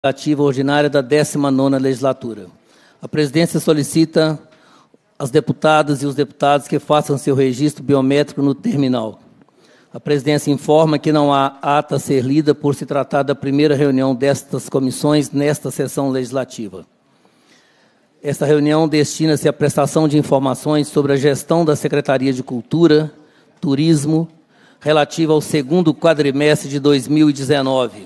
Legislativa ordinária da 19ª legislatura. A presidência solicita às deputadas e os deputados que façam seu registro biométrico no terminal. A presidência informa que não há ata a ser lida por se tratar da primeira reunião destas comissões nesta sessão legislativa. Esta reunião destina-se à prestação de informações sobre a gestão da Secretaria de Cultura, Turismo, relativa ao segundo quadrimestre de 2019.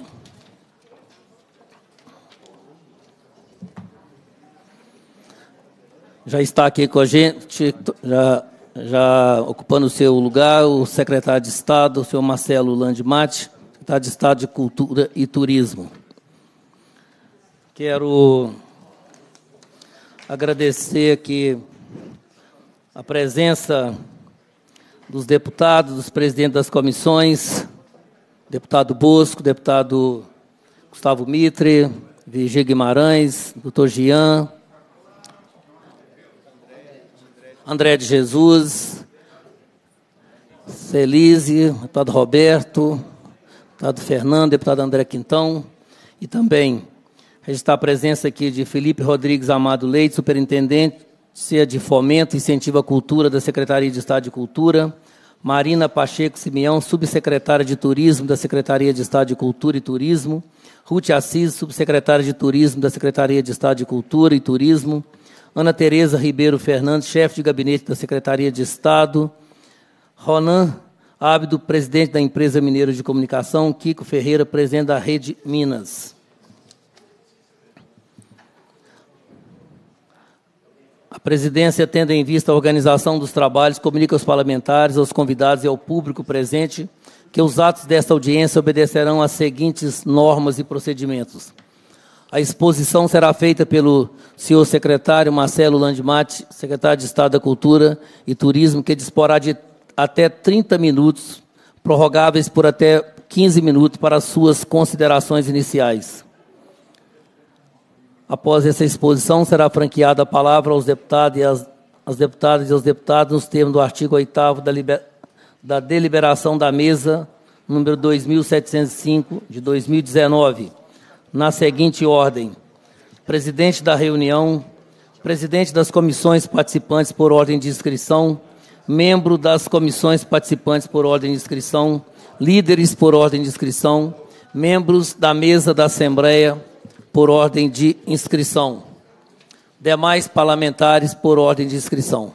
Já está aqui com a gente, já ocupando o seu lugar, o secretário de Estado, o senhor Marcelo Landmatti, secretário de Estado de Cultura e Turismo. Quero agradecer aqui a presença dos deputados, dos presidentes das comissões, deputado Bosco, deputado Gustavo Mitre, Virgínia Guimarães, doutor Jean, André de Jesus, Celise, deputado Roberto, deputado Fernando, deputado André Quintão, e também registrar a presença aqui de Felipe Rodrigues Amado Leite, Superintendência de Fomento e Incentivo à Cultura da Secretaria de Estado de Cultura, Marina Pacheco Simeão, Subsecretária de Turismo da Secretaria de Estado de Cultura e Turismo, Ruth Assis, Subsecretária de Turismo da Secretaria de Estado de Cultura e Turismo, Ana Tereza Ribeiro Fernandes, chefe de gabinete da Secretaria de Estado, Ronan Ábido, presidente da Empresa Mineira de Comunicação, Kiko Ferreira, presidente da Rede Minas. A presidência, tendo em vista a organização dos trabalhos, comunica aos parlamentares, aos convidados e ao público presente que os atos desta audiência obedecerão às seguintes normas e procedimentos. A exposição será feita pelo senhor secretário Marcelo Landmatti, secretário de Estado da Cultura e Turismo, que disporá de até 30 minutos, prorrogáveis por até 15 minutos para as suas considerações iniciais. Após essa exposição, será franqueada a palavra aos deputados às deputadas e aos deputados nos termos do artigo 8º da deliberação da mesa, número 2705, de 2019, na seguinte ordem: presidente da reunião, presidente das comissões participantes por ordem de inscrição, membro das comissões participantes por ordem de inscrição, líderes por ordem de inscrição, membros da mesa da Assembleia por ordem de inscrição, demais parlamentares por ordem de inscrição.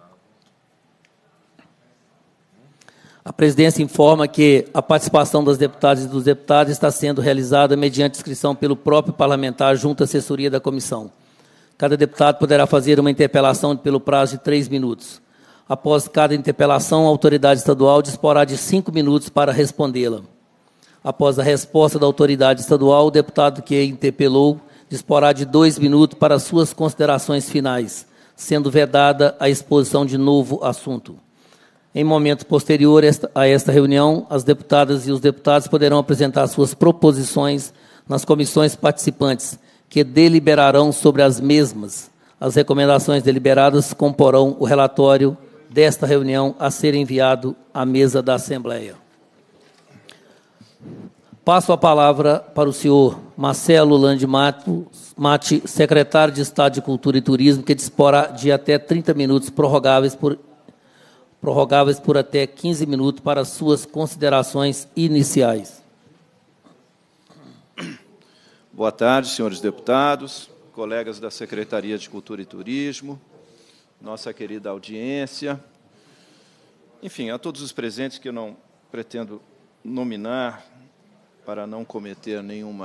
A presidência informa que a participação das deputadas e dos deputados está sendo realizada mediante inscrição pelo próprio parlamentar junto à assessoria da comissão. Cada deputado poderá fazer uma interpelação pelo prazo de 3 minutos. Após cada interpelação, a autoridade estadual disporá de 5 minutos para respondê-la. Após a resposta da autoridade estadual, o deputado que interpelou disporá de 2 minutos para suas considerações finais, sendo vedada a exposição de novo assunto. Em momento posterior a esta reunião, as deputadas e os deputados poderão apresentar suas proposições nas comissões participantes, que deliberarão sobre as mesmas. As recomendações deliberadas comporão o relatório desta reunião a ser enviado à mesa da Assembleia. Passo a palavra para o senhor Marcelo Landmatti, secretário de Estado de Cultura e Turismo, que disporá de até 30 minutos prorrogáveis por até 15 minutos para suas considerações iniciais. Boa tarde, senhores deputados, colegas da Secretaria de Cultura e Turismo, nossa querida audiência, enfim, a todos os presentes que eu não pretendo nominar para não cometer nenhum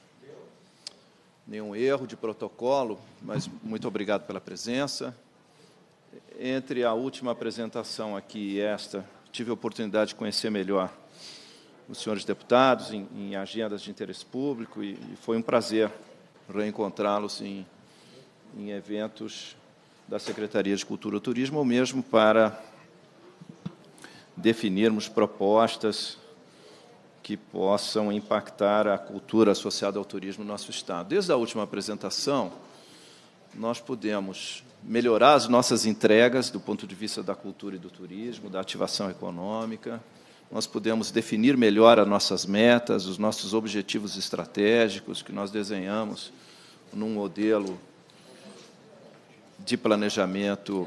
erro de protocolo, mas muito obrigado pela presença. Entre a última apresentação aqui e esta, tive a oportunidade de conhecer melhor os senhores deputados em agendas de interesse público e foi um prazer reencontrá-los em eventos da Secretaria de Cultura e Turismo, ou mesmo para definirmos propostas que possam impactar a cultura associada ao turismo no nosso Estado. Desde a última apresentação, nós pudemos melhorar as nossas entregas do ponto de vista da cultura e do turismo, da ativação econômica, nós pudemos definir melhor as nossas metas, os nossos objetivos estratégicos que nós desenhamos num modelo de planejamento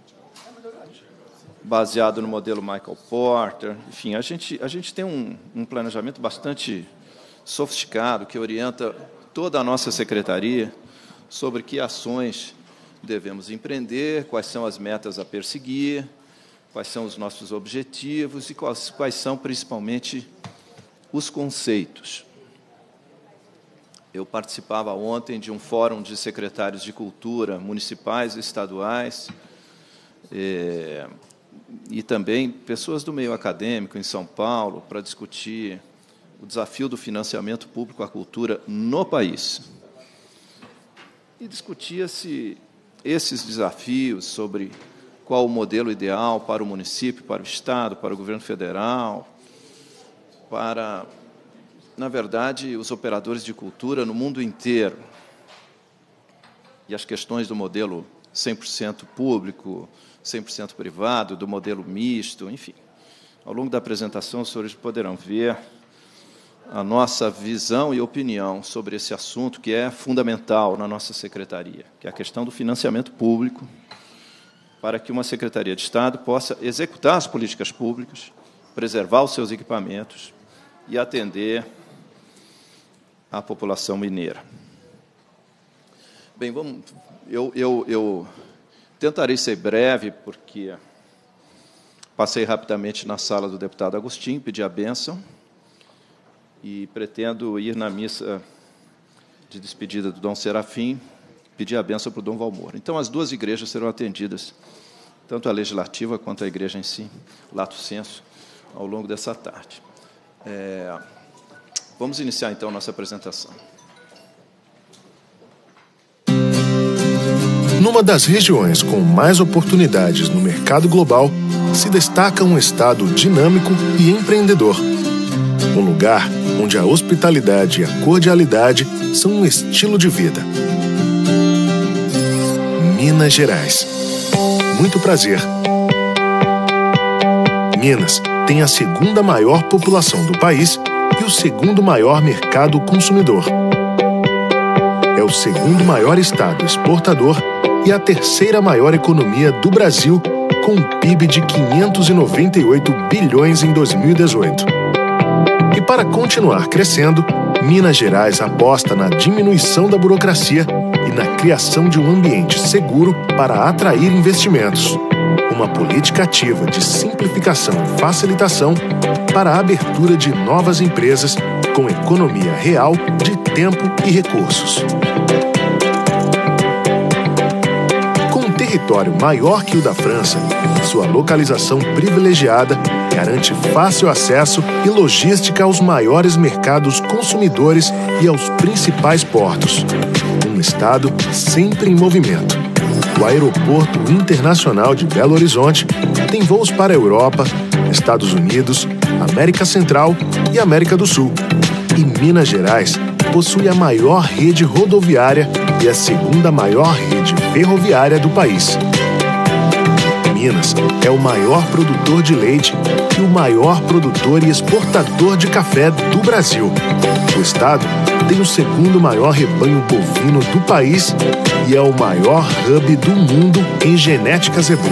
baseado no modelo Michael Porter. Enfim, a gente tem um planejamento bastante sofisticado que orienta toda a nossa secretaria sobre que ações devemos empreender, quais são as metas a perseguir, quais são os nossos objetivos e quais são, principalmente, os conceitos. Eu participava ontem de um fórum de secretários de cultura municipais e estaduais, e também pessoas do meio acadêmico em São Paulo, para discutir o desafio do financiamento público à cultura no país. E discutia-se esses desafios sobre qual o modelo ideal para o município, para o Estado, para o governo federal, para, na verdade, os operadores de cultura no mundo inteiro. E as questões do modelo 100% público, 100% privado, do modelo misto, enfim. Ao longo da apresentação, os senhores poderão ver a nossa visão e opinião sobre esse assunto, que é fundamental na nossa secretaria, que é a questão do financiamento público, para que uma Secretaria de Estado possa executar as políticas públicas, preservar os seus equipamentos e atender a população mineira. Bem, eu tentarei ser breve, porque passei rapidamente na sala do deputado Agostinho, pedi a bênção, e pretendo ir na missa de despedida do Dom Serafim, pedir a bênção para o Dom Valmor. Então, as duas igrejas serão atendidas, tanto a legislativa quanto a igreja em si, lato sensu, ao longo dessa tarde. Vamos iniciar, então, nossa apresentação. Numa das regiões com mais oportunidades no mercado global, se destaca um estado dinâmico e empreendedor. Um lugar onde a hospitalidade e a cordialidade são um estilo de vida. Minas Gerais. Muito prazer. Minas tem a segunda maior população do país e o segundo maior mercado consumidor. É o segundo maior estado exportador e a terceira maior economia do Brasil, com um PIB de 598 bilhões em 2018. E para continuar crescendo, Minas Gerais aposta na diminuição da burocracia e na criação de um ambiente seguro para atrair investimentos. Uma política ativa de simplificação e facilitação para a abertura de novas empresas com economia real de tempo e recursos. Com um território maior que o da França, sua localização privilegiada garante fácil acesso e logística aos maiores mercados consumidores e aos principais portos. Um estado sempre em movimento. O Aeroporto Internacional de Belo Horizonte tem voos para a Europa, Estados Unidos, América Central e América do Sul. E Minas Gerais possui a maior rede rodoviária e a segunda maior rede ferroviária do país. Minas é o maior produtor de leite e o maior produtor e exportador de café do Brasil. O estado tem o segundo maior rebanho bovino do país e é o maior hub do mundo em genética zebu.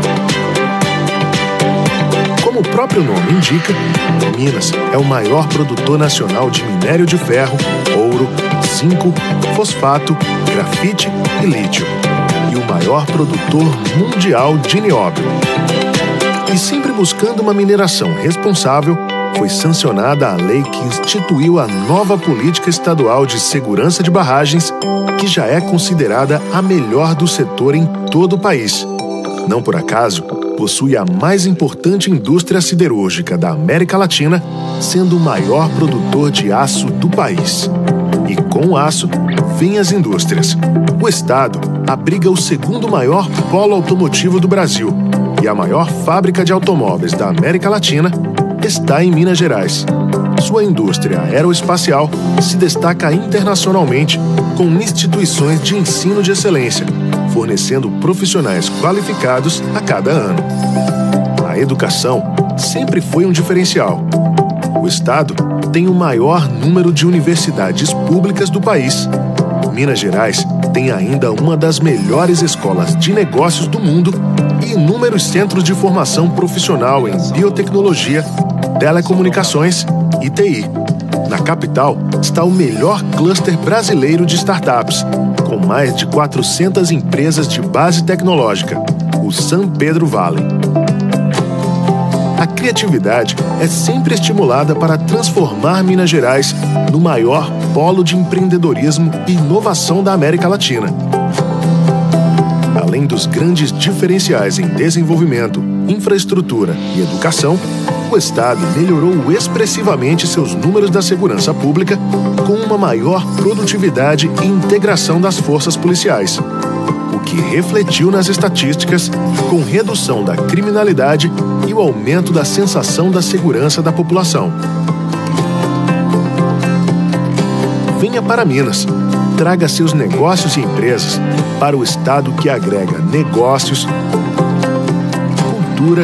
Como o próprio nome indica, Minas é o maior produtor nacional de minério de ferro, ouro, zinco, fosfato, grafite e lítio, e o maior produtor mundial de nióbio. E sempre buscando uma mineração responsável, foi sancionada a lei que instituiu a nova política estadual de segurança de barragens, que já é considerada a melhor do setor em todo o país. Não por acaso, possui a mais importante indústria siderúrgica da América Latina, sendo o maior produtor de aço do país. E com o aço, vêm as indústrias. O estado abriga o segundo maior polo automotivo do Brasil e a maior fábrica de automóveis da América Latina está em Minas Gerais. Sua indústria aeroespacial se destaca internacionalmente com instituições de ensino de excelência, fornecendo profissionais qualificados a cada ano. A educação sempre foi um diferencial. O Estado tem o maior número de universidades públicas do país. Minas Gerais tem ainda uma das melhores escolas de negócios do mundo e inúmeros centros de formação profissional em biotecnologia, telecomunicações e TI. Na capital está o melhor cluster brasileiro de startups, com mais de 400 empresas de base tecnológica, o San Pedro Valley. A criatividade é sempre estimulada para transformar Minas Gerais no maior polo de empreendedorismo e inovação da América Latina. Além dos grandes diferenciais em desenvolvimento, infraestrutura e educação, o Estado melhorou expressivamente seus números da segurança pública com uma maior produtividade e integração das forças policiais, o que refletiu nas estatísticas com redução da criminalidade e o aumento da sensação da segurança da população. Venha para Minas, traga seus negócios e empresas para o Estado que agrega negócios, cultura,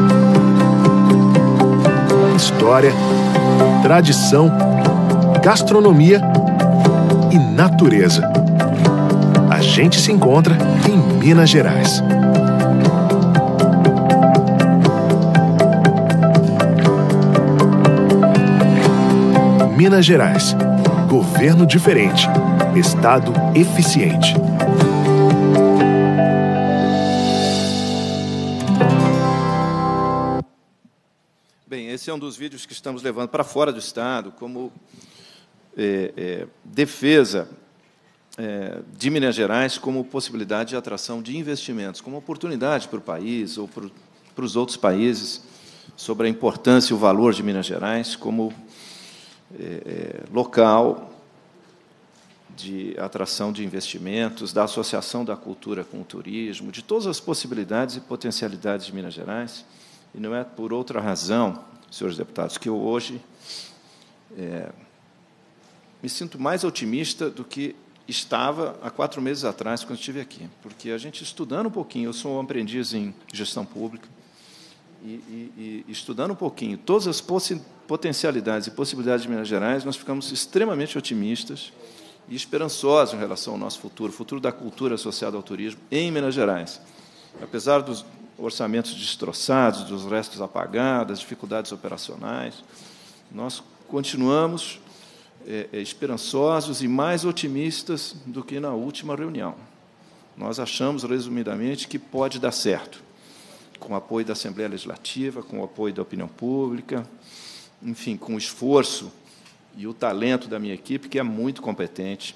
história, tradição, gastronomia e natureza. A gente se encontra em Minas Gerais. Minas Gerais. Governo diferente. Estado eficiente. Bem, esse é um dos vídeos que estamos levando para fora do Estado como defesa de Minas Gerais como possibilidade de atração de investimentos, como oportunidade para o país ou para os outros países, sobre a importância e o valor de Minas Gerais como local de atração de investimentos, da associação da cultura com o turismo, de todas as possibilidades e potencialidades de Minas Gerais. E não é por outra razão, senhores deputados, que eu hoje me sinto mais otimista do que estava há 4 meses atrás, quando estive aqui, porque a gente, estudando um pouquinho, eu sou um aprendiz em gestão pública, e estudando um pouquinho todas as potencialidades e possibilidades de Minas Gerais, nós ficamos extremamente otimistas e esperançosos em relação ao nosso futuro, o futuro da cultura associada ao turismo em Minas Gerais. Apesar dos orçamentos destroçados, dos restos apagados, das dificuldades operacionais, nós continuamos esperançosos e mais otimistas do que na última reunião. Nós achamos, resumidamente, que pode dar certo, com o apoio da Assembleia Legislativa, com o apoio da opinião pública, enfim, com o esforço e o talento da minha equipe, que é muito competente.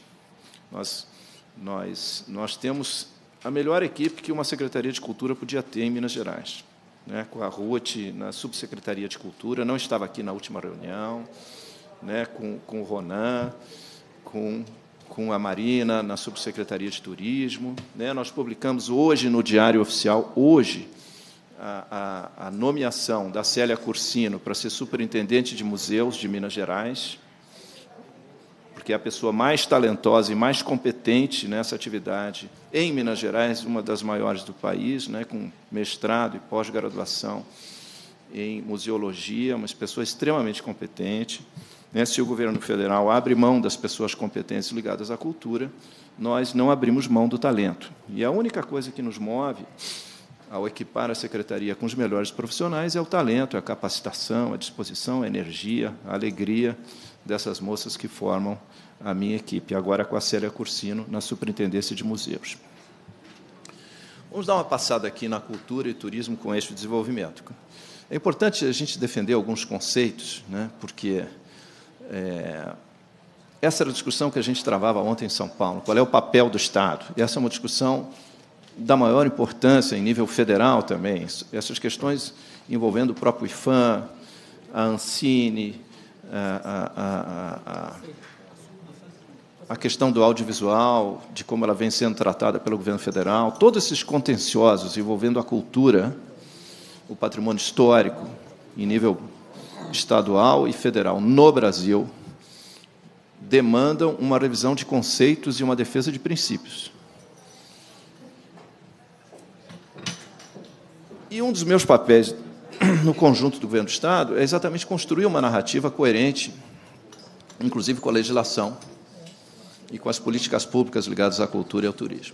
Nós temos a melhor equipe que uma Secretaria de Cultura podia ter em Minas Gerais, né? Com a Ruth, na Subsecretaria de Cultura, não estava aqui na última reunião, né? Com o Ronan, com a Marina, na Subsecretaria de Turismo, né? Nós publicamos hoje no Diário Oficial, hoje, a nomeação da Célia Cursino para ser superintendente de museus de Minas Gerais, porque é a pessoa mais talentosa e mais competente nessa atividade em Minas Gerais, uma das maiores do país, né, com mestrado e pós-graduação em museologia, uma pessoa extremamente competente. Né, se o governo federal abre mão das pessoas competentes ligadas à cultura, nós não abrimos mão do talento. E a única coisa que nos move ao equipar a secretaria com os melhores profissionais é o talento, é a capacitação, a disposição, a energia, a alegria dessas moças que formam a minha equipe, agora com a Célia Cursino, na Superintendência de Museus. Vamos dar uma passada aqui na cultura e turismo com eixo de desenvolvimento. É importante a gente defender alguns conceitos, né, porque essa era a discussão que a gente travava ontem em São Paulo, qual é o papel do Estado. E essa é uma discussão da maior importância em nível federal também, essas questões envolvendo o próprio IFAM, a Ancine, a questão do audiovisual, de como ela vem sendo tratada pelo governo federal, todos esses contenciosos envolvendo a cultura, o patrimônio histórico, em nível estadual e federal no Brasil, demandam uma revisão de conceitos e uma defesa de princípios. E um dos meus papéis no conjunto do governo do Estado é exatamente construir uma narrativa coerente, inclusive com a legislação e com as políticas públicas ligadas à cultura e ao turismo.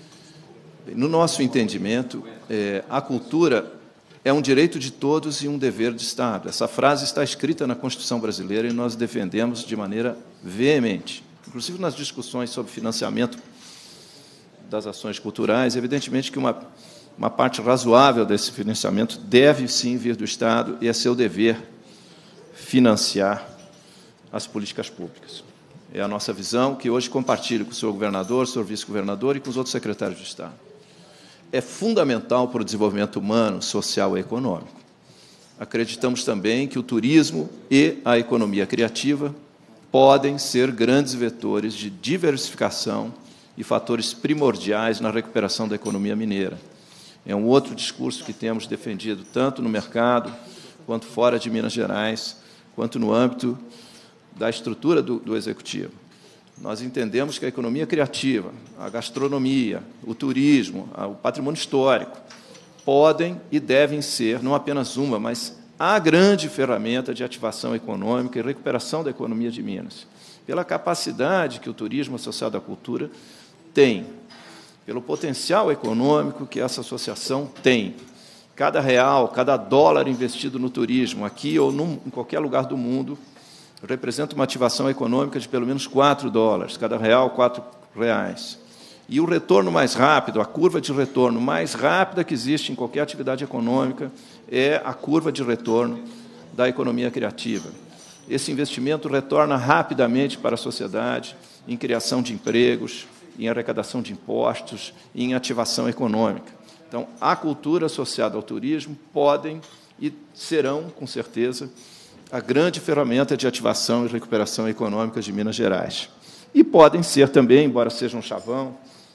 No nosso entendimento, a cultura é um direito de todos e um dever de Estado. Essa frase está escrita na Constituição brasileira e nós defendemos de maneira veemente. Inclusive, nas discussões sobre financiamento das ações culturais, evidentemente que uma parte razoável desse financiamento deve, sim, vir do Estado e é seu dever financiar as políticas públicas. É a nossa visão, que hoje compartilho com o senhor governador, o senhor vice-governador e com os outros secretários de Estado. É fundamental para o desenvolvimento humano, social e econômico. Acreditamos também que o turismo e a economia criativa podem ser grandes vetores de diversificação e fatores primordiais na recuperação da economia mineira. É um outro discurso que temos defendido tanto no mercado, quanto fora de Minas Gerais, quanto no âmbito da estrutura do Executivo. Nós entendemos que a economia criativa, a gastronomia, o turismo, o patrimônio histórico, podem e devem ser, não apenas uma, mas a grande ferramenta de ativação econômica e recuperação da economia de Minas, pela capacidade que o turismo associado à cultura tem, pelo potencial econômico que essa associação tem. Cada real, cada dólar investido no turismo, aqui ou em qualquer lugar do mundo, representa uma ativação econômica de pelo menos $4, cada real, R$4. E o retorno mais rápido, a curva de retorno mais rápida que existe em qualquer atividade econômica é a curva de retorno da economia criativa. Esse investimento retorna rapidamente para a sociedade em criação de empregos, em arrecadação de impostos, em ativação econômica. Então, a cultura associada ao turismo podem e serão, com certeza, a grande ferramenta de ativação e recuperação econômica de Minas Gerais. E podem ser também, embora seja um chavão,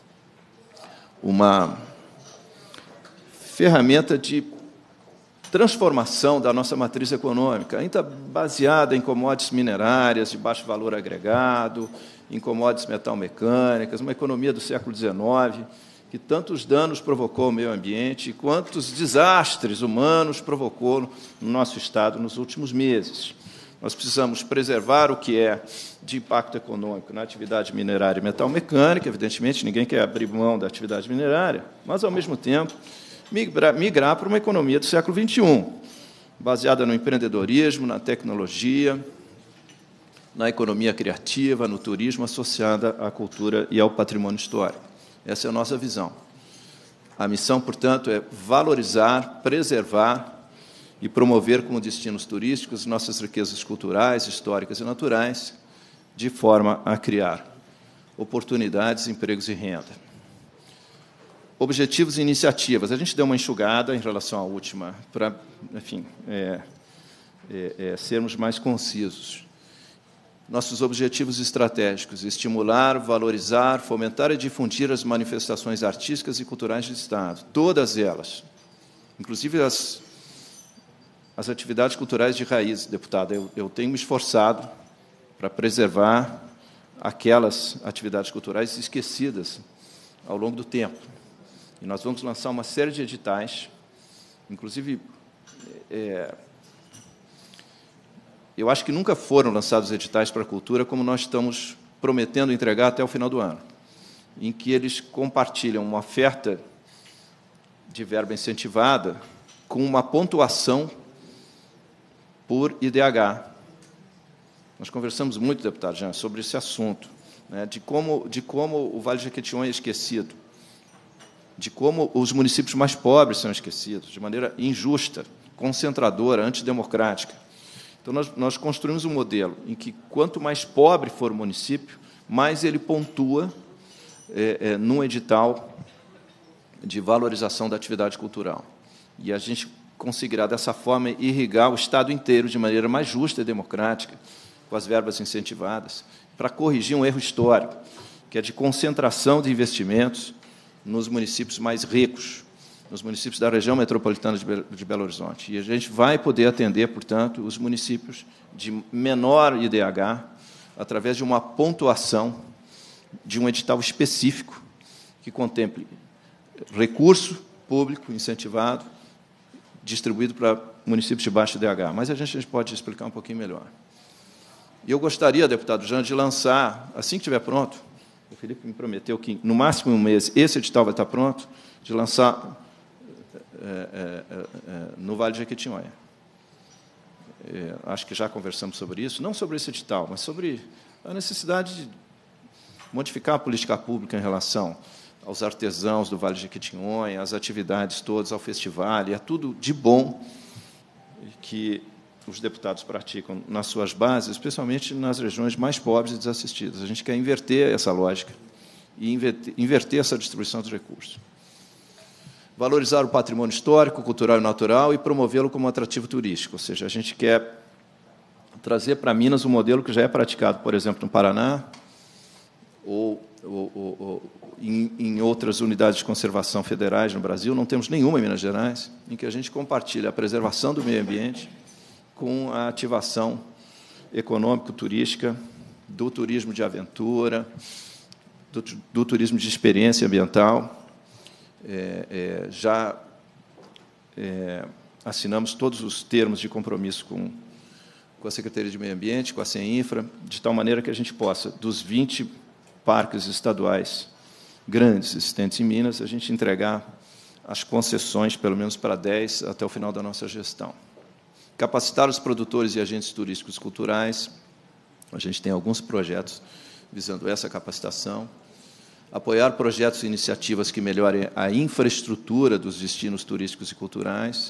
uma ferramenta de transformação da nossa matriz econômica, ainda baseada em commodities minerárias de baixo valor agregado, em commodities metal-mecânicas, uma economia do século XIX, que tantos danos provocou ao meio ambiente e quantos desastres humanos provocou no nosso Estado nos últimos meses. Nós precisamos preservar o que é de impacto econômico na atividade minerária e metal-mecânica, evidentemente, ninguém quer abrir mão da atividade minerária, mas, ao mesmo tempo, migrar para uma economia do século XXI, baseada no empreendedorismo, na tecnologia, na economia criativa, no turismo, associada à cultura e ao patrimônio histórico. Essa é a nossa visão. A missão, portanto, é valorizar, preservar e promover como destinos turísticos nossas riquezas culturais, históricas e naturais, de forma a criar oportunidades, empregos e renda. Objetivos e iniciativas. A gente deu uma enxugada em relação à última, para, enfim, sermos mais concisos. Nossos objetivos estratégicos: estimular, valorizar, fomentar e difundir as manifestações artísticas e culturais do Estado, todas elas, inclusive as atividades culturais de raiz, deputada. Eu tenho me esforçado para preservar aquelas atividades culturais esquecidas ao longo do tempo. E nós vamos lançar uma série de editais, inclusive... Eu acho que nunca foram lançados editais para a cultura como nós estamos prometendo entregar até o final do ano, em que eles compartilham uma oferta de verba incentivada com uma pontuação por IDH. Nós conversamos muito, deputado Jean, sobre esse assunto, né, de como o Vale de Jequitinhonha é esquecido, de como os municípios mais pobres são esquecidos, de maneira injusta, concentradora, antidemocrática. Então, nós construímos um modelo em que, quanto mais pobre for o município, mais ele pontua num edital de valorização da atividade cultural. E a gente conseguirá, dessa forma, irrigar o Estado inteiro de maneira mais justa e democrática, com as verbas incentivadas, para corrigir um erro histórico, que é de concentração de investimentos nos municípios mais ricos, nos municípios da região metropolitana de Belo Horizonte. E a gente vai poder atender, portanto, os municípios de menor IDH, através de uma pontuação de um edital específico que contemple recurso público incentivado, distribuído para municípios de baixo DH, mas a gente pode explicar um pouquinho melhor. E eu gostaria, deputado Jean, de lançar, assim que estiver pronto, o Felipe me prometeu que, no máximo um mês, esse edital vai estar pronto, de lançar no Vale de Jequitinhonha. Acho que já conversamos sobre isso, não sobre esse edital, mas sobre a necessidade de modificar a política pública em relação aos artesãos do Vale de Jequitinhonha, às atividades todas, ao festival, e é tudo de bom que os deputados praticam nas suas bases, especialmente nas regiões mais pobres e desassistidas. A gente quer inverter essa lógica e inverter essa distribuição dos recursos. Valorizar o patrimônio histórico, cultural e natural e promovê-lo como atrativo turístico. Ou seja, a gente quer trazer para Minas um modelo que já é praticado, por exemplo, no Paraná, ou em outras unidades de conservação federais no Brasil. Não temos nenhuma em Minas Gerais, em que a gente compartilha a preservação do meio ambiente com a ativação econômico-turística, do turismo de aventura, do turismo de experiência ambiental. Já assinamos todos os termos de compromisso com a Secretaria de Meio Ambiente, com a CEINFRA, de tal maneira que a gente possa, dos 20 parques estaduais grandes existentes em Minas, a gente entregar as concessões, pelo menos para 10, até o final da nossa gestão. Capacitar os produtores e agentes turísticos culturais. A gente tem alguns projetos visando essa capacitação. Apoiar projetos e iniciativas que melhorem a infraestrutura dos destinos turísticos e culturais.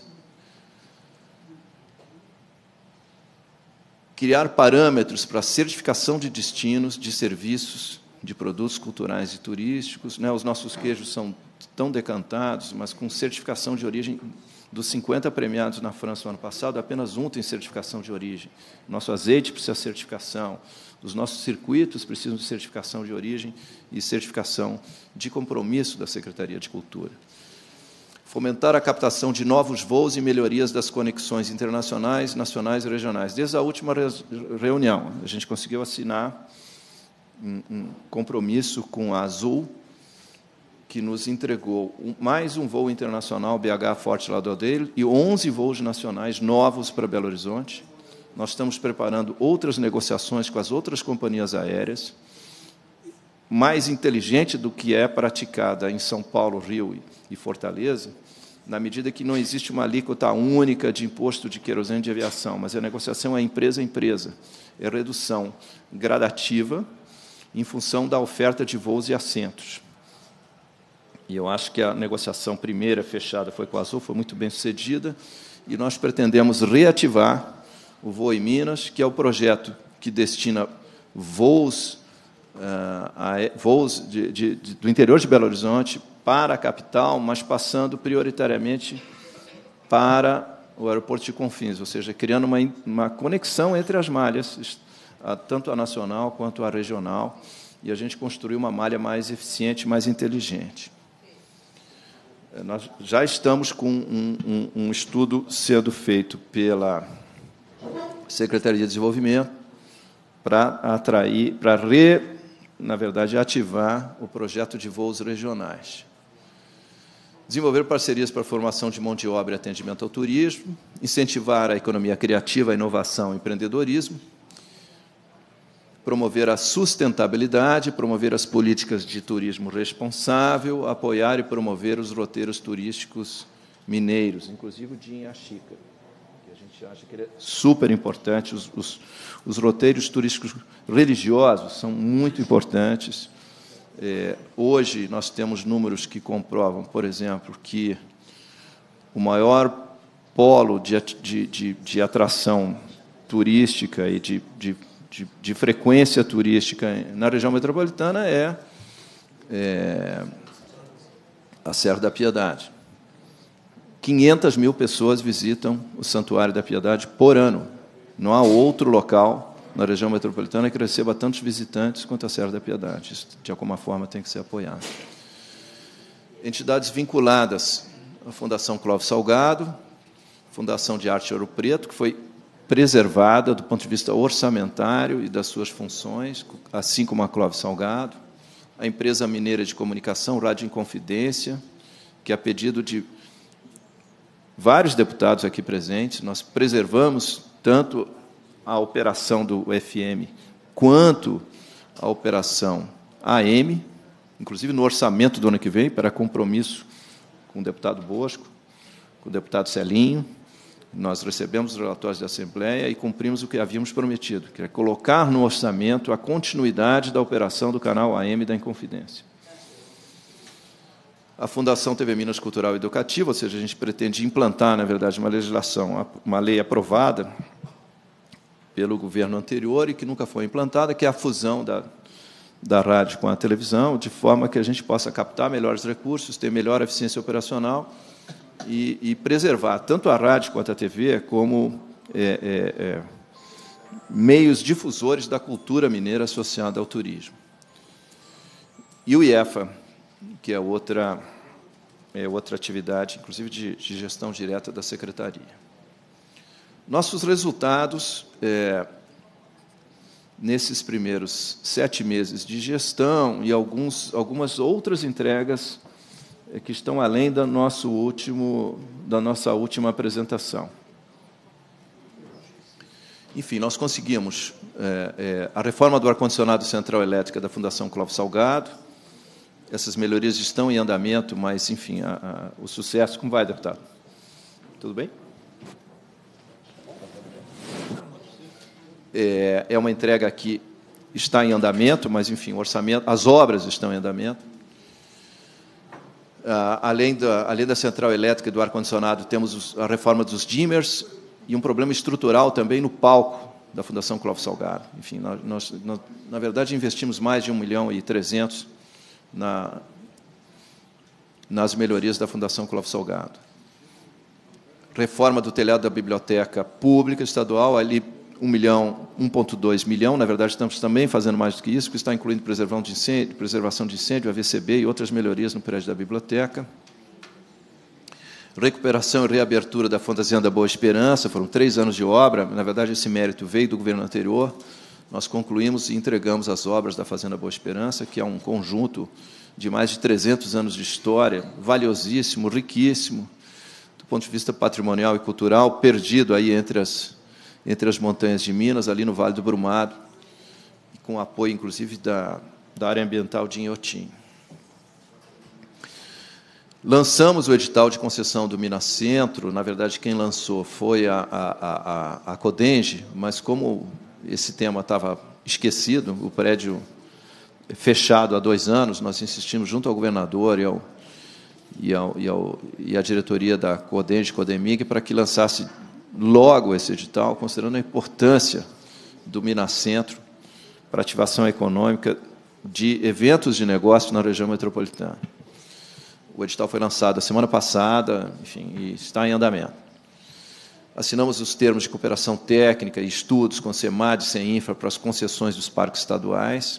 Criar parâmetros para a certificação de destinos, de serviços, de produtos culturais e turísticos. Os nossos queijos são tão decantados, mas com certificação de origem. Dos 50 premiados na França no ano passado, apenas um tem certificação de origem. Nosso azeite precisa de certificação. Os nossos circuitos precisam de certificação de origem e certificação de compromisso da Secretaria de Cultura. Fomentar a captação de novos voos e melhorias das conexões internacionais, nacionais e regionais. Desde a última reunião, a gente conseguiu assinar um compromisso com a Azul, que nos entregou mais um voo internacional BH-Forte Lauderdale e 11 voos nacionais novos para Belo Horizonte. Nós estamos preparando outras negociações com as outras companhias aéreas, mais inteligente do que é praticada em São Paulo, Rio e Fortaleza, na medida que não existe uma alíquota única de imposto de querosene de aviação, mas a negociação é empresa a empresa, é redução gradativa em função da oferta de voos e assentos. E eu acho que a negociação primeira fechada foi com a Azul, foi muito bem sucedida, e nós pretendemos reativar o Voo em Minas, que é o projeto que destina voos, do interior de Belo Horizonte para a capital, mas passando prioritariamente para o aeroporto de Confins, ou seja, criando uma conexão entre as malhas, tanto a nacional quanto a regional, e a gente construiu uma malha mais eficiente, mais inteligente. Nós já estamos com um estudo sendo feito pela Secretaria de Desenvolvimento para atrair, na verdade, ativar o projeto de voos regionais. Desenvolver parcerias para a formação de mão de obra e atendimento ao turismo, incentivar a economia criativa, a inovação e o empreendedorismo, promover a sustentabilidade, promover as políticas de turismo responsável, apoiar e promover os roteiros turísticos mineiros, inclusive o de Inhaxica, que a gente acha que ele é super importante. Os roteiros turísticos religiosos são muito importantes. Hoje, nós temos números que comprovam, por exemplo, que o maior polo de atração turística e de frequência turística na região metropolitana é a Serra da Piedade. 500 mil pessoas visitam o Santuário da Piedade por ano. Não há outro local na região metropolitana que receba tantos visitantes quanto a Serra da Piedade. Isso, de alguma forma, tem que ser apoiado. Entidades vinculadas à Fundação Clóvis Salgado, Fundação de Arte Ouro Preto, que foi preservada do ponto de vista orçamentário e das suas funções, assim como a Clóvis Salgado, a empresa mineira de comunicação Rádio Inconfidência, que, a pedido de vários deputados aqui presentes, nós preservamos tanto a operação do FM quanto a operação AM, inclusive no orçamento do ano que vem, para compromisso com o deputado Bosco, com o deputado Celinho. Nós recebemos os relatórios da Assembleia e cumprimos o que havíamos prometido, que é colocar no orçamento a continuidade da operação do canal AM da Inconfidência. A Fundação TV Minas Cultural e Educativa, ou seja, a gente pretende implantar, na verdade, uma legislação, uma lei aprovada pelo governo anterior e que nunca foi implantada, que é a fusão da rádio com a televisão, de forma que a gente possa captar melhores recursos, ter melhor eficiência operacional e preservar tanto a rádio quanto a TV como meios difusores da cultura mineira associada ao turismo. E o IEFA, que é outra atividade, inclusive de gestão direta da Secretaria. Nossos resultados, nesses primeiros 7 meses de gestão e algumas outras entregas que estão além da nossa última apresentação. Enfim, nós conseguimos a reforma do ar-condicionado central elétrica da Fundação Clóvis Salgado. Essas melhorias estão em andamento, mas, enfim, o sucesso... Como vai, deputado? Tudo bem? É uma entrega que está em andamento, mas, enfim, o orçamento, as obras estão em andamento. Além da central elétrica e do ar-condicionado, temos a reforma dos dimmers e um problema estrutural também no palco da Fundação Clóvis Salgado. Enfim, nós, na verdade, investimos mais de 1.300.000 nas melhorias da Fundação Clóvis Salgado. Reforma do telhado da Biblioteca Pública Estadual, ali 1,2 milhão, na verdade, estamos também fazendo mais do que isso, que está incluindo preservação de incêndio, AVCB e outras melhorias no prédio da biblioteca. Recuperação e reabertura da Fazenda Boa Esperança, foram 3 anos de obra, na verdade, esse mérito veio do governo anterior. Nós concluímos e entregamos as obras da Fazenda Boa Esperança, que é um conjunto de mais de 300 anos de história, valiosíssimo, riquíssimo, do ponto de vista patrimonial e cultural, perdido aí entre as montanhas de Minas, ali no Vale do Brumado, e com apoio, inclusive, da área ambiental de Inhotim. Lançamos o edital de concessão do Minas Centro, na verdade, quem lançou foi a Codenge, mas como esse tema estava esquecido, o prédio fechado há 2 anos, nós insistimos junto ao governador e à diretoria da Codenge, Codemig, para que lançasse logo esse edital, considerando a importância do Minas Centro para a ativação econômica de eventos de negócio na região metropolitana. O edital foi lançado a semana passada, enfim, e está em andamento. Assinamos os termos de cooperação técnica e estudos com CEMAD e CEINFRA para as concessões dos parques estaduais.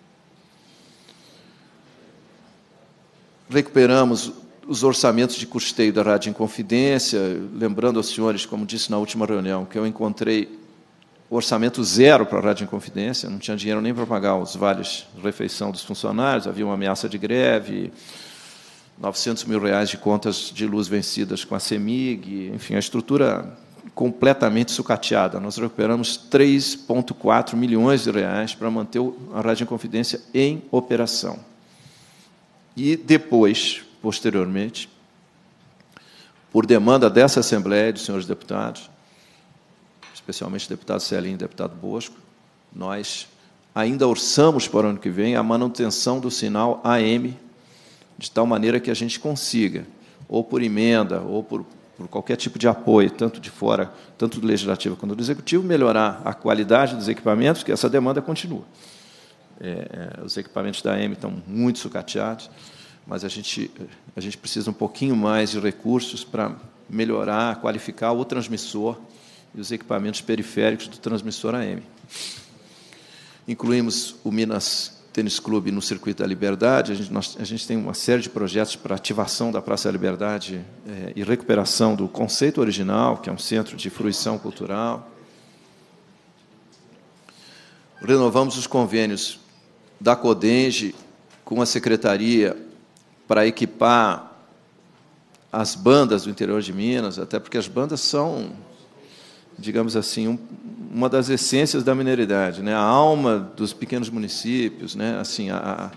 Recuperamos os orçamentos de custeio da Rádio Inconfidência, lembrando aos senhores, como disse na última reunião, que eu encontrei orçamento zero para a Rádio Inconfidência, não tinha dinheiro nem para pagar os vales de refeição dos funcionários, havia uma ameaça de greve, R$900 mil de contas de luz vencidas com a CEMIG, enfim, a estrutura completamente sucateada. Nós recuperamos R$3,4 milhões para manter a Rádio Inconfidência em operação. E depois, posteriormente, por demanda dessa Assembleia, dos senhores deputados, especialmente o deputado Celinho e o deputado Bosco, nós ainda orçamos para o ano que vem a manutenção do sinal AM, de tal maneira que a gente consiga, ou por emenda, ou por qualquer tipo de apoio, tanto de fora, tanto do Legislativo quanto do Executivo, melhorar a qualidade dos equipamentos, que essa demanda continua. Os equipamentos da AM estão muito sucateados, mas a gente precisa um pouquinho mais de recursos para melhorar, qualificar o transmissor e os equipamentos periféricos do transmissor AM. Incluímos o Minas Tênis Clube no Circuito da Liberdade. A gente tem uma série de projetos para ativação da Praça da Liberdade e recuperação do conceito original, que é um centro de fruição cultural. Renovamos os convênios da Codenge com a Secretaria para equipar as bandas do interior de Minas, até porque as bandas são, digamos assim, uma das essências da mineridade, né? A alma dos pequenos municípios, né? Assim,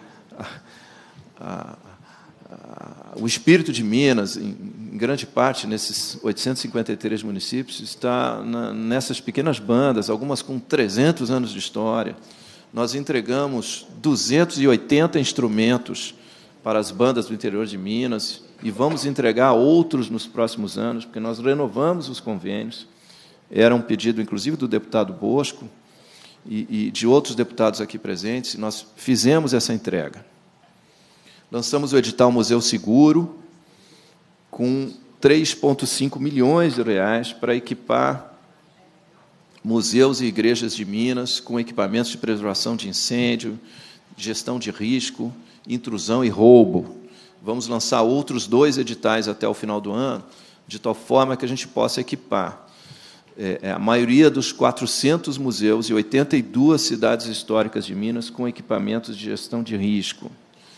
o espírito de Minas, em grande parte, nesses 853 municípios, está nessas pequenas bandas, algumas com 300 anos de história. Nós entregamos 280 instrumentos para as bandas do interior de Minas e vamos entregar outros nos próximos anos, porque nós renovamos os convênios. Era um pedido, inclusive, do deputado Bosco e de outros deputados aqui presentes, e nós fizemos essa entrega. Lançamos o edital Museu Seguro, com 3,5 milhões de reais para equipar museus e igrejas de Minas com equipamentos de preservação de incêndio, gestão de risco, intrusão e roubo. Vamos lançar outros 2 editais até o final do ano, de tal forma que a gente possa equipar a maioria dos 400 museus e 82 cidades históricas de Minas com equipamentos de gestão de risco.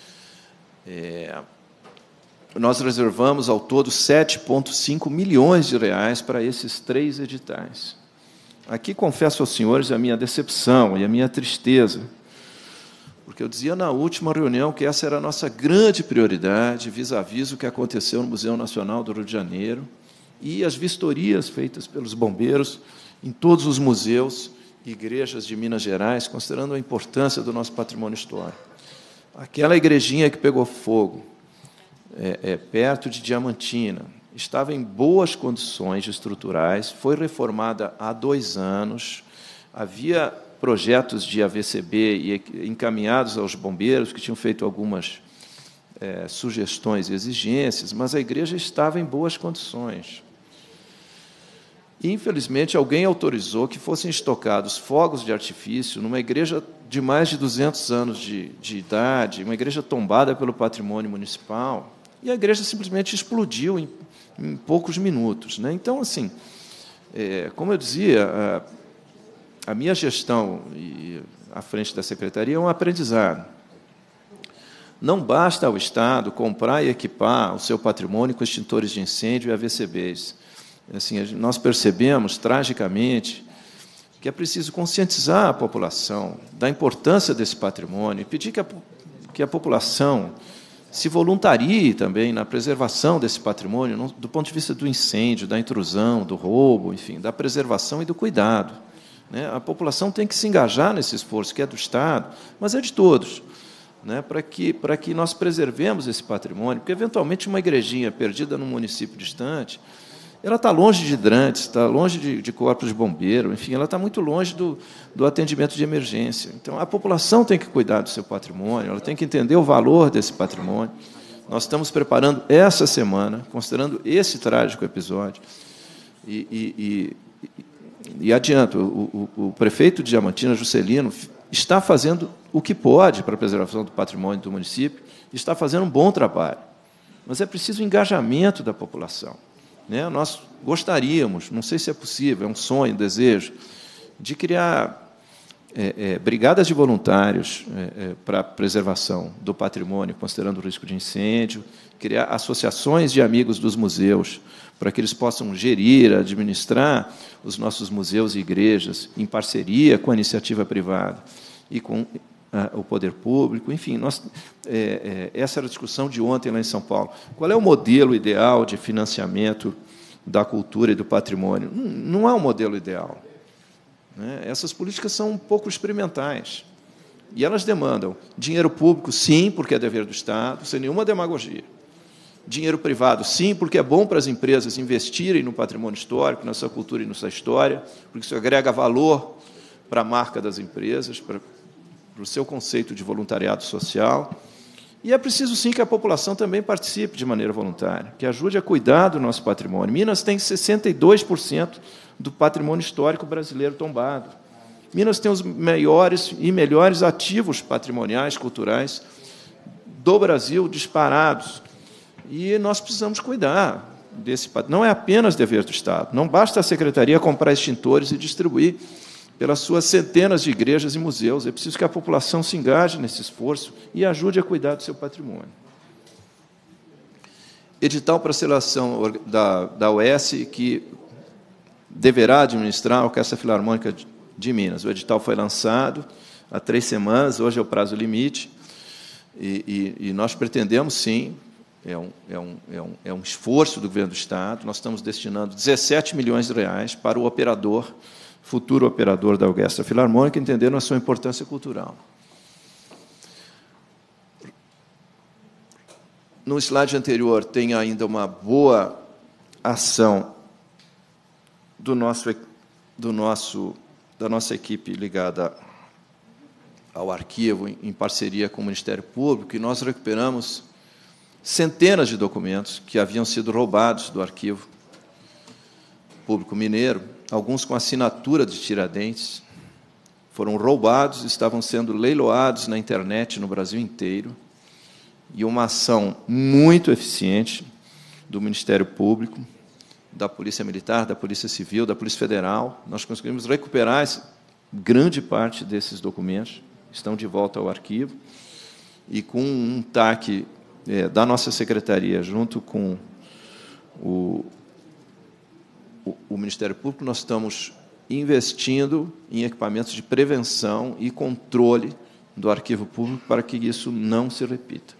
Nós reservamos, ao todo, 7,5 milhões de reais para esses 3 editais. Aqui confesso aos senhores a minha decepção e a minha tristeza, porque eu dizia na última reunião que essa era a nossa grande prioridade, vis-à-vis o que aconteceu no Museu Nacional do Rio de Janeiro e as vistorias feitas pelos bombeiros em todos os museus e igrejas de Minas Gerais, considerando a importância do nosso patrimônio histórico. Aquela igrejinha que pegou fogo, perto de Diamantina, estava em boas condições estruturais, foi reformada há 2 anos, havia projetos de AVCB encaminhados aos bombeiros, que tinham feito algumas sugestões e exigências, mas a igreja estava em boas condições. Infelizmente, alguém autorizou que fossem estocados fogos de artifício numa igreja de mais de 200 anos de idade, uma igreja tombada pelo patrimônio municipal, e a igreja simplesmente explodiu em poucos minutos, né? Então, assim, como eu dizia, a minha gestão à frente da Secretaria é um aprendizado. Não basta ao Estado comprar e equipar o seu patrimônio com extintores de incêndio e AVCBs. Assim, nós percebemos, tragicamente, que é preciso conscientizar a população da importância desse patrimônio e pedir que a população se voluntarie também na preservação desse patrimônio, do ponto de vista do incêndio, da intrusão, do roubo, enfim, da preservação e do cuidado, né? A população tem que se engajar nesse esforço, que é do Estado, mas é de todos, né? Para que nós preservemos esse patrimônio, porque, eventualmente, uma igrejinha perdida num município distante, ela está longe de hidrantes, está longe de corpos de bombeiro, enfim, ela está muito longe do atendimento de emergência. Então, a população tem que cuidar do seu patrimônio, ela tem que entender o valor desse patrimônio. Nós estamos preparando essa semana, considerando esse trágico episódio, e adianto, o prefeito de Diamantina, Juscelino, está fazendo o que pode para a preservação do patrimônio do município, está fazendo um bom trabalho, mas é preciso engajamento da população. Nós gostaríamos, não sei se é possível, é um sonho, um desejo, de criar brigadas de voluntários para a preservação do patrimônio, considerando o risco de incêndio, criar associações de amigos dos museus, para que eles possam gerir, administrar os nossos museus e igrejas, em parceria com a iniciativa privada e com o poder público. Enfim, essa era a discussão de ontem lá em São Paulo. Qual é o modelo ideal de financiamento da cultura e do patrimônio? Não há um modelo ideal, né? Essas políticas são um pouco experimentais. E elas demandam dinheiro público, sim, porque é dever do Estado, sem nenhuma demagogia. Dinheiro privado, sim, porque é bom para as empresas investirem no patrimônio histórico, na sua cultura e na sua história, porque isso agrega valor para a marca das empresas, para o seu conceito de voluntariado social. E é preciso, sim, que a população também participe de maneira voluntária, que ajude a cuidar do nosso patrimônio. Minas tem 62% do patrimônio histórico brasileiro tombado. Minas tem os maiores e melhores ativos patrimoniais, culturais do Brasil, disparados. E nós precisamos cuidar desse patrimônio. Não é apenas dever do Estado. Não basta a Secretaria comprar extintores e distribuir pelas suas centenas de igrejas e museus. É preciso que a população se engaje nesse esforço e ajude a cuidar do seu patrimônio. edital para seleção da UES, que deverá administrar a Orquestra Filarmônica de Minas. O edital foi lançado há 3 semanas, hoje é o prazo limite, e nós pretendemos, sim, é um esforço do governo do Estado, nós estamos destinando 17 milhões de reais para o operador, futuro operador da Orquestra Filarmônica, entendendo a sua importância cultural. No slide anterior, tem ainda uma boa ação da nossa equipe ligada ao arquivo, em parceria com o Ministério Público, e nós recuperamos centenas de documentos que haviam sido roubados do Arquivo Público Mineiro, alguns com assinatura de Tiradentes, foram roubados, estavam sendo leiloados na internet no Brasil inteiro, e uma ação muito eficiente do Ministério Público, da Polícia Militar, da Polícia Civil, da Polícia Federal, nós conseguimos recuperar grande parte desses documentos, estão de volta ao arquivo, e com um TAC da nossa secretaria, junto com o Ministério Público, nós estamos investindo em equipamentos de prevenção e controle do arquivo público para que isso não se repita.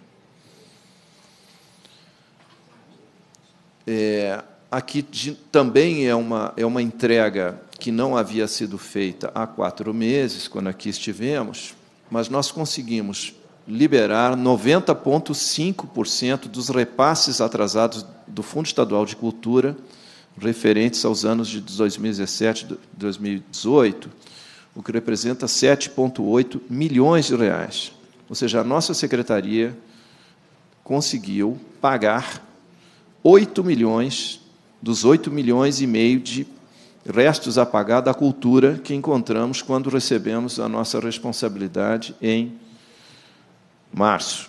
Aqui também é uma entrega que não havia sido feita há 4 meses, quando aqui estivemos, mas nós conseguimos liberar 90,5% dos repasses atrasados do Fundo Estadual de Cultura, referentes aos anos de 2017 e 2018, o que representa 7,8 milhões de reais. Ou seja, a nossa secretaria conseguiu pagar 8 milhões dos 8 milhões e meio de restos a pagar da cultura que encontramos quando recebemos a nossa responsabilidade em março.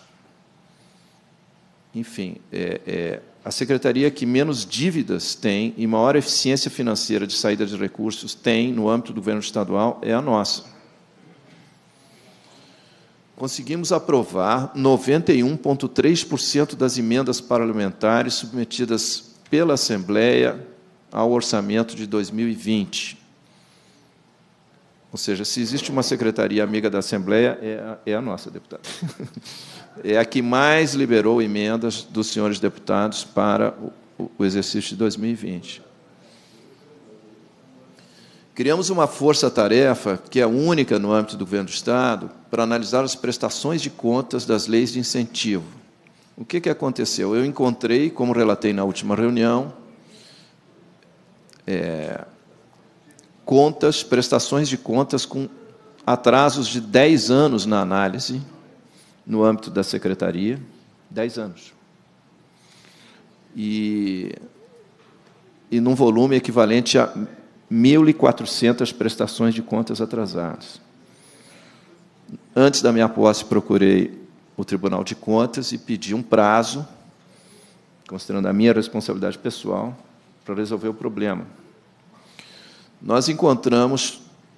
Enfim, a secretaria que menos dívidas tem e maior eficiência financeira de saída de recursos tem no âmbito do governo estadual é a nossa. Conseguimos aprovar 91,3% das emendas parlamentares submetidas pela Assembleia ao orçamento de 2020. Ou seja, se existe uma secretaria amiga da Assembleia, é a nossa, deputada. É a que mais liberou emendas dos senhores deputados para o exercício de 2020. Criamos uma força-tarefa, que é única no âmbito do governo do Estado, para analisar as prestações de contas das leis de incentivo. O que aconteceu? Eu encontrei, como relatei na última reunião, prestações de contas com atrasos de 10 anos na análise, no âmbito da secretaria, 10 anos. E num volume equivalente a 1.400 prestações de contas atrasadas. Antes da minha posse, procurei o Tribunal de Contas e pedi um prazo, considerando a minha responsabilidade pessoal, para resolver o problema. Nós encontramos,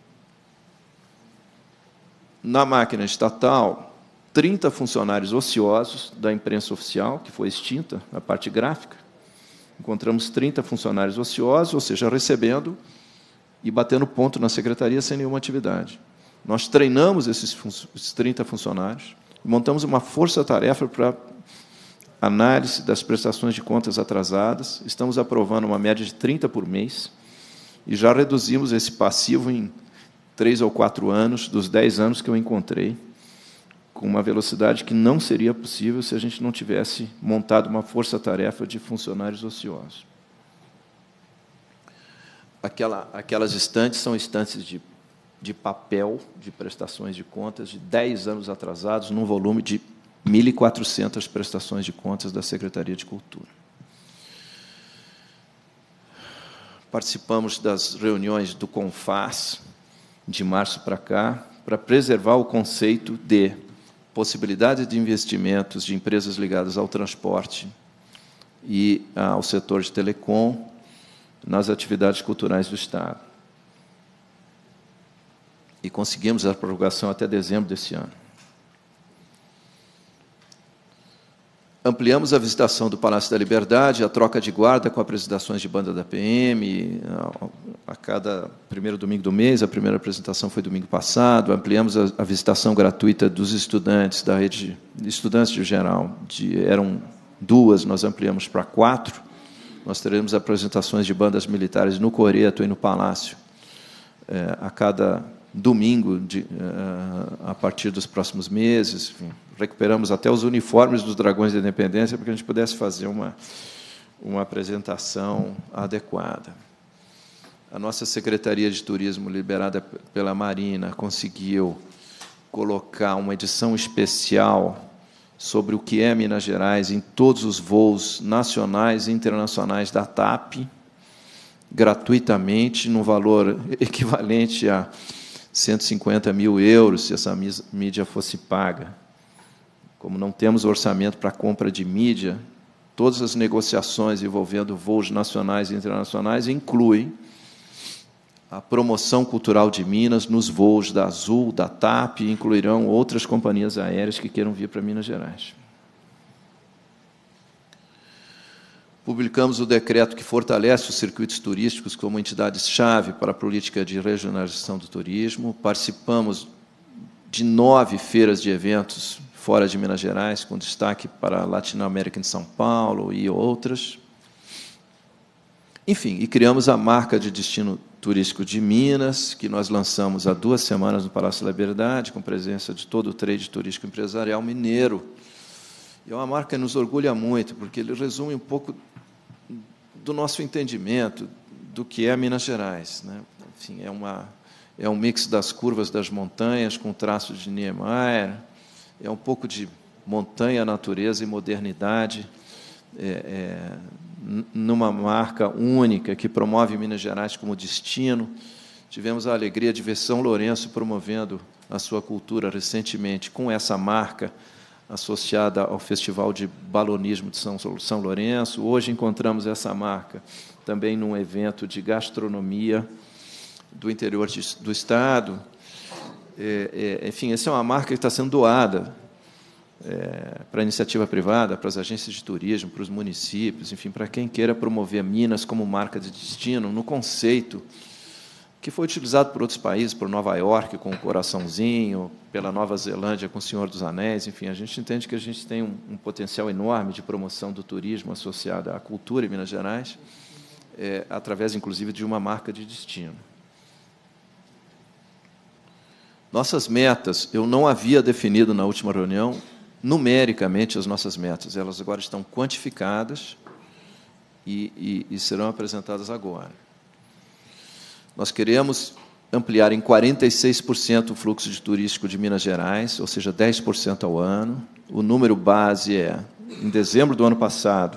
na máquina estatal, 30 funcionários ociosos da imprensa oficial, que foi extinta, a parte gráfica. Encontramos 30 funcionários ociosos, ou seja, recebendo e batendo ponto na secretaria sem nenhuma atividade. Nós treinamos esses 30 funcionários, montamos uma força-tarefa para análise das prestações de contas atrasadas, estamos aprovando uma média de 30 por mês, e já reduzimos esse passivo em 3 ou 4 anos, dos 10 anos que eu encontrei, com uma velocidade que não seria possível se a gente não tivesse montado uma força-tarefa de funcionários ociosos. Aquelas estantes são estantes de papel, de prestações de contas, de 10 anos atrasados, num volume de 1.400 prestações de contas da Secretaria de Cultura. Participamos das reuniões do CONFAS, de março para cá, para preservar o conceito de possibilidade de investimentos de empresas ligadas ao transporte e ao setor de telecom nas atividades culturais do Estado. E conseguimos a prorrogação até dezembro desse ano. Ampliamos a visitação do Palácio da Liberdade, a troca de guarda com apresentações de banda da PM, a cada primeiro domingo do mês. A primeira apresentação foi domingo passado. Ampliamos a visitação gratuita dos estudantes da rede, estudantes de geral, eram 2, nós ampliamos para 4. Nós teremos apresentações de bandas militares no Coreto e no Palácio, a cada domingo, a partir dos próximos meses. Enfim, recuperamos até os uniformes dos Dragões da Independência para que a gente pudesse fazer uma apresentação adequada. A nossa Secretaria de Turismo, liberada pela Marina, conseguiu colocar uma edição especial sobre o que é Minas Gerais em todos os voos nacionais e internacionais da TAP, gratuitamente, num valor equivalente a 150 mil euros, se essa mídia fosse paga. Como não temos orçamento para compra de mídia, todas as negociações envolvendo voos nacionais e internacionais incluem a promoção cultural de Minas nos voos da Azul, da TAP, e incluirão outras companhias aéreas que queiram vir para Minas Gerais. Publicamos o decreto que fortalece os circuitos turísticos como entidades-chave para a política de regionalização do turismo. Participamos de 9 feiras de eventos fora de Minas Gerais, com destaque para a Latinoamérica em São Paulo e outras. Enfim, e criamos a marca de destino turístico de Minas, que nós lançamos há 2 semanas no Palácio da Liberdade, com presença de todo o trade turístico empresarial mineiro. E é uma marca que nos orgulha muito, porque ele resume um pouco do nosso entendimento do que é Minas Gerais, né? Enfim, é um mix das curvas das montanhas com traço de Niemeyer, é um pouco de montanha, natureza e modernidade, numa marca única que promove Minas Gerais como destino. Tivemos a alegria de ver São Lourenço promovendo a sua cultura recentemente com essa marca associada ao Festival de Balonismo de São Lourenço. Hoje encontramos essa marca também num evento de gastronomia do interior do Estado. Enfim, essa é uma marca que está sendo doada para a iniciativa privada, para as agências de turismo, para os municípios, enfim, para quem queira promover Minas como marca de destino, no conceito que foi utilizado por outros países, por Nova York, com o Coraçãozinho, pela Nova Zelândia, com o Senhor dos Anéis. Enfim, a gente entende que a gente tem um potencial enorme de promoção do turismo associado à cultura em Minas Gerais, através, inclusive, de uma marca de destino. Nossas metas, eu não havia definido na última reunião, numericamente, as nossas metas. Elas agora estão quantificadas e serão apresentadas agora. Nós queremos ampliar em 46% o fluxo de turístico de Minas Gerais, ou seja, 10% ao ano. O número base em dezembro do ano passado,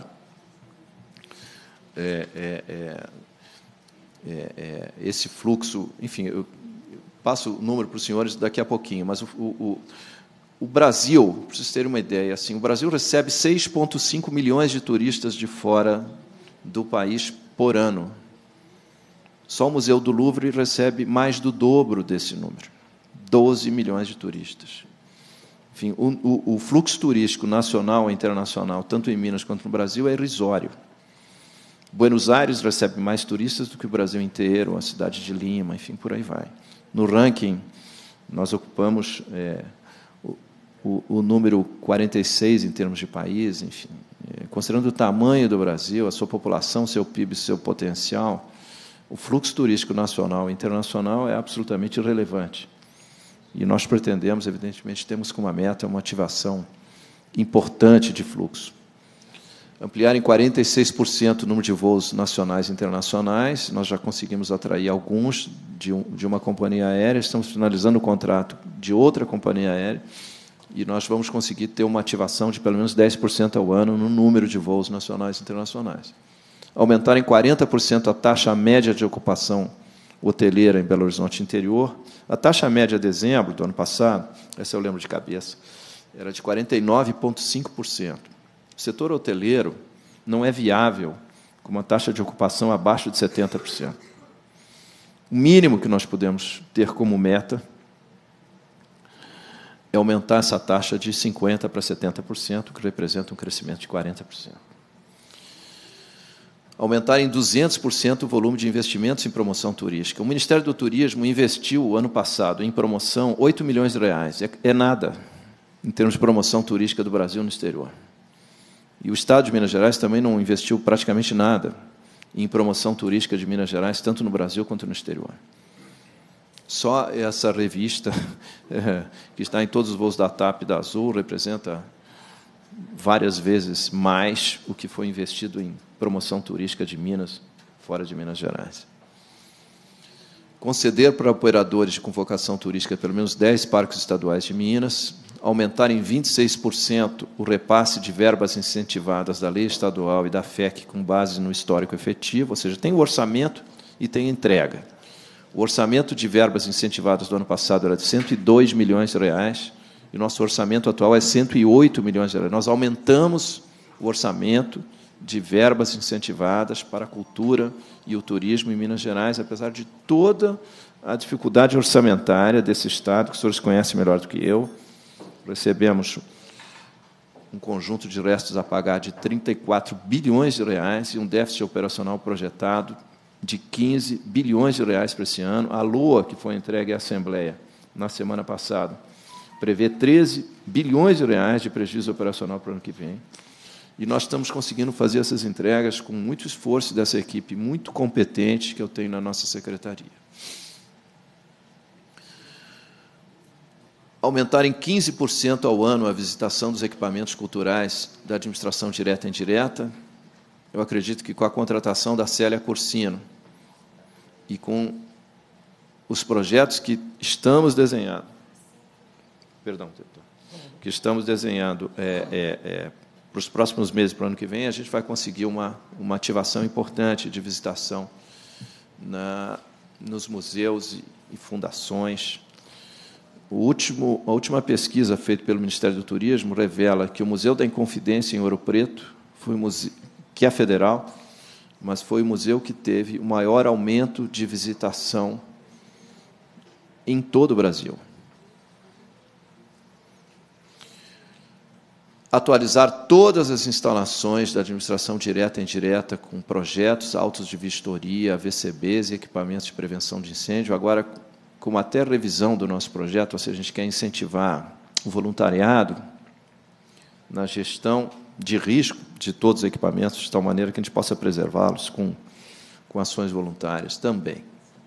esse fluxo, enfim, eu passo o número para os senhores daqui a pouquinho, mas o Brasil, para vocês terem uma ideia, assim, o Brasil recebe 6,5 milhões de turistas de fora do país por ano. Só o Museu do Louvre recebe mais do dobro desse número, 12 milhões de turistas. Enfim, o fluxo turístico nacional e internacional, tanto em Minas quanto no Brasil, é irrisório. Buenos Aires recebe mais turistas do que o Brasil inteiro, a cidade de Lima, enfim, por aí vai. No ranking, nós ocupamos o número 46 em termos de país, enfim. Considerando o tamanho do Brasil, a sua população, seu PIB, seu potencial, o fluxo turístico nacional e internacional é absolutamente irrelevante. E nós pretendemos, evidentemente, temos como meta uma ativação importante de fluxo. Ampliar em 46% o número de voos nacionais e internacionais. Nós já conseguimos atrair alguns de uma companhia aérea, estamos finalizando o contrato de outra companhia aérea, e nós vamos conseguir ter uma ativação de pelo menos 10% ao ano no número de voos nacionais e internacionais. Aumentar em 40% a taxa média de ocupação hoteleira em Belo Horizonte interior. A taxa média de dezembro do ano passado, essa eu lembro de cabeça, era de 49,5%. O setor hoteleiro não é viável com uma taxa de ocupação abaixo de 70%. O mínimo que nós podemos ter como meta é aumentar essa taxa de 50% para 70%, que representa um crescimento de 40%. Aumentar em 200% o volume de investimentos em promoção turística. O Ministério do Turismo investiu, ano passado, em promoção, R$ 8 milhões. É nada, em termos de promoção turística do Brasil no exterior. E o Estado de Minas Gerais também não investiu praticamente nada em promoção turística de Minas Gerais, tanto no Brasil quanto no exterior. Só essa revista, que está em todos os voos da TAP e da Azul, representa várias vezes mais o que foi investido em promoção turística de Minas, fora de Minas Gerais. Conceder para operadores com vocação turística pelo menos 10 parques estaduais de Minas, aumentar em 26% o repasse de verbas incentivadas da lei estadual e da FEC com base no histórico efetivo, ou seja, tem o orçamento e tem entrega. O orçamento de verbas incentivadas do ano passado era de R$ 102 milhões, e o nosso orçamento atual é R$ 108 milhões. Nós aumentamos o orçamento de verbas incentivadas para a cultura e o turismo em Minas Gerais, apesar de toda a dificuldade orçamentária desse Estado, que os senhores conhecem melhor do que eu. Recebemos um conjunto de restos a pagar de R$ 34 bilhões e um déficit operacional projetado de R$ 15 bilhões para esse ano. A LOA, que foi entregue à Assembleia na semana passada, prevê 13 bilhões de prejuízo operacional para o ano que vem. E nós estamos conseguindo fazer essas entregas com muito esforço dessa equipe muito competente que eu tenho na nossa secretaria. Aumentar em 15% ao ano a visitação dos equipamentos culturais da administração direta e indireta. Eu acredito que, com a contratação da Célia Corsino e com os projetos que estamos desenhando, para os próximos meses, para o ano que vem, a gente vai conseguir uma ativação importante de visitação nos museus e fundações. A última pesquisa feita pelo Ministério do Turismo revela que o Museu da Inconfidência, em Ouro Preto, que é federal, mas foi o museu que teve o maior aumento de visitação em todo o Brasil. Atualizar todas as instalações da administração direta e indireta com projetos, autos de vistoria, VCBs e equipamentos de prevenção de incêndio. Agora, como até revisão do nosso projeto, ou seja, a gente quer incentivar o voluntariado na gestão de risco de todos os equipamentos, de tal maneira que a gente possa preservá-los com ações voluntárias também.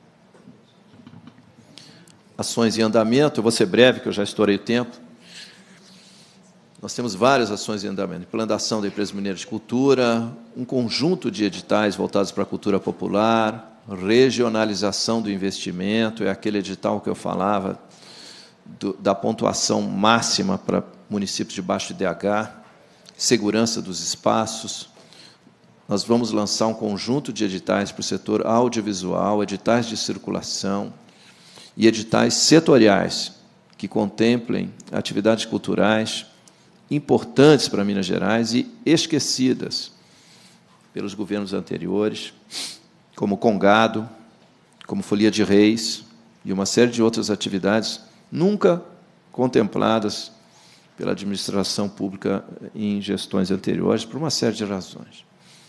Ações em andamento, eu vou ser breve, que eu já estourei o tempo. Nós temos várias ações em andamento. Implantação da Empresa Mineira de Cultura, um conjunto de editais voltados para a cultura popular, regionalização do investimento, é aquele edital que eu falava, da pontuação máxima para municípios de baixo IDH, segurança dos espaços. Nós vamos lançar um conjunto de editais para o setor audiovisual, editais de circulação e editais setoriais que contemplem atividades culturais importantes para Minas Gerais e esquecidas pelos governos anteriores, como Congado, como Folia de Reis e uma série de outras atividades nunca contempladas pela administração pública em gestões anteriores, por uma série de razões.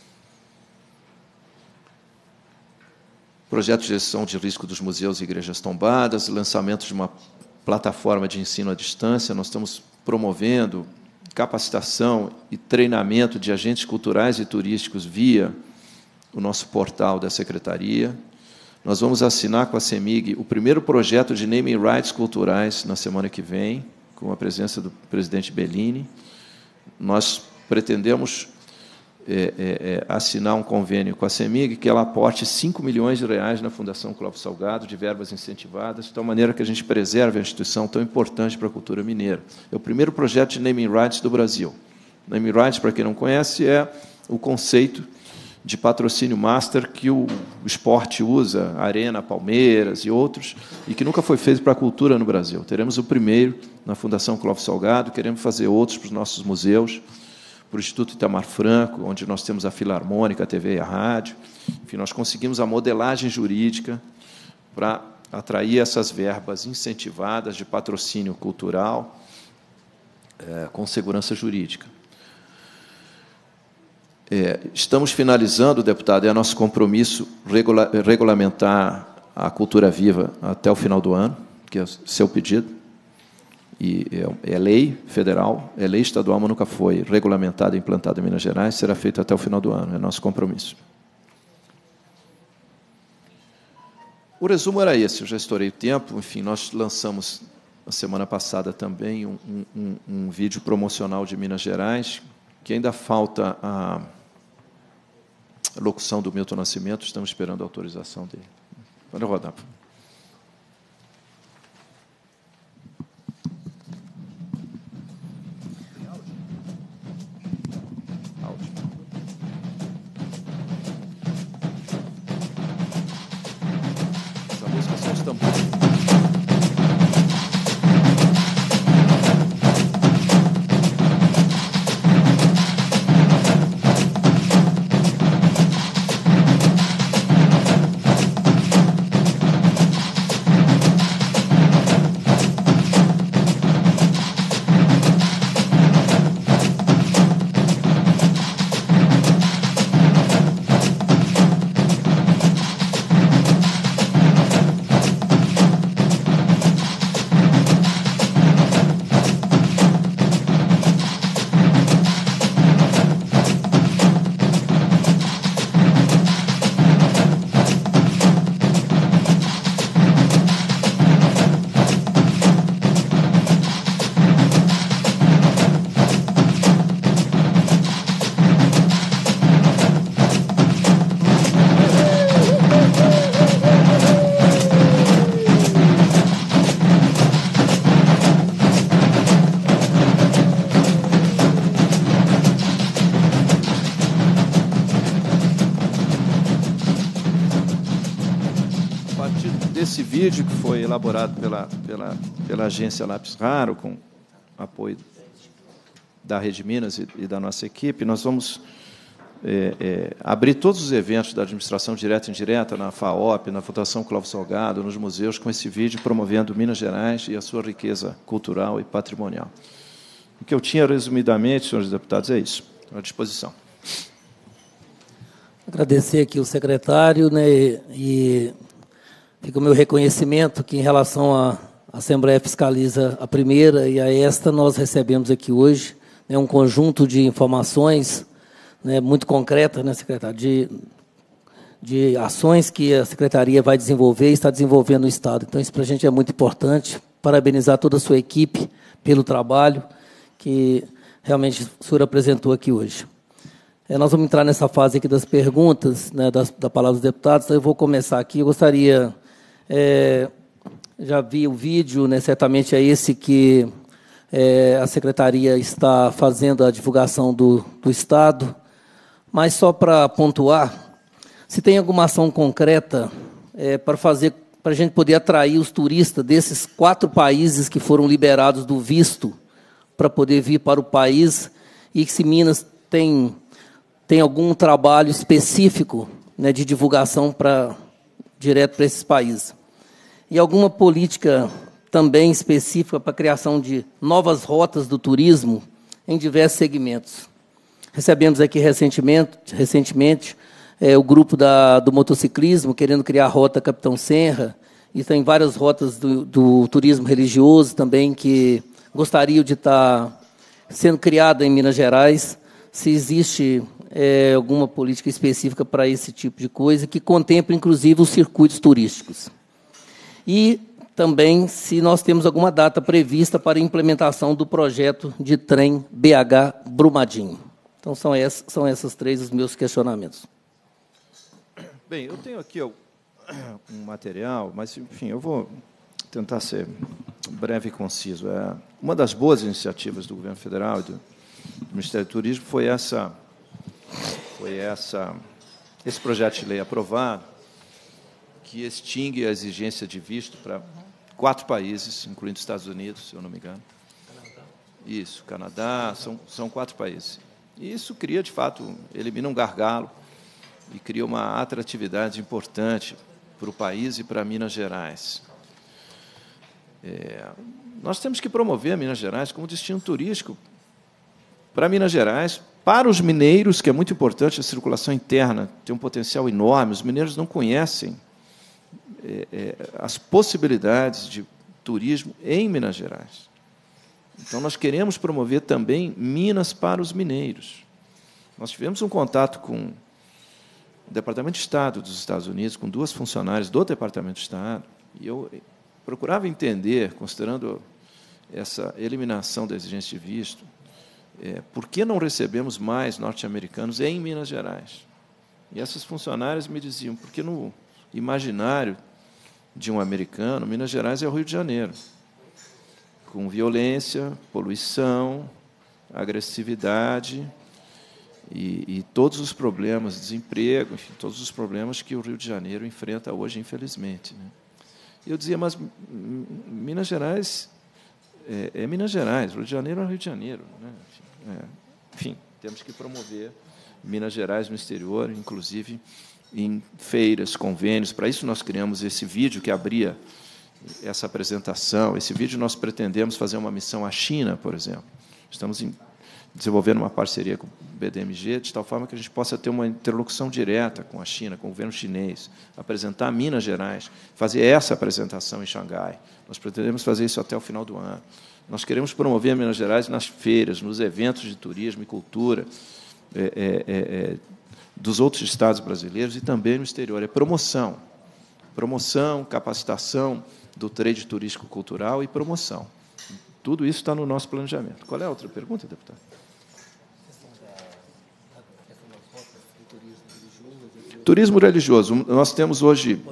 Projeto de gestão de risco dos museus e igrejas tombadas, lançamento de uma plataforma de ensino à distância. Nós estamos promovendo capacitação e treinamento de agentes culturais e turísticos via o nosso portal da Secretaria. Nós vamos assinar com a CEMIG o primeiro projeto de naming rights culturais na semana que vem, com a presença do presidente Bellini. Nós pretendemos assinar um convênio com a CEMIG que ela aporte R$ 5 milhões na Fundação Clóvis Salgado, de verbas incentivadas, de tal maneira que a gente preserve a instituição tão importante para a cultura mineira. É o primeiro projeto de naming rights do Brasil. Naming rights, para quem não conhece, é o conceito de patrocínio master que o esporte usa, Arena, Palmeiras e outros, e que nunca foi feito para a cultura no Brasil. Teremos o primeiro na Fundação Clóvis Salgado, queremos fazer outros para os nossos museus, para o Instituto Itamar Franco, onde nós temos a Filarmônica, a TV e a rádio. Enfim, nós conseguimos a modelagem jurídica para atrair essas verbas incentivadas de patrocínio cultural com segurança jurídica. Estamos finalizando, deputado, é nosso compromisso regulamentar a cultura viva até o final do ano, que é seu pedido, e é lei federal, é lei estadual, mas nunca foi regulamentada e implantada em Minas Gerais, será feito até o final do ano, é nosso compromisso. O resumo era esse, eu já estourei o tempo, enfim, nós lançamos, na semana passada também, um vídeo promocional de Minas Gerais, que ainda falta a locução do Milton Nascimento, estamos esperando a autorização dele. Pode rodar. Essa música são os tambores. Esse vídeo, que foi elaborado pela agência Lápis Raro, com apoio da Rede Minas e da nossa equipe, nós vamos abrir todos os eventos da administração direta e indireta, na FAOP, na Fundação Clóvis Salgado, nos museus, com esse vídeo promovendo Minas Gerais e a sua riqueza cultural e patrimonial. O que eu tinha, resumidamente, senhores deputados, é isso. Estou à disposição. Agradecer aqui o secretário, né, e fica o meu reconhecimento que, em relação à Assembleia Fiscaliza a primeira e a esta, nós recebemos aqui hoje, né, um conjunto de informações, né, muito concretas, né, secretário, de ações que a Secretaria vai desenvolver e está desenvolvendo no Estado. Então, isso para a gente é muito importante. Parabenizar toda a sua equipe pelo trabalho que realmente o senhor apresentou aqui hoje. Nós vamos entrar nessa fase aqui das perguntas, né, da palavra dos deputados. Então, eu vou começar aqui. Eu gostaria... já vi o vídeo, né, certamente é esse que a Secretaria está fazendo a divulgação do Estado, mas só para pontuar, se tem alguma ação concreta para a gente poder atrair os turistas desses 4 países que foram liberados do visto para poder vir para o país, e que se Minas tem algum trabalho específico, né, de divulgação direto para esses países. E alguma política também específica para a criação de novas rotas do turismo em diversos segmentos. Recebemos aqui recentemente o grupo do motociclismo querendo criar a rota Capitão Senra, e tem várias rotas do turismo religioso também que gostariam de estar sendo criada em Minas Gerais. Se existe alguma política específica para esse tipo de coisa, que contempla, inclusive, os circuitos turísticos. E também se nós temos alguma data prevista para a implementação do projeto de trem BH Brumadinho. Então, são essas 3 os meus questionamentos. Bem, eu tenho aqui um material, mas, enfim, eu vou tentar ser breve e conciso. Uma das boas iniciativas do governo federal e do Ministério do Turismo foi esse projeto de lei aprovado, que extingue a exigência de visto para 4 países, incluindo os Estados Unidos, se eu não me engano. Isso, Canadá, são 4 países. E isso cria, de fato, elimina um gargalo e cria uma atratividade importante para o país e para Minas Gerais. Nós temos que promover Minas Gerais como destino turístico para Minas Gerais, para os mineiros, que é muito importante, a circulação interna tem um potencial enorme. Os mineiros não conhecem as possibilidades de turismo em Minas Gerais. Então, nós queremos promover também Minas para os mineiros. Nós tivemos um contato com o Departamento de Estado dos Estados Unidos, com 2 funcionárias do Departamento de Estado, e eu procurava entender, considerando essa eliminação da exigência de visto, por que não recebemos mais norte-americanos em Minas Gerais? E essas funcionárias me diziam, porque no imaginário de um americano, Minas Gerais é o Rio de Janeiro, com violência, poluição, agressividade e todos os problemas, desemprego, enfim, todos os problemas que o Rio de Janeiro enfrenta hoje, infelizmente. Né? E eu dizia, mas Minas Gerais é Minas Gerais, Rio de Janeiro é Rio de Janeiro. Né? Enfim, temos que promover Minas Gerais no exterior, inclusive em feiras, convênios. Para isso, nós criamos esse vídeo que abria essa apresentação. Esse vídeo nós pretendemos fazer uma missão à China, por exemplo. Estamos desenvolvendo uma parceria com o BDMG, de tal forma que a gente possa ter uma interlocução direta com a China, com o governo chinês, apresentar Minas Gerais, fazer essa apresentação em Xangai. Nós pretendemos fazer isso até o final do ano. Nós queremos promover Minas Gerais nas feiras, nos eventos de turismo e cultura dos outros estados brasileiros e também no exterior. É promoção, capacitação do trade turístico-cultural e promoção. Tudo isso está no nosso planejamento. Qual é a outra pergunta, deputado? Turismo religioso. Nós temos hoje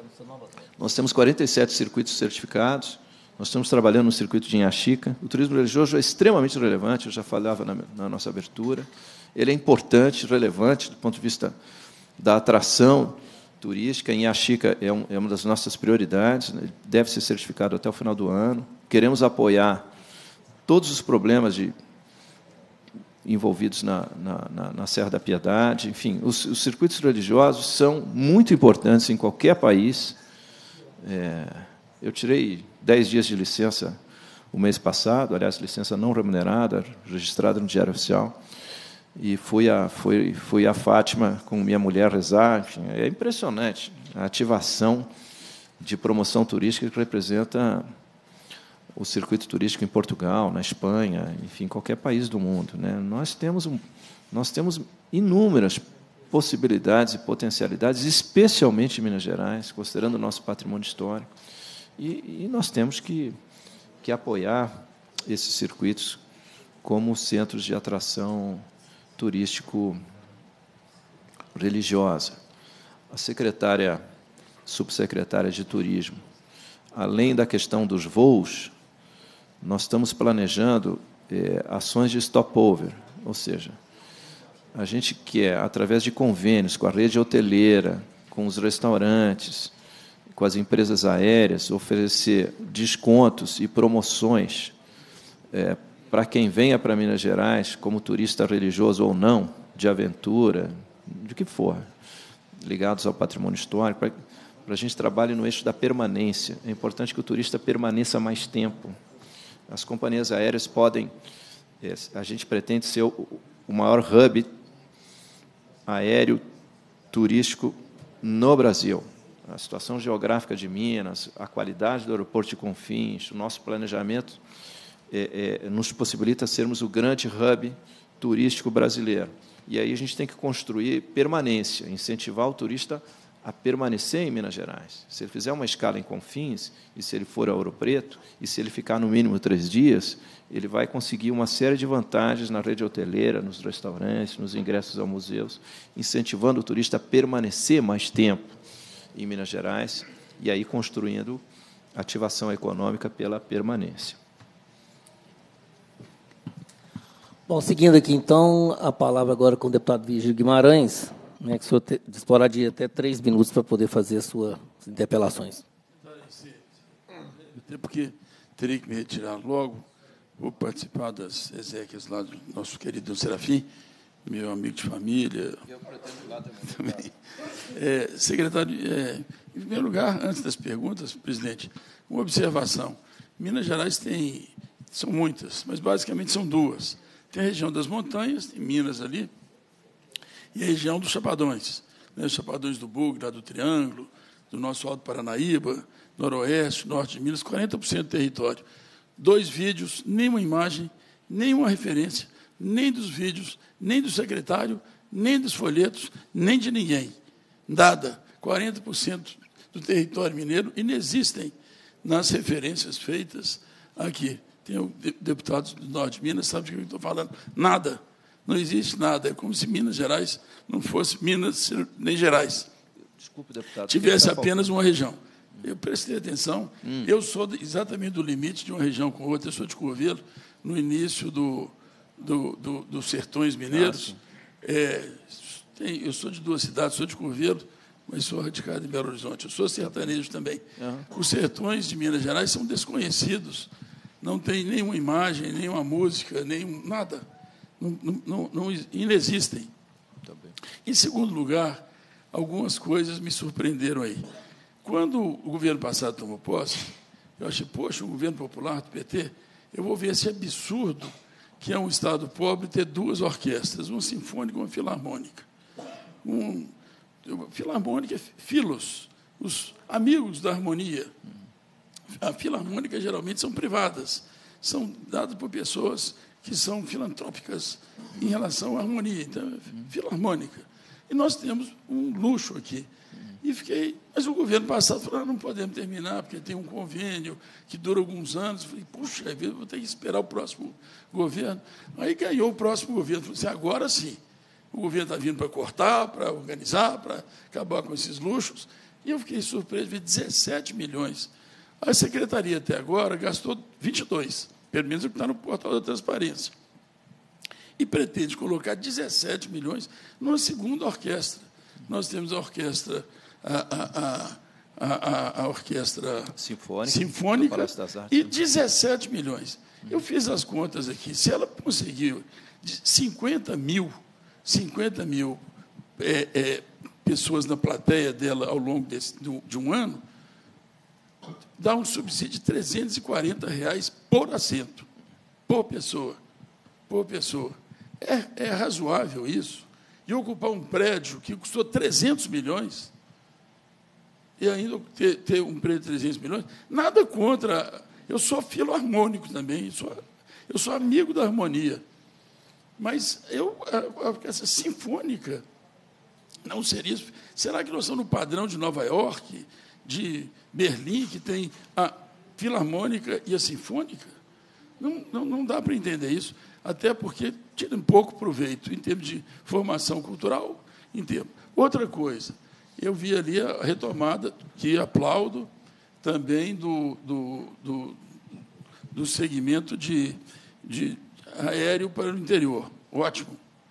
47 circuitos certificados. Nós estamos trabalhando no circuito de Inhaxica. O turismo religioso é extremamente relevante, eu já falava na nossa abertura. Ele é importante, relevante, do ponto de vista da atração turística. Inhaxica é uma das nossas prioridades, né? Ele deve ser certificado até o final do ano. Queremos apoiar todos os problemas envolvidos na Serra da Piedade. Enfim, os circuitos religiosos são muito importantes em qualquer país. Eu tirei 10 dias de licença o mês passado, aliás, licença não remunerada, registrada no Diário Oficial, e fui a Fátima com minha mulher rezar. Enfim, é impressionante a ativação de promoção turística que representa o circuito turístico em Portugal, na Espanha, enfim, qualquer país do mundo. Né? Nós temos inúmeras possibilidades e potencialidades, especialmente em Minas Gerais, considerando o nosso patrimônio histórico, e nós temos que apoiar esses circuitos como centros de atração turístico-religiosa. A subsecretária de Turismo, além da questão dos voos, nós estamos planejando ações de stopover, ou seja, a gente quer, através de convênios com a rede hoteleira, com os restaurantes, com as empresas aéreas, oferecer descontos e promoções para quem venha para Minas Gerais, como turista religioso ou não, de aventura, de que for, ligados ao patrimônio histórico, para a gente trabalhe no eixo da permanência. É importante que o turista permaneça mais tempo. As companhias aéreas podem... A gente pretende ser o maior hub aéreo turístico no Brasil. A situação geográfica de Minas, a qualidade do aeroporto de Confins, o nosso planejamento nos possibilita sermos o grande hub turístico brasileiro. E aí a gente tem que construir permanência, incentivar o turista a permanecer em Minas Gerais. Se ele fizer uma escala em Confins, e se ele for a Ouro Preto, e se ele ficar no mínimo 3 dias, ele vai conseguir uma série de vantagens na rede hoteleira, nos restaurantes, nos ingressos aos museus, incentivando o turista a permanecer mais tempo em Minas Gerais, e aí construindo ativação econômica pela permanência. Bom, seguindo aqui, então, a palavra agora com o deputado Virgílio Guimarães, né, que o senhor disporá de até 3 minutos para poder fazer as suas interpelações. Porque terei que me retirar logo, vou participar das exéquias lá do nosso querido Serafim, meu amigo de família. Eu pretendo ir lá também. Secretário, em primeiro lugar, antes das perguntas, presidente, uma observação. Minas Gerais são muitas, mas basicamente são duas. Tem a região das montanhas, tem Minas ali, e a região dos Chapadões, né, os Chapadões do Bugre, lá do Triângulo, do nosso Alto Paranaíba, Noroeste, Norte de Minas, 40% do território. 2 vídeos, nenhuma imagem, nenhuma referência, nem dos vídeos, nem do secretário, nem dos folhetos, nem de ninguém. Nada. 40% do território mineiro inexistem nas referências feitas aqui. Tem deputados do Norte de Minas, sabe do que eu estou falando? Nada. Não existe nada. É como se Minas Gerais não fosse Minas nem Gerais. Desculpe, deputado. Tivesse apenas uma região. Eu prestei atenção. Eu sou exatamente do limite de uma região com outra. Eu sou de Cotovelo, no início dos sertões mineiros. Eu sou de 2 cidades, sou de Cotovelo, mas sou radicado em Belo Horizonte. Eu sou sertanejo também. Os sertões de Minas Gerais são desconhecidos. Não tem nenhuma imagem, nenhuma música, nada. Não inexistem. Em segundo lugar, algumas coisas me surpreenderam aí. Quando o governo passado tomou posse, eu achei, poxa, o governo popular do PT, eu vou ver esse absurdo que é um Estado pobre ter 2 orquestras, uma sinfônica e uma filarmônica. Filarmônica é filos, os amigos da harmonia. A filarmônica geralmente são privadas, são dadas por pessoas que são filantrópicas em relação à harmonia. Então, é filarmônica. E nós temos um luxo aqui. Mas o governo passado falou, não podemos terminar, porque tem um convênio que dura alguns anos. Eu falei, puxa, vou ter que esperar o próximo governo. Aí ganhou o próximo governo. Falei assim, agora sim, o governo está vindo para cortar, para organizar, para acabar com esses luxos. E eu fiquei surpreso, vi 17 milhões. A secretaria, até agora, gastou 22, pelo menos o que está no portal da transparência. E pretende colocar 17 milhões numa segunda orquestra. Nós temos a orquestra... A orquestra sinfônica e 17 milhões. Eu fiz as contas aqui. Se ela conseguiu 50 mil pessoas na plateia dela ao longo de um ano, dá um subsídio de R$340 por assento, por pessoa. É razoável isso? E ocupar um prédio que custou 300 milhões... e ainda ter um prédio de 300 milhões, nada contra. Eu sou filarmônico também, eu sou amigo da harmonia. Mas essa sinfônica não seria isso. Será que nós estamos no padrão de Nova York, de Berlim, que tem a filarmônica e a sinfônica? Não dá para entender isso, até porque tira um pouco proveito em termos de formação cultural. Outra coisa, eu vi ali a retomada, que aplaudo, também do segmento de aéreo para o interior. Ótimo.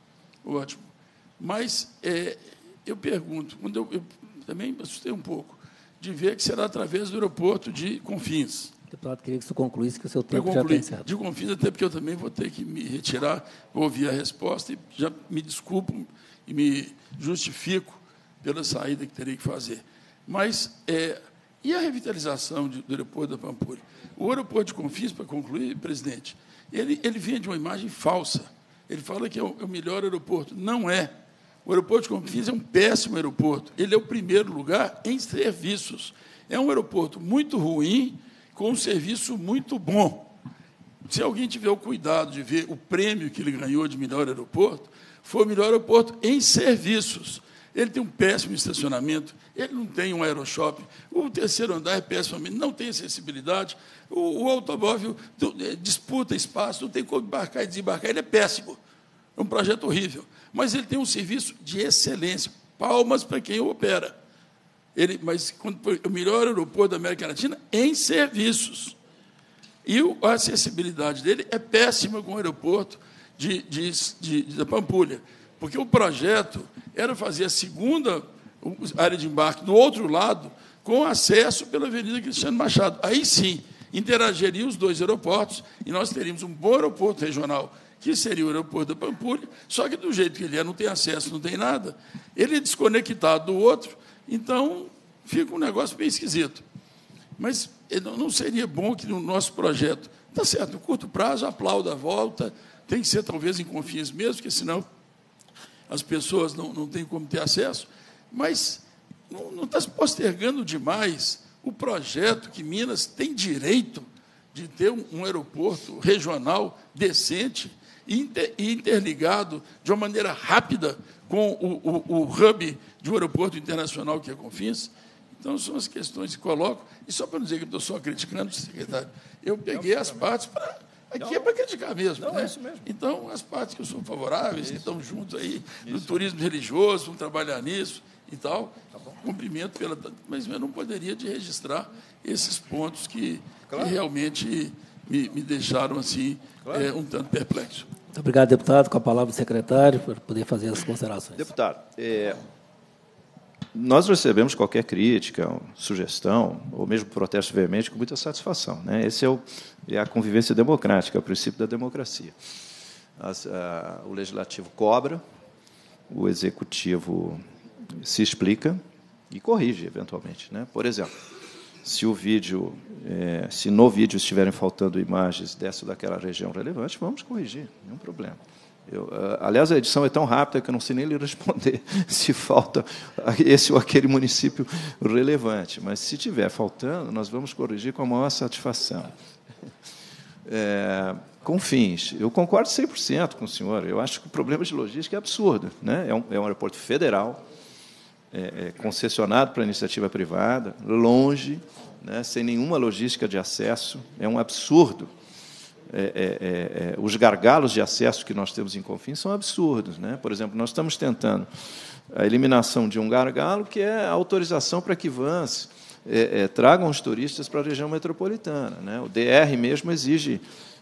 Mas eu pergunto, quando eu também me assustei um pouco, de ver que será através do aeroporto de Confins. Deputado, queria que você concluísse, que o seu tempo já está encerrado. De Confins, até porque eu também vou ter que me retirar, vou ouvir a resposta e já me desculpo e me justifico pela saída que terei que fazer. Mas, e a revitalização do aeroporto da Pampulha? O aeroporto de Confins, para concluir, presidente, ele vende uma imagem falsa. Ele fala que é o melhor aeroporto. Não é. O aeroporto de Confins é um péssimo aeroporto. Ele é o primeiro lugar em serviços. É um aeroporto muito ruim, com um serviço muito bom. Se alguém tiver o cuidado de ver o prêmio que ele ganhou de melhor aeroporto, foi o melhor aeroporto em serviços. Ele tem um péssimo estacionamento, ele não tem um aeroshop, o terceiro andar é péssimo, não tem acessibilidade, o automóvel disputa espaço, não tem como embarcar e desembarcar, ele é péssimo, é um projeto horrível, mas ele tem um serviço de excelência, palmas para quem o opera. Mas o melhor aeroporto da América Latina em serviços. E a acessibilidade dele é péssima com o aeroporto da Pampulha, porque o projeto era fazer a segunda área de embarque do outro lado, com acesso pela Avenida Cristiano Machado. Aí sim, interagiriam os 2 aeroportos e nós teríamos um bom aeroporto regional, que seria o aeroporto da Pampulha, só que do jeito que ele é, não tem acesso, não tem nada. Ele é desconectado do outro, então fica um negócio bem esquisito. Mas não seria bom que no nosso projeto, está certo, no curto prazo, aplauda a volta, tem que ser talvez em Confins mesmo, porque senão as pessoas não têm como ter acesso, mas não está se postergando demais o projeto que Minas tem direito de ter um aeroporto regional decente e interligado de uma maneira rápida com o hub de um aeroporto internacional que é Confins. Então, são as questões que coloco. E só para não dizer que eu estou só criticando, secretário, eu peguei as partes para... Aqui é para criticar mesmo. Né? É isso mesmo. Então, as partes que eu sou favoráveis, que estão juntos aí, no turismo religioso, vamos trabalhar nisso e tal. Tá bom. Cumprimento pela... Mas eu não poderia de registrar esses pontos que realmente me deixaram assim, um tanto perplexo. Muito obrigado, deputado. Com a palavra o secretário, para poder fazer as considerações. Deputado, nós recebemos qualquer crítica, sugestão, ou mesmo protesto veemente, com muita satisfação. Né? Esse é a convivência democrática, é o princípio da democracia. O Legislativo cobra, o Executivo se explica e corrige, eventualmente. Né? Por exemplo, se no vídeo estiverem faltando imagens dessa ou daquela região relevante, vamos corrigir, nenhum problema. Aliás, a edição é tão rápida que eu não sei nem lhe responder se falta esse ou aquele município relevante. Mas, se estiver faltando, nós vamos corrigir com a maior satisfação. Confins, eu concordo 100% com o senhor. Eu acho que o problema de logística é absurdo. Né? É um aeroporto federal, concessionado para a iniciativa privada, longe, né? Sem nenhuma logística de acesso. É um absurdo. Os gargalos de acesso que nós temos em Confins são absurdos. Né? Por exemplo, nós estamos tentando a eliminação de um gargalo, que é a autorização para que vans tragam os turistas para a região metropolitana. Né? O DR mesmo exige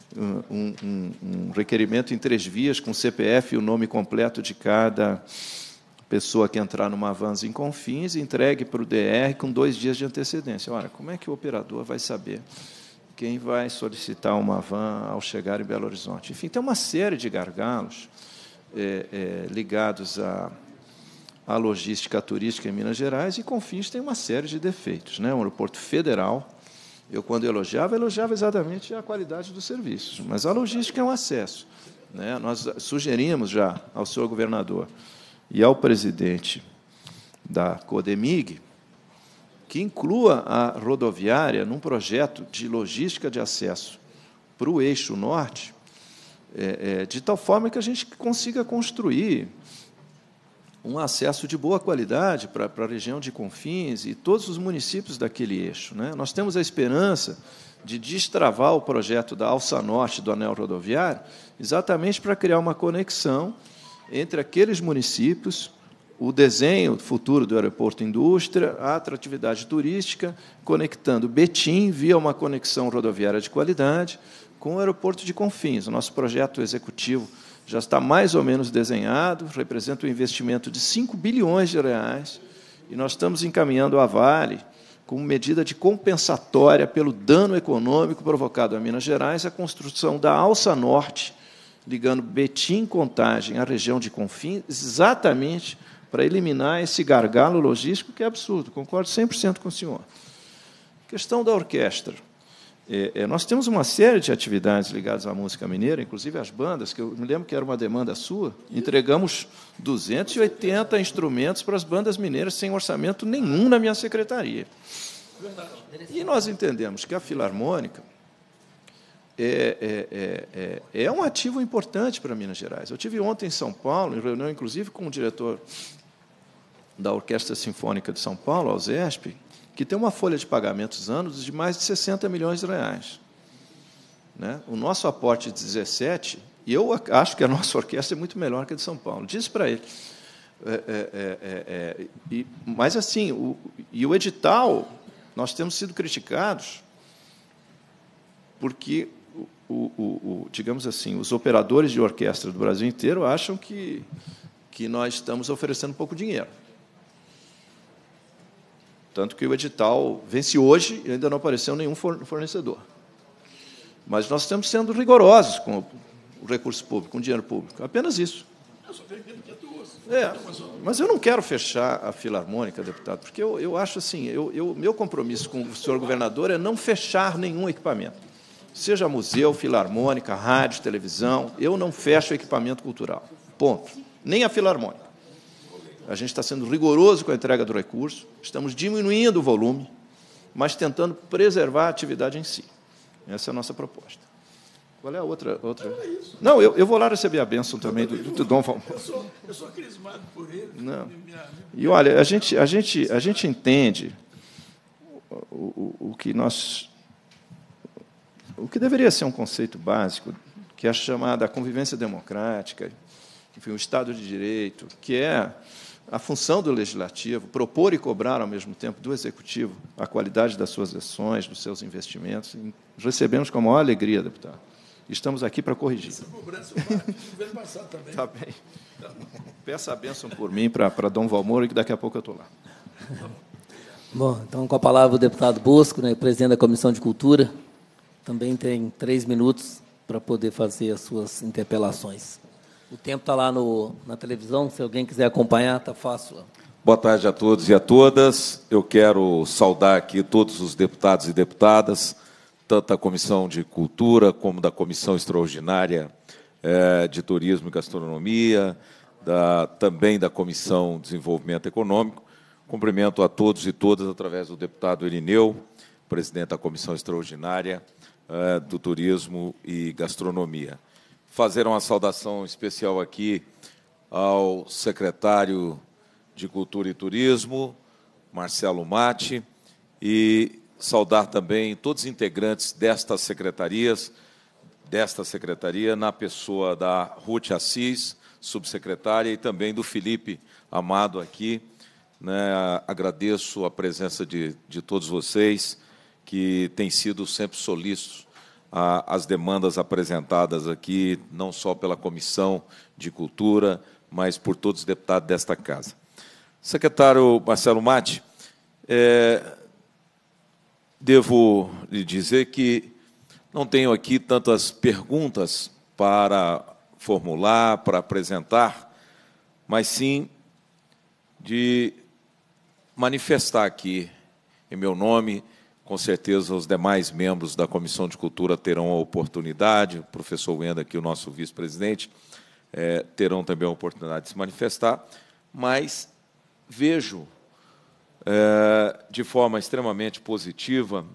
um requerimento em 3 vias, com o CPF e o nome completo de cada pessoa que entrar numa vans em Confins, e entregue para o DR com 2 dias de antecedência. Ora, como é que o operador vai saber quem vai solicitar uma van ao chegar em Belo Horizonte? Enfim, tem uma série de gargalos ligados à logística turística em Minas Gerais, e Confins tem uma série de defeitos. Né? Um aeroporto federal, eu, quando elogiava exatamente a qualidade dos serviços, mas a logística é um acesso. Né? Nós sugerimos já ao senhor governador e ao presidente da Codemig que inclua a rodoviária num projeto de logística de acesso para o eixo norte, de tal forma que a gente consiga construir um acesso de boa qualidade para a região de Confins e todos os municípios daquele eixo. Né? Nós temos a esperança de destravar o projeto da alça norte do anel rodoviário, exatamente para criar uma conexão entre aqueles municípios, o desenho futuro do aeroporto indústria, a atratividade turística, conectando Betim via uma conexão rodoviária de qualidade com o aeroporto de Confins. O nosso projeto executivo já está mais ou menos desenhado, representa um investimento de 5 bilhões de reais, e nós estamos encaminhando a Vale, como medida de compensatória pelo dano econômico provocado a Minas Gerais, a construção da alça norte, ligando Betim, Contagem à região de Confins, exatamente para eliminar esse gargalo logístico que é absurdo. Concordo 100% com o senhor. Questão da orquestra. Nós temos uma série de atividades ligadas à música mineira, inclusive as bandas, que eu me lembro que era uma demanda sua. Entregamos 280 instrumentos para as bandas mineiras sem orçamento nenhum na minha secretaria. E nós entendemos que a Filarmônica é um ativo importante para Minas Gerais. Eu tive ontem em São Paulo, em reunião, inclusive, com o diretor da Orquestra Sinfônica de São Paulo, a USESP, que tem uma folha de pagamentos anos de mais de 60 milhões de reais. Né? O nosso aporte de 17, e eu acho que a nossa orquestra é muito melhor que a de São Paulo. Disse para ele. Mas, assim, o edital, nós temos sido criticados porque, digamos assim, os operadores de orquestra do Brasil inteiro acham que nós estamos oferecendo pouco dinheiro. Tanto que o edital vence hoje e ainda não apareceu nenhum fornecedor. Mas nós estamos sendo rigorosos com o recurso público, com o dinheiro público. Apenas isso. Eu só tenho medo que é 12. Mas eu não quero fechar a Filarmônica, deputado, porque eu acho assim, meu compromisso com o senhor governador é não fechar nenhum equipamento. Seja museu, filarmônica, rádio, televisão, eu não fecho equipamento cultural. Ponto. Nem a Filarmônica. A gente está sendo rigoroso com a entrega do recurso, estamos diminuindo o volume, mas tentando preservar a atividade em si. Essa é a nossa proposta. Qual é a outra? Não, eu vou lá receber a bênção também do Dom Valmor. Eu sou crismado por ele. Não. E, olha, a gente entende o que deveria ser um conceito básico, que é a chamada convivência democrática, enfim, o Estado de Direito, que é a função do Legislativo, propor e cobrar, ao mesmo tempo, do Executivo a qualidade das suas ações, dos seus investimentos. Recebemos com a maior alegria, deputado. Estamos aqui para corrigir. Essa cobrança eu faço no governo passado também. Está bem. Peça a bênção por mim para Dom Valmor, que daqui a pouco eu estou lá. Bom, então, com a palavra o deputado Bosco, né, presidente da Comissão de Cultura, também tem 3 minutos para poder fazer as suas interpelações. O tempo está lá na televisão, se alguém quiser acompanhar, está fácil. Boa tarde a todos e a todas. Eu quero saudar aqui todos os deputados e deputadas, tanto da Comissão de Cultura, como da Comissão Extraordinária de Turismo e Gastronomia, também da Comissão de Desenvolvimento Econômico. Cumprimento a todos e todas através do deputado Irineu, presidente da Comissão Extraordinária do Turismo e Gastronomia. Fazer uma saudação especial aqui ao secretário de Cultura e Turismo, Marcelo Matti, e saudar também todos os integrantes desta secretaria, na pessoa da Ruth Assis, subsecretária, e também do Felipe Amado aqui. Agradeço a presença de todos vocês, que têm sido sempre solícitos às demandas apresentadas aqui, não só pela Comissão de Cultura, mas por todos os deputados desta casa. Secretário Marcelo Matti, devo lhe dizer que não tenho aqui tantas perguntas para formular, para apresentar, mas sim de manifestar aqui, em meu nome, com certeza os demais membros da Comissão de Cultura terão a oportunidade, o professor Wenda, aqui, o nosso vice-presidente, terão também a oportunidade de se manifestar, mas vejo de forma extremamente positiva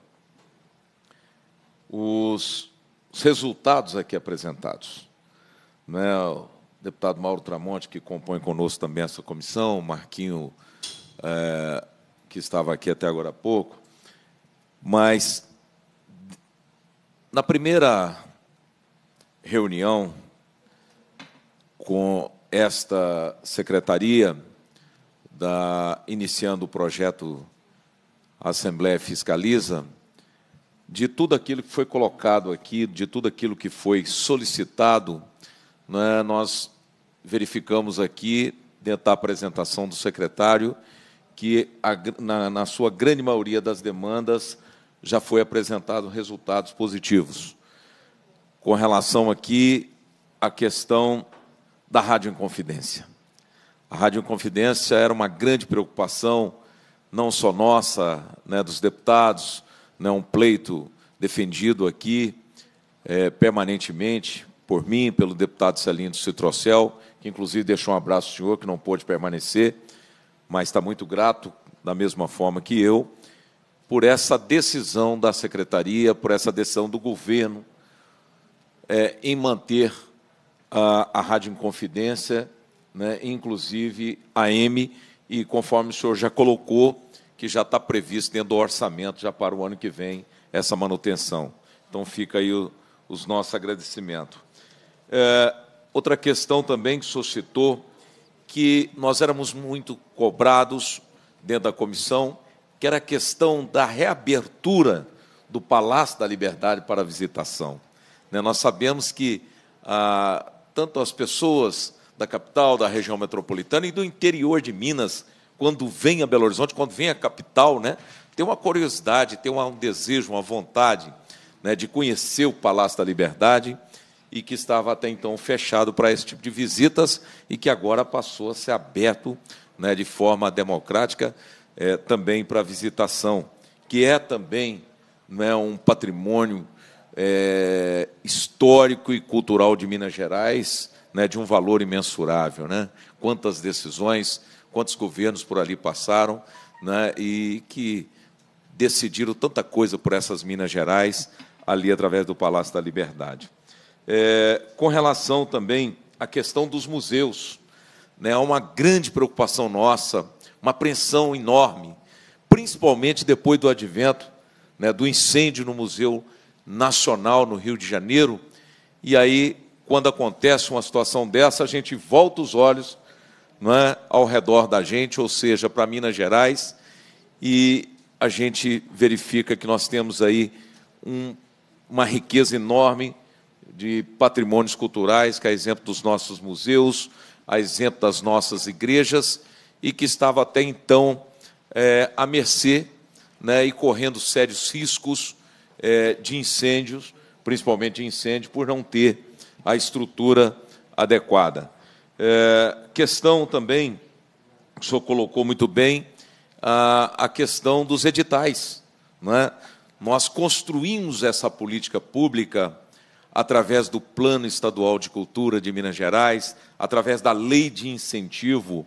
os resultados aqui apresentados. O deputado Mauro Tramonte, que compõe conosco também essa comissão, o Marquinho, que estava aqui até agora há pouco, mas, na primeira reunião com esta secretaria, iniciando o projeto Assembleia Fiscaliza, de tudo aquilo que foi colocado aqui, de tudo aquilo que foi solicitado, nós verificamos aqui, dentro da apresentação do secretário, que, na sua grande maioria das demandas, já foi apresentado resultados positivos. Com relação aqui à questão da Rádio Inconfidência. A Rádio Inconfidência era uma grande preocupação, não só nossa, dos deputados, um pleito defendido aqui permanentemente por mim, pelo deputado Celino Citrocel, que, inclusive, deixou um abraço ao senhor, que não pôde permanecer, mas está muito grato, da mesma forma que eu, por essa decisão da secretaria, por essa decisão do governo em manter a Rádio Inconfidência, inclusive a AM, e conforme o senhor já colocou, que já está previsto dentro do orçamento, já para o ano que vem, essa manutenção. Então, fica aí os nossos agradecimentos. Outra questão também que o senhor citou, que nós éramos muito cobrados dentro da comissão, que era a questão da reabertura do Palácio da Liberdade para a visitação. Nós sabemos que tanto as pessoas da capital, da região metropolitana e do interior de Minas, quando vem a Belo Horizonte, quando vem a capital, tem uma curiosidade, tem um desejo, uma vontade de conhecer o Palácio da Liberdade, e que estava até então fechado para esse tipo de visitas e que agora passou a ser aberto, né, de forma democrática, também para visitação, que é também, né, um patrimônio histórico e cultural de Minas Gerais, né, de um valor imensurável, né? Quantas decisões, quantos governos por ali passaram, né, e que decidiram tanta coisa por essas Minas Gerais, ali através do Palácio da Liberdade. Com relação também à questão dos museus, né, há uma grande preocupação nossa, uma apreensão enorme, principalmente depois do advento, né, do incêndio no Museu Nacional no Rio de Janeiro, e aí, quando acontece uma situação dessa, a gente volta os olhos, não é, ao redor da gente, ou seja, para Minas Gerais, e a gente verifica que nós temos aí uma riqueza enorme de patrimônios culturais, que é exemplo dos nossos museus, a exemplo das nossas igrejas, e que estava até então à mercê, né, e correndo sérios riscos de incêndios, principalmente de incêndio, por não ter a estrutura adequada. Questão também, o senhor colocou muito bem, a questão dos editais, não é? Nós construímos essa política pública através do Plano Estadual de Cultura de Minas Gerais, através da Lei de Incentivo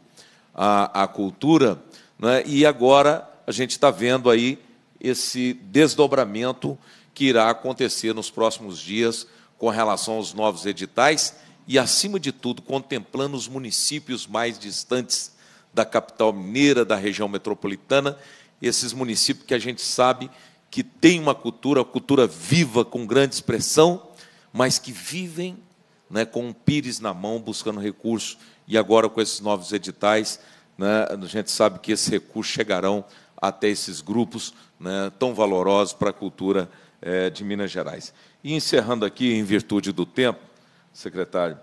à Cultura, né? E agora a gente está vendo aí esse desdobramento que irá acontecer nos próximos dias com relação aos novos editais e, acima de tudo, contemplando os municípios mais distantes da capital mineira, da região metropolitana, esses municípios que a gente sabe que têm uma cultura viva, com grande expressão, mas que vivem, né, com um pires na mão, buscando recursos. E agora, com esses novos editais, né, a gente sabe que esses recursos chegarão até esses grupos, né, tão valorosos para a cultura de Minas Gerais. E, encerrando aqui, em virtude do tempo, secretário,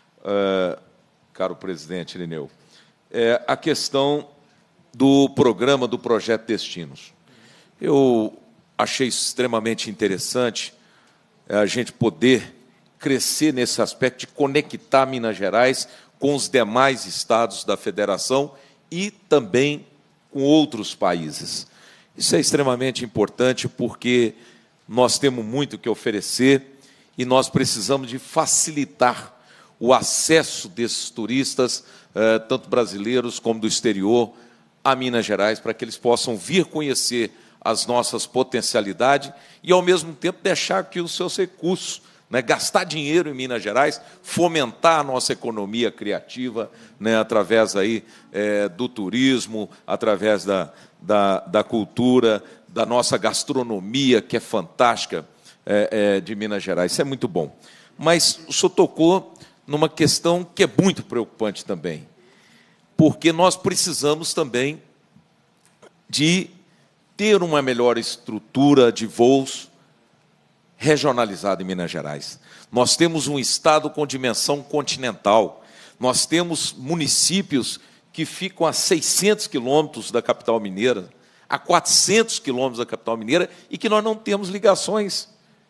caro presidente Irineu, a questão do programa, do projeto Destinos. Eu achei extremamente interessante a gente poder crescer nesse aspecto de conectar Minas Gerais com os demais estados da federação e também com outros países. Isso é extremamente importante porque nós temos muito que oferecer e nós precisamos de facilitar o acesso desses turistas, tanto brasileiros como do exterior, a Minas Gerais, para que eles possam vir conhecer as nossas potencialidades e, ao mesmo tempo, deixar que os seus recursos, né, gastar dinheiro em Minas Gerais, fomentar a nossa economia criativa, né, através aí, do turismo, através da cultura, da nossa gastronomia, que é fantástica, de Minas Gerais. Isso é muito bom. Mas o senhor tocou numa questão que é muito preocupante também, porque nós precisamos também de ter uma melhor estrutura de voos regionalizada em Minas Gerais. Nós temos um estado com dimensão continental, nós temos municípios que ficam a 600 quilômetros da capital mineira, a 400 quilômetros da capital mineira, e que nós não temos ligações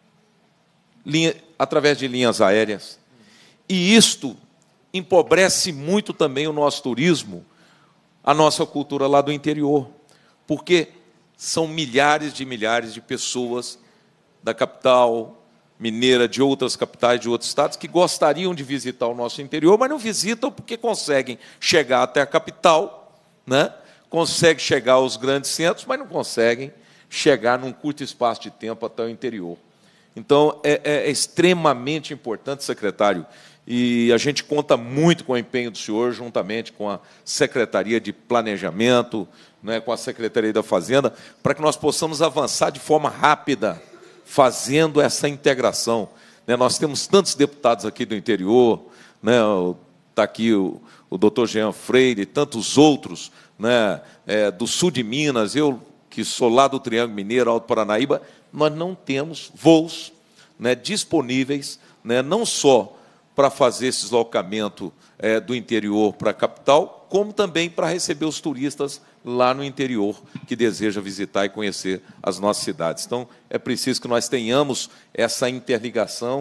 através de linhas aéreas. E isto empobrece muito também o nosso turismo, a nossa cultura lá do interior, porque são milhares de pessoas da capital mineira, de outras capitais, de outros estados, que gostariam de visitar o nosso interior, mas não visitam porque conseguem chegar até a capital, né? Conseguem chegar aos grandes centros, mas não conseguem chegar num curto espaço de tempo até o interior. Então, é extremamente importante, secretário, e a gente conta muito com o empenho do senhor, juntamente com a Secretaria de Planejamento, né, com a Secretaria da Fazenda, para que nós possamos avançar de forma rápida, fazendo essa integração. Né, nós temos tantos deputados aqui do interior, né, está aqui o doutor Jean Freire, e tantos outros, né, do sul de Minas, eu que sou lá do Triângulo Mineiro, Alto Paranaíba, nós não temos voos, né, disponíveis, né, não só para fazer esse deslocamento do interior para a capital, como também para receber os turistas lá no interior que desejam visitar e conhecer as nossas cidades. Então, é preciso que nós tenhamos essa interligação,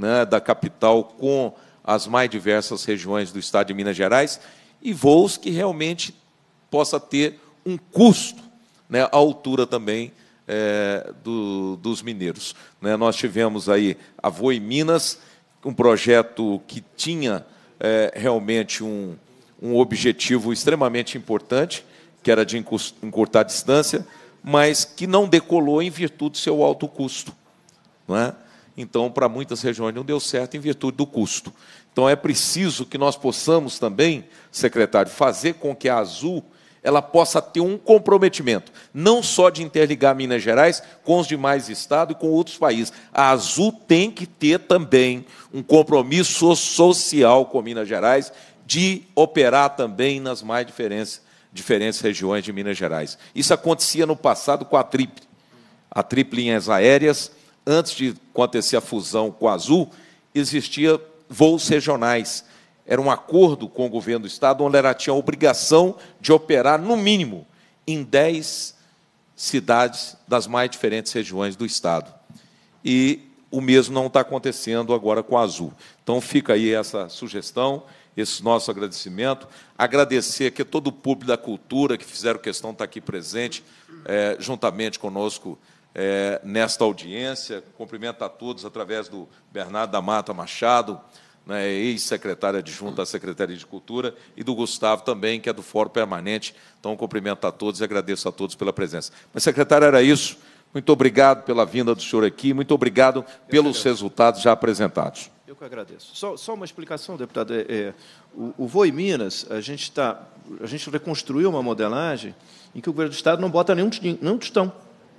né, da capital com as mais diversas regiões do estado de Minas Gerais, e voos que realmente possa ter um custo, né, à altura também dos mineiros. Né? Nós tivemos aí a Voe Minas, um projeto que tinha realmente um objetivo extremamente importante, que era de encurtar a distância, mas que não decolou em virtude do seu alto custo. Não é? Então, para muitas regiões não deu certo em virtude do custo. Então, é preciso que nós possamos também, secretário, fazer com que a Azul ela possa ter um comprometimento, não só de interligar Minas Gerais com os demais estados e com outros países. A Azul tem que ter também um compromisso social com Minas Gerais de operar também nas mais diferentes regiões de Minas Gerais. Isso acontecia no passado com a Trip Linhas Aéreas. Antes de acontecer a fusão com a Azul, existia voos regionais. Era um acordo com o governo do Estado, onde ela tinha a obrigação de operar, no mínimo, em 10 cidades das mais diferentes regiões do Estado. E o mesmo não está acontecendo agora com a Azul. Então, fica aí essa sugestão, esse nosso agradecimento. Agradecer aqui a todo o público da cultura que fizeram questão de estar aqui presente, juntamente conosco, nesta audiência. Cumprimento a todos através do Bernardo da Mata Machado, né, ex-secretário adjunto da Secretaria de Cultura, e do Gustavo também, que é do Fórum Permanente. Então, cumprimento a todos e agradeço a todos pela presença. Mas, secretário, era isso. Muito obrigado pela vinda do senhor aqui, muito obrigado pelos resultados já apresentados. Eu que agradeço. Só uma explicação, deputado. O Voe Minas, a gente reconstruiu uma modelagem em que o governo do Estado não bota nenhum tostão.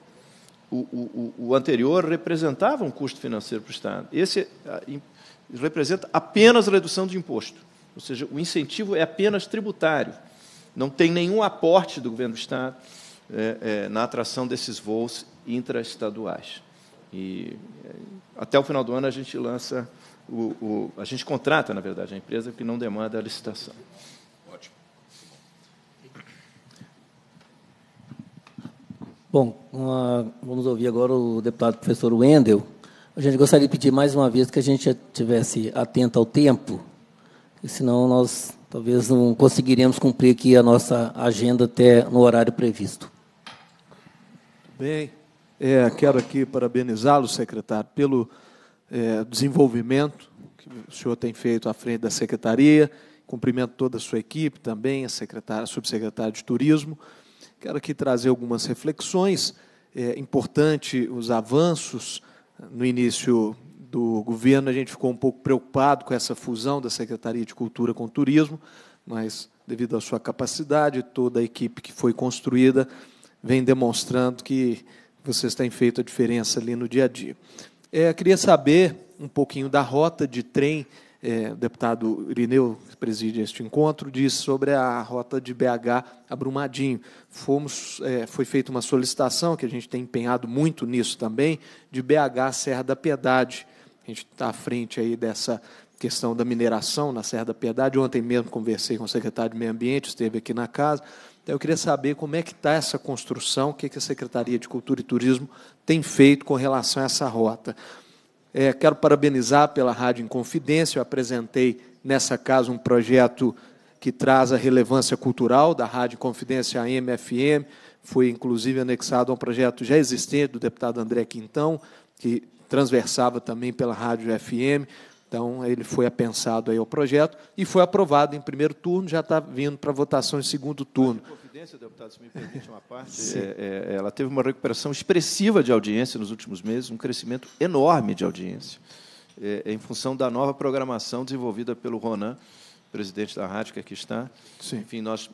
O anterior representava um custo financeiro para o Estado. Esse representa apenas redução de imposto, ou seja, o incentivo é apenas tributário, não tem nenhum aporte do governo do Estado na atração desses voos intraestaduais. E até o final do ano a gente lança, a gente contrata, na verdade, a empresa que não demanda a licitação. Ótimo. Bom, vamos ouvir agora o deputado professor Wendel. A gente gostaria de pedir mais uma vez que a gente estivesse atento ao tempo, senão nós talvez não conseguiríamos cumprir aqui a nossa agenda até no horário previsto. Bem, quero aqui parabenizá-lo, secretário, pelo desenvolvimento que o senhor tem feito à frente da Secretaria. Cumprimento toda a sua equipe também, a subsecretária de Turismo. Quero aqui trazer algumas reflexões. É importante os avanços. No início do governo, a gente ficou um pouco preocupado com essa fusão da Secretaria de Cultura com o Turismo, mas, devido à sua capacidade, toda a equipe que foi construída vem demonstrando que vocês têm feito a diferença ali no dia a dia. Queria saber um pouquinho da rota de trem. O deputado Irineu, que preside este encontro, disse sobre a rota de BH a Brumadinho. Foi feita uma solicitação, que a gente tem empenhado muito nisso também, de BH à Serra da Piedade. A gente está à frente aí dessa questão da mineração na Serra da Piedade. Ontem mesmo conversei com o secretário de Meio Ambiente, esteve aqui na casa. Então, eu queria saber como é que está essa construção, o que a Secretaria de Cultura e Turismo tem feito com relação a essa rota. Quero parabenizar pela Rádio Inconfidência. Eu apresentei, nessa casa, um projeto que traz a relevância cultural da Rádio Inconfidência AM/FM. Foi, inclusive, anexado a um projeto já existente do deputado André Quintão, que transversava também pela Rádio FM. Então, ele foi apensado aí ao projeto e foi aprovado em primeiro turno, já está vindo para votação em segundo turno. A Inconfidência, deputado, se me permite uma parte, ela teve uma recuperação expressiva de audiência nos últimos meses, um crescimento enorme de audiência, em função da nova programação desenvolvida pelo Ronan, presidente da rádio, que aqui está. Sim. Enfim, nós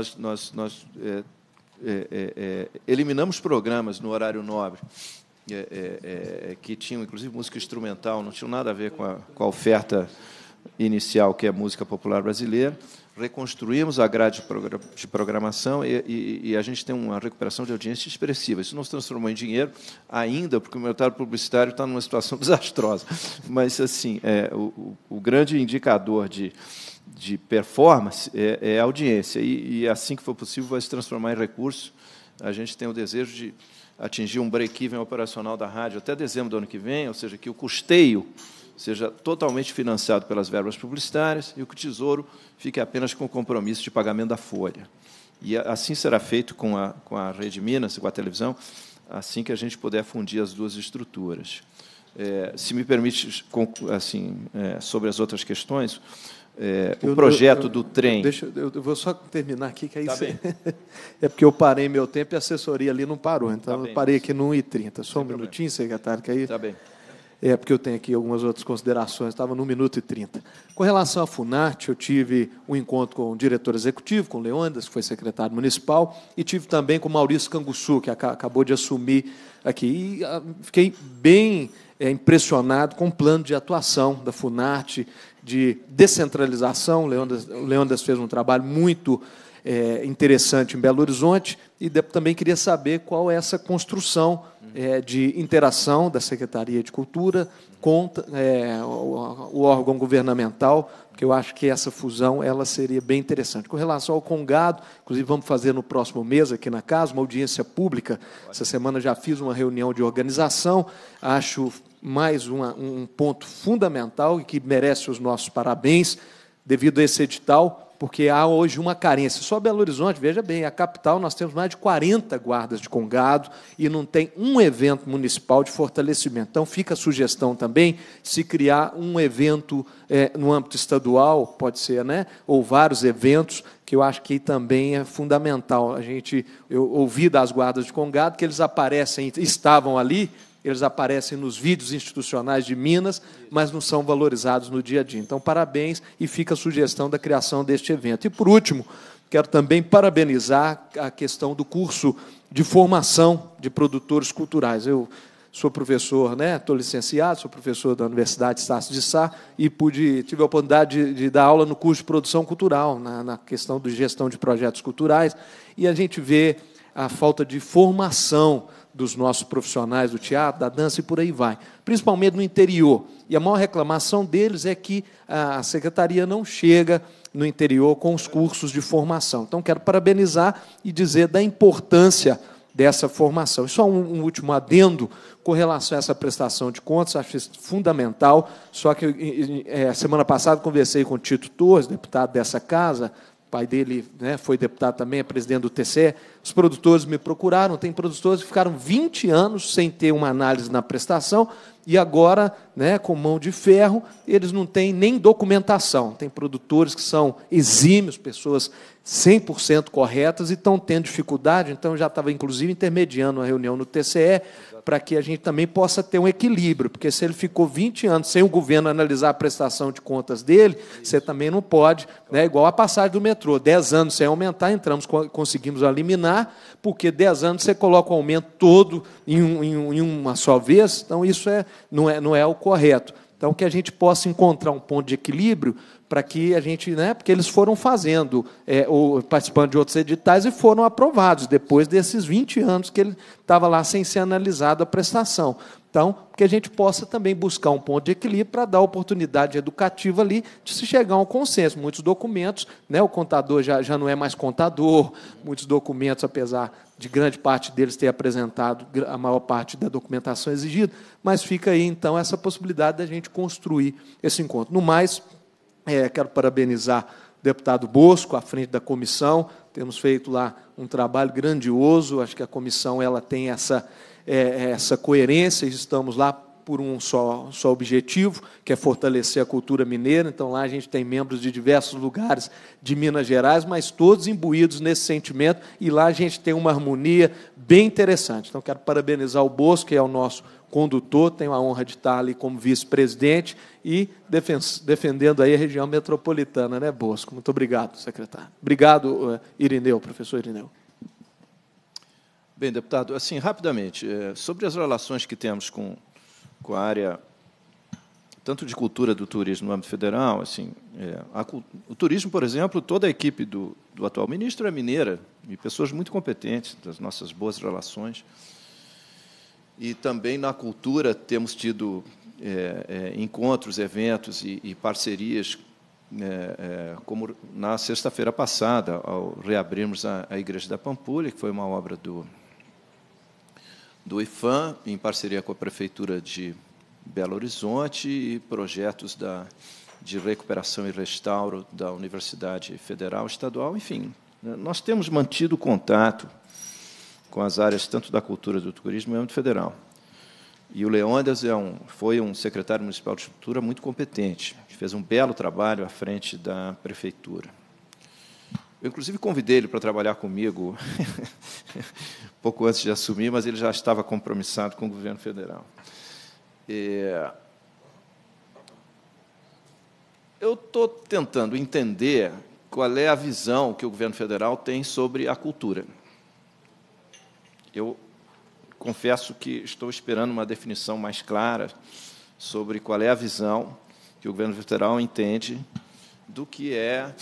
eliminamos programas no horário nobre, que tinham, inclusive, música instrumental, não tinham nada a ver com a oferta inicial, que é a música popular brasileira. Reconstruímos a grade de programação e a gente tem uma recuperação de audiência expressiva. Isso não se transformou em dinheiro ainda, porque o mercado publicitário está numa situação desastrosa. Mas, assim, o grande indicador de performance é a audiência. E, assim que for possível, vai se transformar em recurso. A gente tem o desejo de atingir um break-even operacional da rádio até dezembro do ano que vem, ou seja, que o custeio seja totalmente financiado pelas verbas publicitárias e que o Tesouro fique apenas com o compromisso de pagamento da folha. E assim será feito com a Rede Minas, com a televisão, assim que a gente puder fundir as duas estruturas. Se me permite, assim, sobre as outras questões, o projeto do trem... Eu vou só terminar aqui, que aí tá você... É porque eu parei meu tempo e a assessoria ali não parou, então tá eu parei aqui no 1h30. Só um problema. minutinho, secretário, que aí... Tá bem. Porque eu tenho aqui algumas outras considerações, estava no 1h30. Com relação à Funarte, eu tive um encontro com o diretor executivo, com o Leônidas, que foi secretário municipal, e tive também com o Maurício Canguçu, que acabou de assumir aqui. E fiquei bem impressionado com o plano de atuação da Funarte, de descentralização. O Leônidas fez um trabalho muito interessante em Belo Horizonte, e também queria saber qual é essa construção de interação da Secretaria de Cultura com o órgão governamental, porque eu acho que essa fusão ela seria bem interessante. Com relação ao Congado, inclusive vamos fazer no próximo mês aqui na casa uma audiência pública. Essa semana já fiz uma reunião de organização, acho mais um ponto fundamental e que merece os nossos parabéns devido a esse edital, porque há hoje uma carência. Só Belo Horizonte, veja bem, a capital, nós temos mais de 40 guardas de Congado e não tem um evento municipal de fortalecimento. Então, fica a sugestão também se criar um evento no âmbito estadual, pode ser, né? Ou vários eventos, que eu acho que também é fundamental. Eu ouvi das guardas de Congado que eles estavam ali, eles aparecem nos vídeos institucionais de Minas, mas não são valorizados no dia a dia. Então, parabéns, e fica a sugestão da criação deste evento. E, por último, quero também parabenizar a questão do curso de formação de produtores culturais. Eu sou professor, estou licenciado, sou professor da Universidade Estácio de Sá, e tive a oportunidade de dar aula no curso de produção cultural, na questão de gestão de projetos culturais, e a gente vê a falta de formação dos nossos profissionais do teatro, da dança e por aí vai, principalmente no interior. E a maior reclamação deles é que a Secretaria não chega no interior com os cursos de formação. Então, quero parabenizar e dizer da importância dessa formação. E só um último adendo com relação a essa prestação de contas, acho isso fundamental, só que semana passada conversei com o Tito Torres, deputado dessa casa, o pai dele foi deputado também, é presidente do TCE. Os produtores me procuraram, tem produtores que ficaram 20 anos sem ter uma análise na prestação, e agora, com mão de ferro, eles não têm nem documentação. Tem produtores que são exímios, pessoas 100% corretas, e estão tendo dificuldade. Então, eu já estava, inclusive, intermediando uma reunião no TCE, para que a gente também possa ter um equilíbrio, porque se ele ficou 20 anos sem o governo analisar a prestação de contas dele, você também não pode, igual a passagem do metrô, 10 anos sem aumentar, conseguimos eliminar, porque 10 anos você coloca o aumento todo em uma só vez, então isso não é o correto. Então, que a gente possa encontrar um ponto de equilíbrio para que a gente, porque eles foram fazendo, participando de outros editais e foram aprovados, depois desses 20 anos que ele estava lá sem ser analisada a prestação. Então, que a gente possa também buscar um ponto de equilíbrio para dar oportunidade educativa ali de se chegar a um consenso. Muitos documentos, o contador já não é mais contador, muitos documentos, apesar de grande parte deles ter apresentado a maior parte da documentação exigida, mas fica aí, então, essa possibilidade da gente construir esse encontro. No mais, quero parabenizar o deputado Bosco, à frente da comissão. Temos feito lá um trabalho grandioso, acho que a comissão ela tem essa coerência, estamos lá por um só objetivo, que é fortalecer a cultura mineira. Então, lá a gente tem membros de diversos lugares de Minas Gerais, mas todos imbuídos nesse sentimento, e lá a gente tem uma harmonia bem interessante. Então, quero parabenizar o Bosco, que é o nosso condutor, tenho a honra de estar ali como vice-presidente e defendendo aí a região metropolitana, Bosco? Muito obrigado, secretário. Obrigado, Irineu, professor Irineu. Bem, deputado, assim, rapidamente, sobre as relações que temos com a área, tanto de cultura do turismo no âmbito federal, assim, o turismo, por exemplo, toda a equipe do atual ministro é mineira, e pessoas muito competentes, das nossas boas relações. E também na cultura temos tido encontros, eventos e parcerias, como na sexta-feira passada, ao reabrirmos a Igreja da Pampulha, que foi uma obra do IFAM, em parceria com a Prefeitura de Belo Horizonte e projetos de recuperação e restauro da Universidade Federal Estadual, enfim. Nós temos mantido contato com as áreas tanto da cultura do turismo e do âmbito federal. E o Leônidas foi um secretário municipal de estrutura muito competente, que fez um belo trabalho à frente da prefeitura. Eu, inclusive, convidei ele para trabalhar comigo pouco antes de assumir, mas ele já estava compromissado com o governo federal. Eu estou tentando entender qual é a visão que o governo federal tem sobre a cultura. Eu confesso que estou esperando uma definição mais clara sobre qual é a visão que o governo federal entende do que é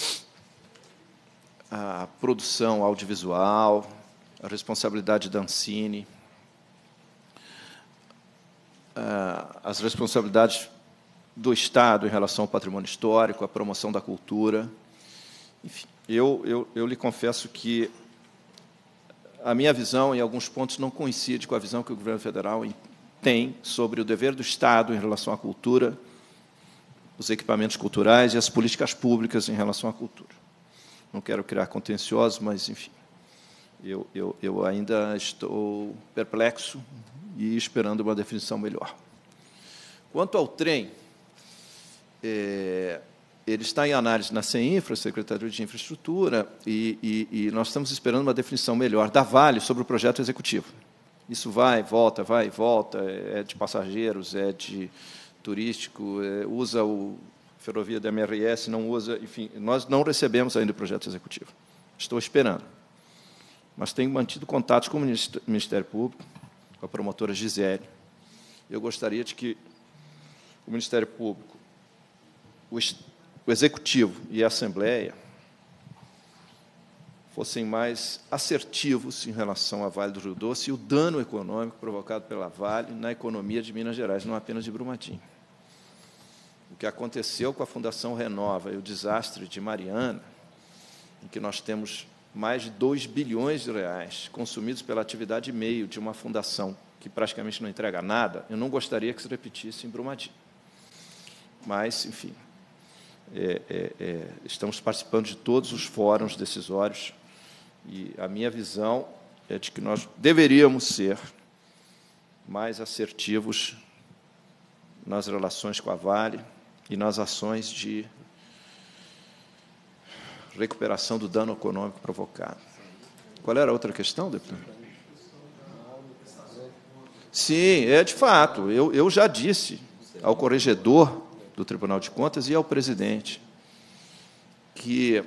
a produção audiovisual, a responsabilidade da Ancine, as responsabilidades do Estado em relação ao patrimônio histórico, a promoção da cultura. Enfim, eu lhe confesso que a minha visão, em alguns pontos, não coincide com a visão que o governo federal tem sobre o dever do Estado em relação à cultura, os equipamentos culturais e as políticas públicas em relação à cultura. Não quero criar contenciosos, mas, enfim, eu ainda estou perplexo e esperando uma definição melhor. Quanto ao trem, ele está em análise na CEINFRA, Secretaria de Infraestrutura, e nós estamos esperando uma definição melhor da Vale sobre o projeto executivo. Isso vai e volta, é de passageiros, é de turístico, usa o ferrovia da MRS, não usa, enfim, nós não recebemos ainda o projeto executivo. Estou esperando. Mas tenho mantido contatos com o Ministério Público, com a promotora Gisele. Eu gostaria de que o Ministério Público, o Executivo e a Assembleia fossem mais assertivos em relação à Vale do Rio Doce e o dano econômico provocado pela Vale na economia de Minas Gerais, não apenas de Brumadinho. O que aconteceu com a Fundação Renova e o desastre de Mariana, em que nós temos mais de 2 bilhões de reais consumidos pela atividade e meio de uma fundação que praticamente não entrega nada, eu não gostaria que se repetisse em Brumadinho. Mas, enfim, estamos participando de todos os fóruns decisórios e a minha visão é de que nós deveríamos ser mais assertivos nas relações com a Vale e nas ações de recuperação do dano econômico provocado. Qual era a outra questão, deputado? Sim, de fato, eu já disse ao corregedor do Tribunal de Contas e ao presidente que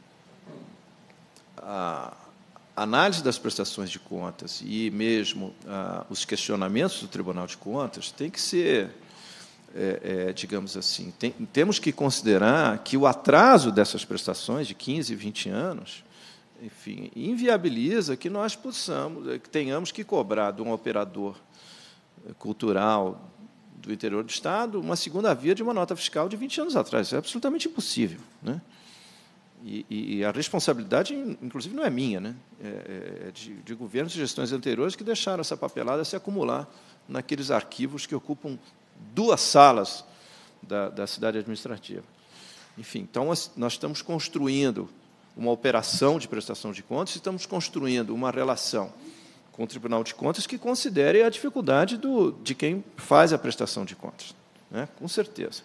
a análise das prestações de contas e mesmo os questionamentos do Tribunal de Contas tem que ser, digamos assim, temos que considerar que o atraso dessas prestações de 15, 20 anos, enfim, inviabiliza que nós que tenhamos que cobrar de um operador cultural do interior do Estado uma segunda via de uma nota fiscal de 20 anos atrás. Isso é absolutamente impossível, né? E a responsabilidade, inclusive, não é minha, né? É de governos e gestões anteriores que deixaram essa papelada se acumular naqueles arquivos que ocupam 2 salas da cidade administrativa. Enfim, então, nós estamos construindo uma operação de prestação de contas e estamos construindo uma relação com o Tribunal de Contas que considere a dificuldade de quem faz a prestação de contas, né? Com certeza.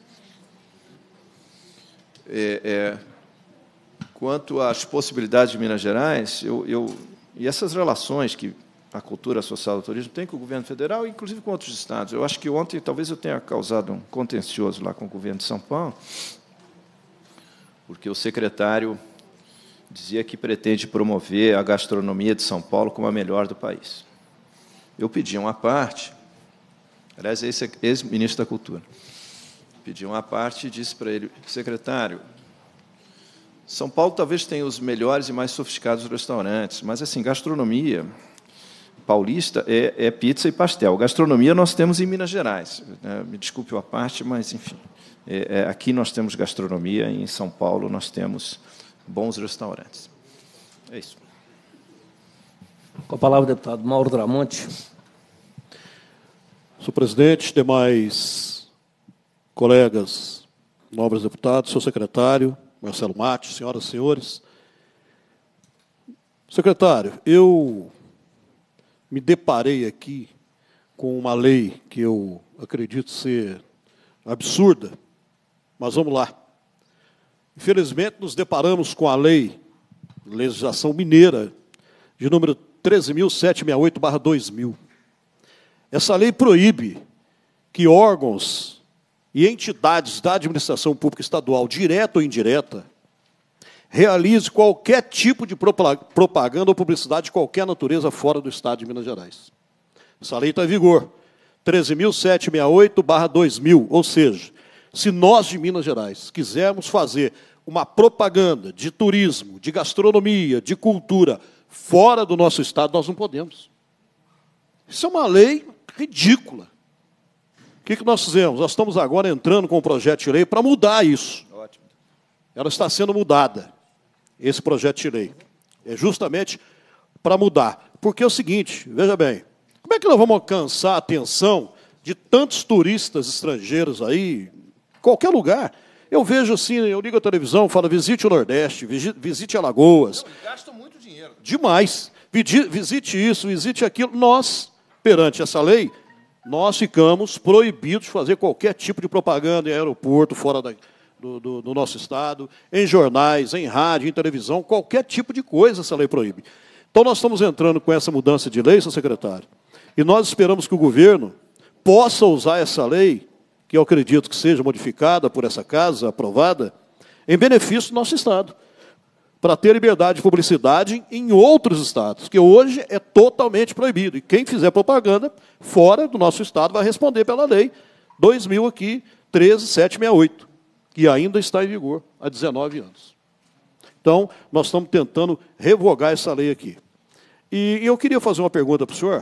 Quanto às possibilidades de Minas Gerais, e essas relações que a cultura associada ao turismo tem com o governo federal, inclusive com outros estados. Eu acho que ontem talvez eu tenha causado um contencioso lá com o governo de São Paulo, porque o secretário dizia que pretende promover a gastronomia de São Paulo como a melhor do país. Eu pedi uma parte, aliás, esse ex-ministro da Cultura, pedi uma parte e disse para ele, secretário, São Paulo talvez tenha os melhores e mais sofisticados restaurantes, mas, assim, gastronomia paulista é pizza e pastel. Gastronomia nós temos em Minas Gerais. Me desculpe a parte, mas, enfim, aqui nós temos gastronomia, e em São Paulo nós temos bons restaurantes. É isso. Com a palavra, o deputado Mauro Tramonte. Senhor presidente, demais colegas nobres deputados, seu secretário, Marcelo Matti, senhoras e senhores. Secretário, eu me deparei aqui com uma lei que eu acredito ser absurda, mas vamos lá. Infelizmente, nos deparamos com a legislação mineira, de número 13.768/2000. Essa lei proíbe que órgãos e entidades da administração pública estadual, direta ou indireta, realize qualquer tipo de propaganda ou publicidade de qualquer natureza fora do Estado de Minas Gerais. Essa lei está em vigor, 13.768/2000, ou seja, se nós de Minas Gerais quisermos fazer uma propaganda de turismo, de gastronomia, de cultura, fora do nosso Estado, nós não podemos. Isso é uma lei ridícula. O que nós fizemos? Nós estamos agora entrando com um projeto de lei para mudar isso. Ótimo. Ela está sendo mudada, esse projeto de lei. É justamente para mudar. Porque é o seguinte, veja bem, como é que nós vamos alcançar a atenção de tantos turistas estrangeiros aí, em qualquer lugar? Eu vejo assim, eu ligo a televisão, falo, visite o Nordeste, visite Alagoas. Gastam muito dinheiro. Demais. Visite isso, visite aquilo. Nós, perante essa lei, nós ficamos proibidos de fazer qualquer tipo de propaganda em aeroporto, fora do nosso Estado, em jornais, em rádio, em televisão, qualquer tipo de coisa essa lei proíbe. Então, nós estamos entrando com essa mudança de lei, senhor secretário, e nós esperamos que o governo possa usar essa lei, que eu acredito que seja modificada por essa casa, aprovada, em benefício do nosso Estado, para ter liberdade de publicidade em outros estados, que hoje é totalmente proibido. E quem fizer propaganda fora do nosso Estado vai responder pela lei 2000 aqui, 13.768, que ainda está em vigor há 19 anos. Então, nós estamos tentando revogar essa lei aqui. E eu queria fazer uma pergunta para o senhor.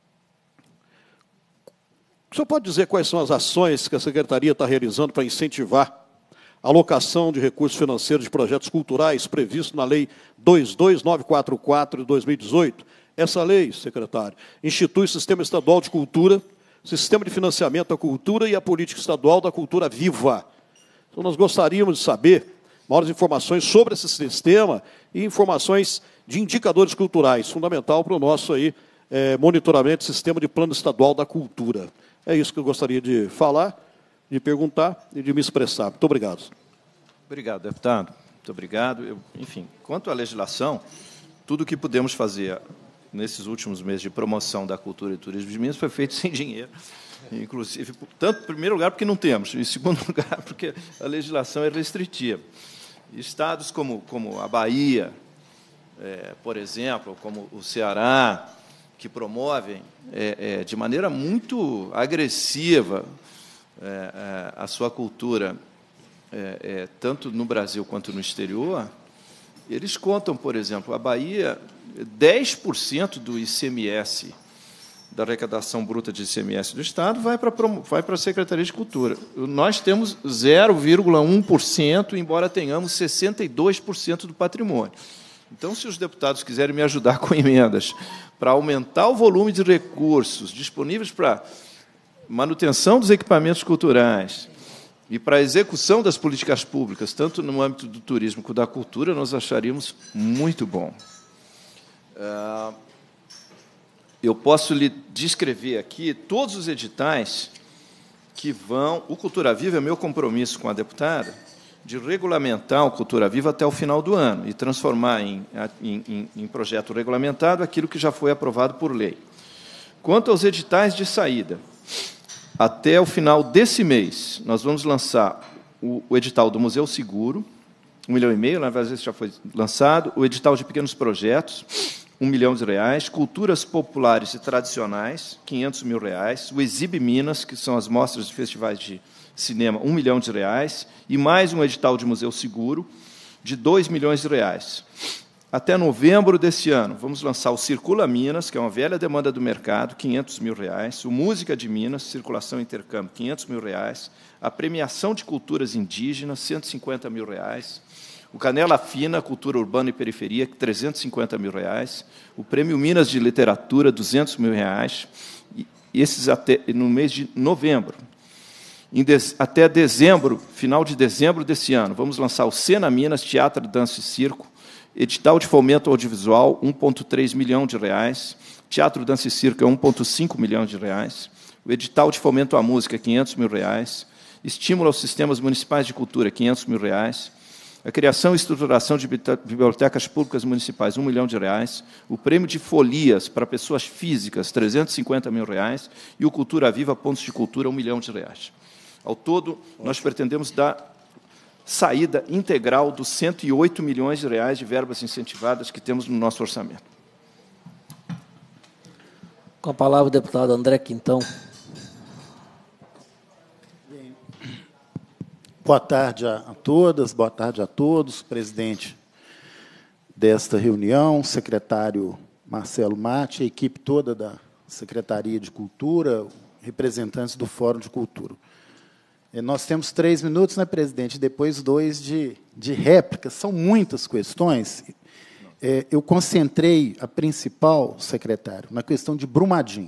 O senhor pode dizer quais são as ações que a Secretaria está realizando para incentivar a alocação de recursos financeiros de projetos culturais previsto na Lei 22944 de 2018? Essa lei, secretário, institui o Sistema Estadual de Cultura, Sistema de Financiamento da Cultura e a Política Estadual da Cultura Viva. Então, nós gostaríamos de saber maiores informações sobre esse sistema e informações de indicadores culturais, fundamental para o nosso monitoramento do Sistema de Plano Estadual da Cultura. É isso que eu gostaria de falar, de perguntar e de me expressar. Muito obrigado. Obrigado, deputado. Muito obrigado. Enfim, quanto à legislação, tudo o que pudemos fazer nesses últimos meses de promoção da cultura e turismo de Minas foi feito sem dinheiro. Inclusive, tanto, em primeiro lugar, porque não temos, e em segundo lugar, porque a legislação é restritiva. Estados como a Bahia, por exemplo, como o Ceará, que promovem de maneira muito agressiva a sua cultura, tanto no Brasil quanto no exterior, eles contam, por exemplo, a Bahia, 10% do ICMS, da arrecadação bruta de ICMS do Estado, vai para a Secretaria de Cultura. Nós temos 0,1%, embora tenhamos 62% do patrimônio. Então, se os deputados quiserem me ajudar com emendas para aumentar o volume de recursos disponíveis para manutenção dos equipamentos culturais e para a execução das políticas públicas, tanto no âmbito do turismo quanto da cultura, nós acharíamos muito bom. Eu posso lhe descrever aqui todos os editais que vão... O Cultura Viva é meu compromisso com a deputada de regulamentar o Cultura Viva até o final do ano e transformar em projeto regulamentado aquilo que já foi aprovado por lei. Quanto aos editais de saída, até o final desse mês, nós vamos lançar o edital do Museu Seguro, 1,5 milhão, na verdade, já foi lançado, o edital de pequenos projetos, R$ 1 milhão, culturas populares e tradicionais, R$ 500 mil, o Exibe Minas, que são as mostras de festivais de cinema, R$ 1 milhão, e mais um edital de Museu Seguro, de R$ 2 milhões. Até novembro desse ano, vamos lançar o Circula Minas, que é uma velha demanda do mercado, R$ 500 mil, o Música de Minas, Circulação e Intercâmbio, R$ 500 mil, a Premiação de Culturas Indígenas, R$ 150 mil, o Canela Fina, Cultura Urbana e Periferia, R$ 350 mil, o Prêmio Minas de Literatura, R$ 200 mil, esses até no mês de novembro. Até dezembro, final de dezembro desse ano, vamos lançar o Cena Minas, Teatro, Dança e Circo, edital de fomento audiovisual, R$ 1,3 milhão, Teatro, Dança e Circo é R$ 1,5 milhão, o edital de fomento à música, R$ 500 mil, estímulo aos sistemas municipais de cultura, R$ 500 mil, a criação e estruturação de bibliotecas públicas municipais, R$ 1 milhão, o prêmio de folias para pessoas físicas, R$ 350 mil, e o Cultura Viva Pontos de Cultura, R$ 1 milhão. Ao todo, nós pretendemos dar saída integral dos R$ 108 milhões de verbas incentivadas que temos no nosso orçamento. Com a palavra, o deputado André Quintão. Boa tarde a todas, boa tarde a todos. Presidente desta reunião, secretário Marcelo Matti, a equipe toda da Secretaria de Cultura, representantes do Fórum de Cultura. Nós temos 3 minutos, né, presidente? Depois 2 de réplica. São muitas questões. Eu concentrei a principal, secretário, na questão de Brumadinho.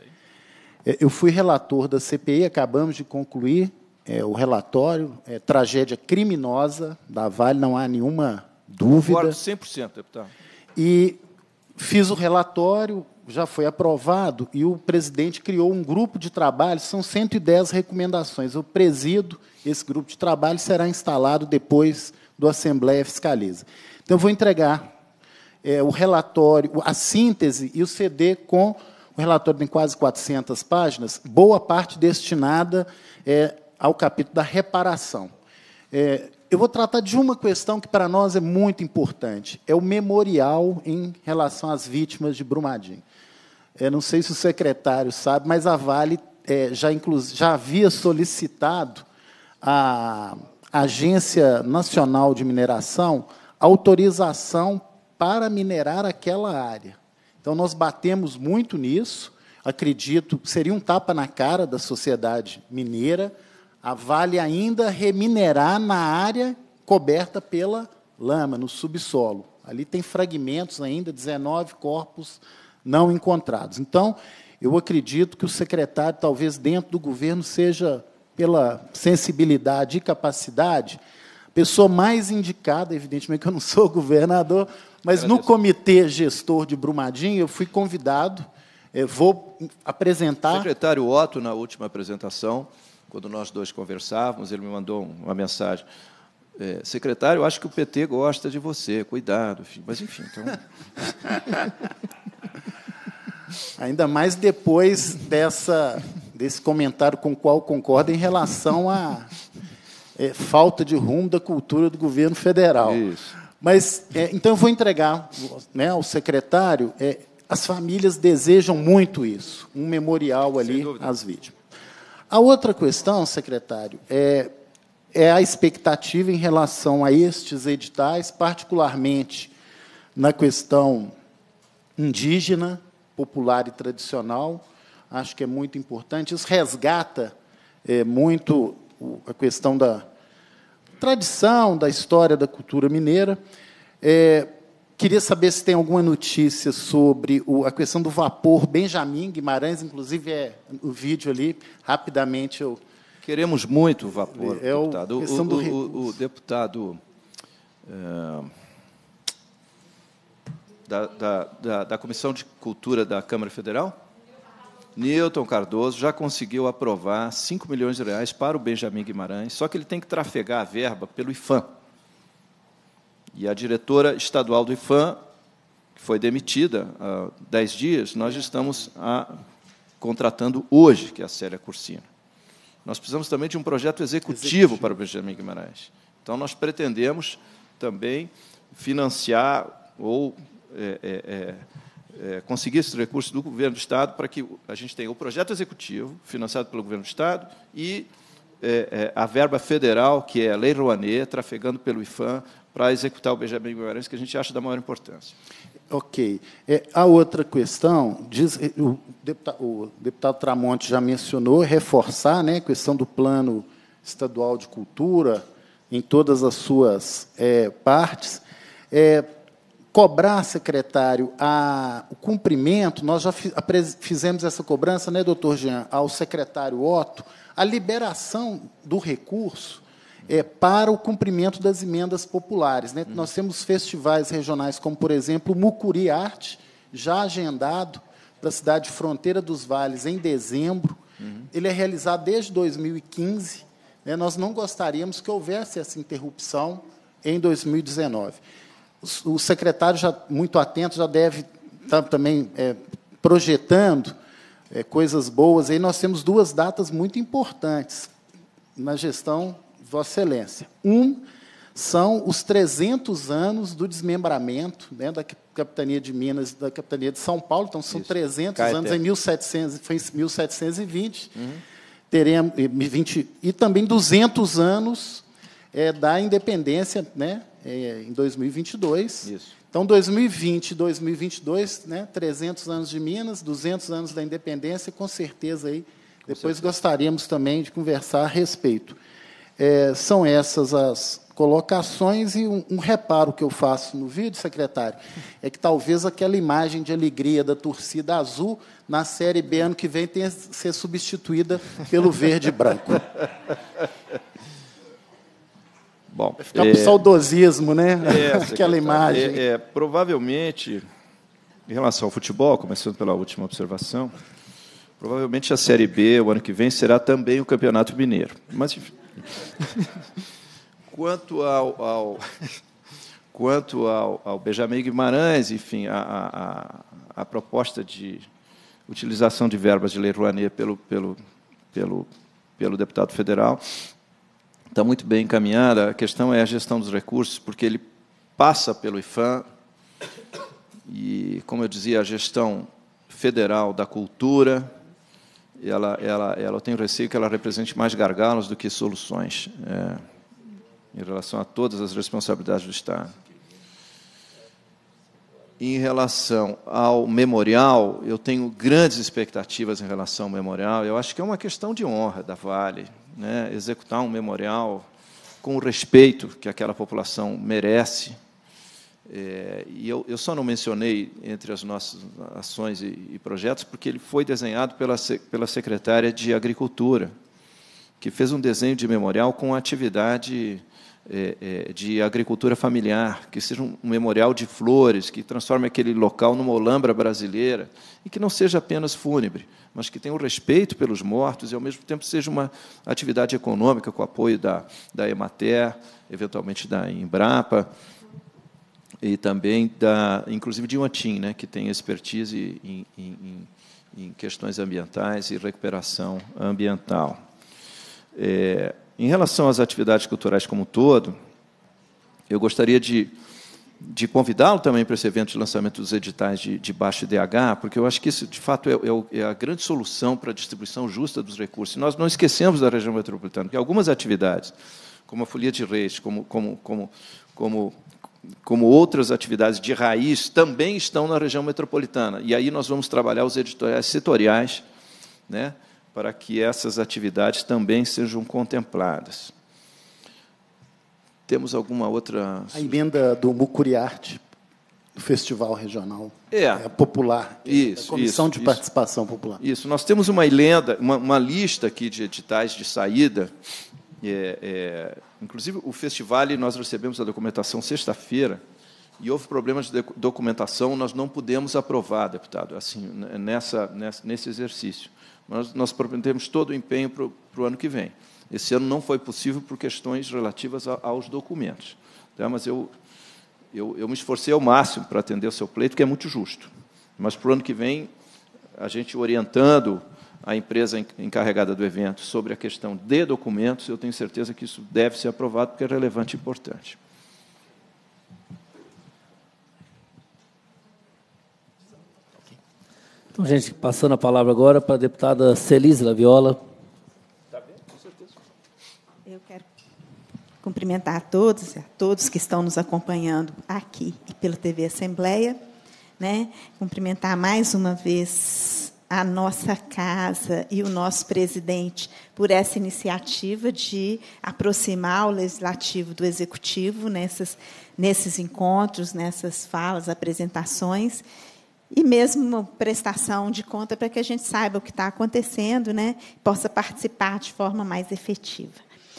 Eu fui relator da CPI, acabamos de concluir o relatório, tragédia criminosa da Vale, não há nenhuma dúvida. Concordo 100%, deputado. E fiz o relatório, já foi aprovado, e o presidente criou um grupo de trabalho, são 110 recomendações. Eu presido esse grupo de trabalho, será instalado depois do Assembleia Fiscaliza. Então, eu vou entregar o relatório, a síntese e o CD com o relatório tem quase 400 páginas, boa parte destinada ao capítulo da reparação. Eu vou tratar de uma questão que, para nós, é muito importante. É o memorial em relação às vítimas de Brumadinho. Não sei se o secretário sabe, mas a Vale já havia solicitado à Agência Nacional de Mineração autorização para minerar aquela área. Então, nós batemos muito nisso. Acredito que seria um tapa na cara da sociedade mineira, a Vale ainda reminerar na área coberta pela lama, no subsolo. Ali tem fragmentos ainda, 19 corpos não encontrados. Então, eu acredito que o secretário, talvez dentro do governo, seja, pela sensibilidade e capacidade, a pessoa mais indicada, evidentemente que eu não sou governador, mas no comitê gestor de Brumadinho, eu fui convidado, vou apresentar... O secretário Otto, na última apresentação, quando nós dois conversávamos, ele me mandou uma mensagem. Secretário, acho que o PT gosta de você, cuidado. Enfim. Mas, enfim, então... Ainda mais depois desse comentário com o qual concordo em relação à falta de rumo da cultura do governo federal. Isso. Mas, então, eu vou entregar, né, ao secretário. As famílias desejam muito isso, um memorial ali às vítimas. A outra questão, secretário, é a expectativa em relação a estes editais, particularmente na questão indígena, popular e tradicional. Acho que é muito importante. Isso resgata muito a questão da tradição, da história da cultura mineira. Queria saber se tem alguma notícia sobre a questão do vapor Benjamin Guimarães, inclusive o vídeo ali, rapidamente eu... Queremos muito o vapor, deputado. O deputado da Comissão de Cultura da Câmara Federal, Newton Cardoso, já conseguiu aprovar R$ 5 milhões para o Benjamin Guimarães, só que ele tem que trafegar a verba pelo IPHAN. E a diretora estadual do IPHAN, que foi demitida há 10 dias, nós estamos contratando hoje, que é a Célia Cursino. Nós precisamos também de um projeto executivo para o Benjamin Guimarães. Então, nós pretendemos também financiar ou conseguir esses recursos do governo do Estado para que a gente tenha o projeto executivo, financiado pelo governo do Estado, e a verba federal, que é a Lei Rouanet, trafegando pelo IPHAN, para executar o Benjamin Guimarães, que a gente acha da maior importância. Ok. A outra questão, o deputado Tramonte já mencionou, reforçar, né, a questão do Plano Estadual de Cultura, em todas as suas partes. cobrar, secretário, o cumprimento, nós já fizemos essa cobrança, né, doutor Jean, ao secretário Otto, a liberação do recurso para o cumprimento das emendas populares. Né? Nós temos festivais regionais, como, por exemplo, o Mucuri Arte, já agendado para a cidade de Fronteira dos Vales em dezembro. Ele é realizado desde 2015. Né? Nós não gostaríamos que houvesse essa interrupção em 2019. O secretário, já muito atento, já deve estar também projetando coisas boas. Aí nós temos 2 datas muito importantes na gestão de Vossa Excelência. São os 300 anos do desmembramento, né, da Capitania de Minas, da Capitania de São Paulo. Então, são 300 anos, em 1700, foi em 1720. Teremos, e também 200 anos da independência, né, em 2022. Isso. Então, 2020 e 2022, né, 300 anos de Minas, 200 anos da independência, com certeza aí. Depois gostaríamos também de conversar a respeito. São essas as colocações, e um reparo que eu faço no vídeo, secretário, é que talvez aquela imagem de alegria da torcida azul na Série B ano que vem tenha que ser substituída pelo verde e branco. Bom, vai ficar para o saudosismo, né? Aquela imagem. Provavelmente, em relação ao futebol, começando pela última observação, provavelmente a Série B, o ano que vem, será também o Campeonato Mineiro. Mas, enfim. Quanto ao Benjamin Guimarães, enfim, a proposta de utilização de verbas de Lei Rouanet pelo deputado federal está muito bem encaminhada. A questão é a gestão dos recursos, porque ele passa pelo IFAM e, como eu dizia, a gestão federal da cultura, eu tenho receio que ela represente mais gargalos do que soluções, em relação a todas as responsabilidades do Estado. Em relação ao memorial, eu tenho grandes expectativas em relação ao memorial. Eu acho que é uma questão de honra da Vale, né, executar um memorial com o respeito que aquela população merece. E eu só não mencionei entre as nossas ações e projetos porque ele foi desenhado pela secretária de Agricultura, que fez um desenho de memorial com atividade de agricultura familiar, que seja um memorial de flores, que transforme aquele local numa Olambra brasileira, e que não seja apenas fúnebre, mas que tenha um respeito pelos mortos e, ao mesmo tempo, seja uma atividade econômica com apoio da Emater, eventualmente da Embrapa, e também, inclusive, de Inhotim, né, que tem expertise em questões ambientais e recuperação ambiental. Em relação às atividades culturais como um todo, eu gostaria de convidá-lo também para esse evento de lançamento dos editais de baixo IDH, porque eu acho que isso, de fato, é a grande solução para a distribuição justa dos recursos. E nós não esquecemos da região metropolitana, porque algumas atividades, como a Folia de Reis, como outras atividades de raiz, também estão na região metropolitana. E aí nós vamos trabalhar os editoriais setoriais, né, para que essas atividades também sejam contempladas. Temos alguma outra... A emenda do Mucuri Arte, do Festival Regional Popular, isso, a Comissão de Participação Popular. Isso, nós temos uma lista aqui de editais de saída. Inclusive, o festival, nós recebemos a documentação sexta-feira, e houve problemas de documentação, nós não pudemos aprovar, deputado, assim, nesse exercício. Nós prometemos todo o empenho para o ano que vem. Esse ano não foi possível por questões relativas aos documentos. Tá? Mas eu me esforcei ao máximo para atender o seu pleito, que é muito justo. Mas, para o ano que vem, a gente orientando a empresa encarregada do evento sobre a questão de documentos, eu tenho certeza que isso deve ser aprovado, porque é relevante e importante. Então, gente, passando a palavra agora para a deputada Celise Laviola. Está bem, com certeza. Eu quero cumprimentar a todos que estão nos acompanhando aqui e pela TV Assembleia, né? Cumprimentar mais uma vez a nossa casa e o nosso presidente por essa iniciativa de aproximar o legislativo do executivo nesses encontros, nessas falas, apresentações, e mesmo uma prestação de conta para que a gente saiba o que está acontecendo, né, possa participar de forma mais efetiva.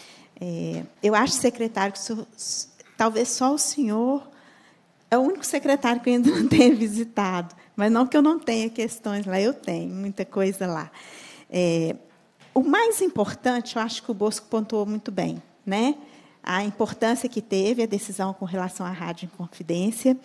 Eu acho, secretário, que talvez só o senhor é o único secretário que eu ainda não tenha visitado, mas não que eu não tenha questões lá, eu tenho muita coisa lá. O mais importante, eu acho que o Bosco pontuou muito bem, né? A importância que teve a decisão com relação à Rádio Inconfidência,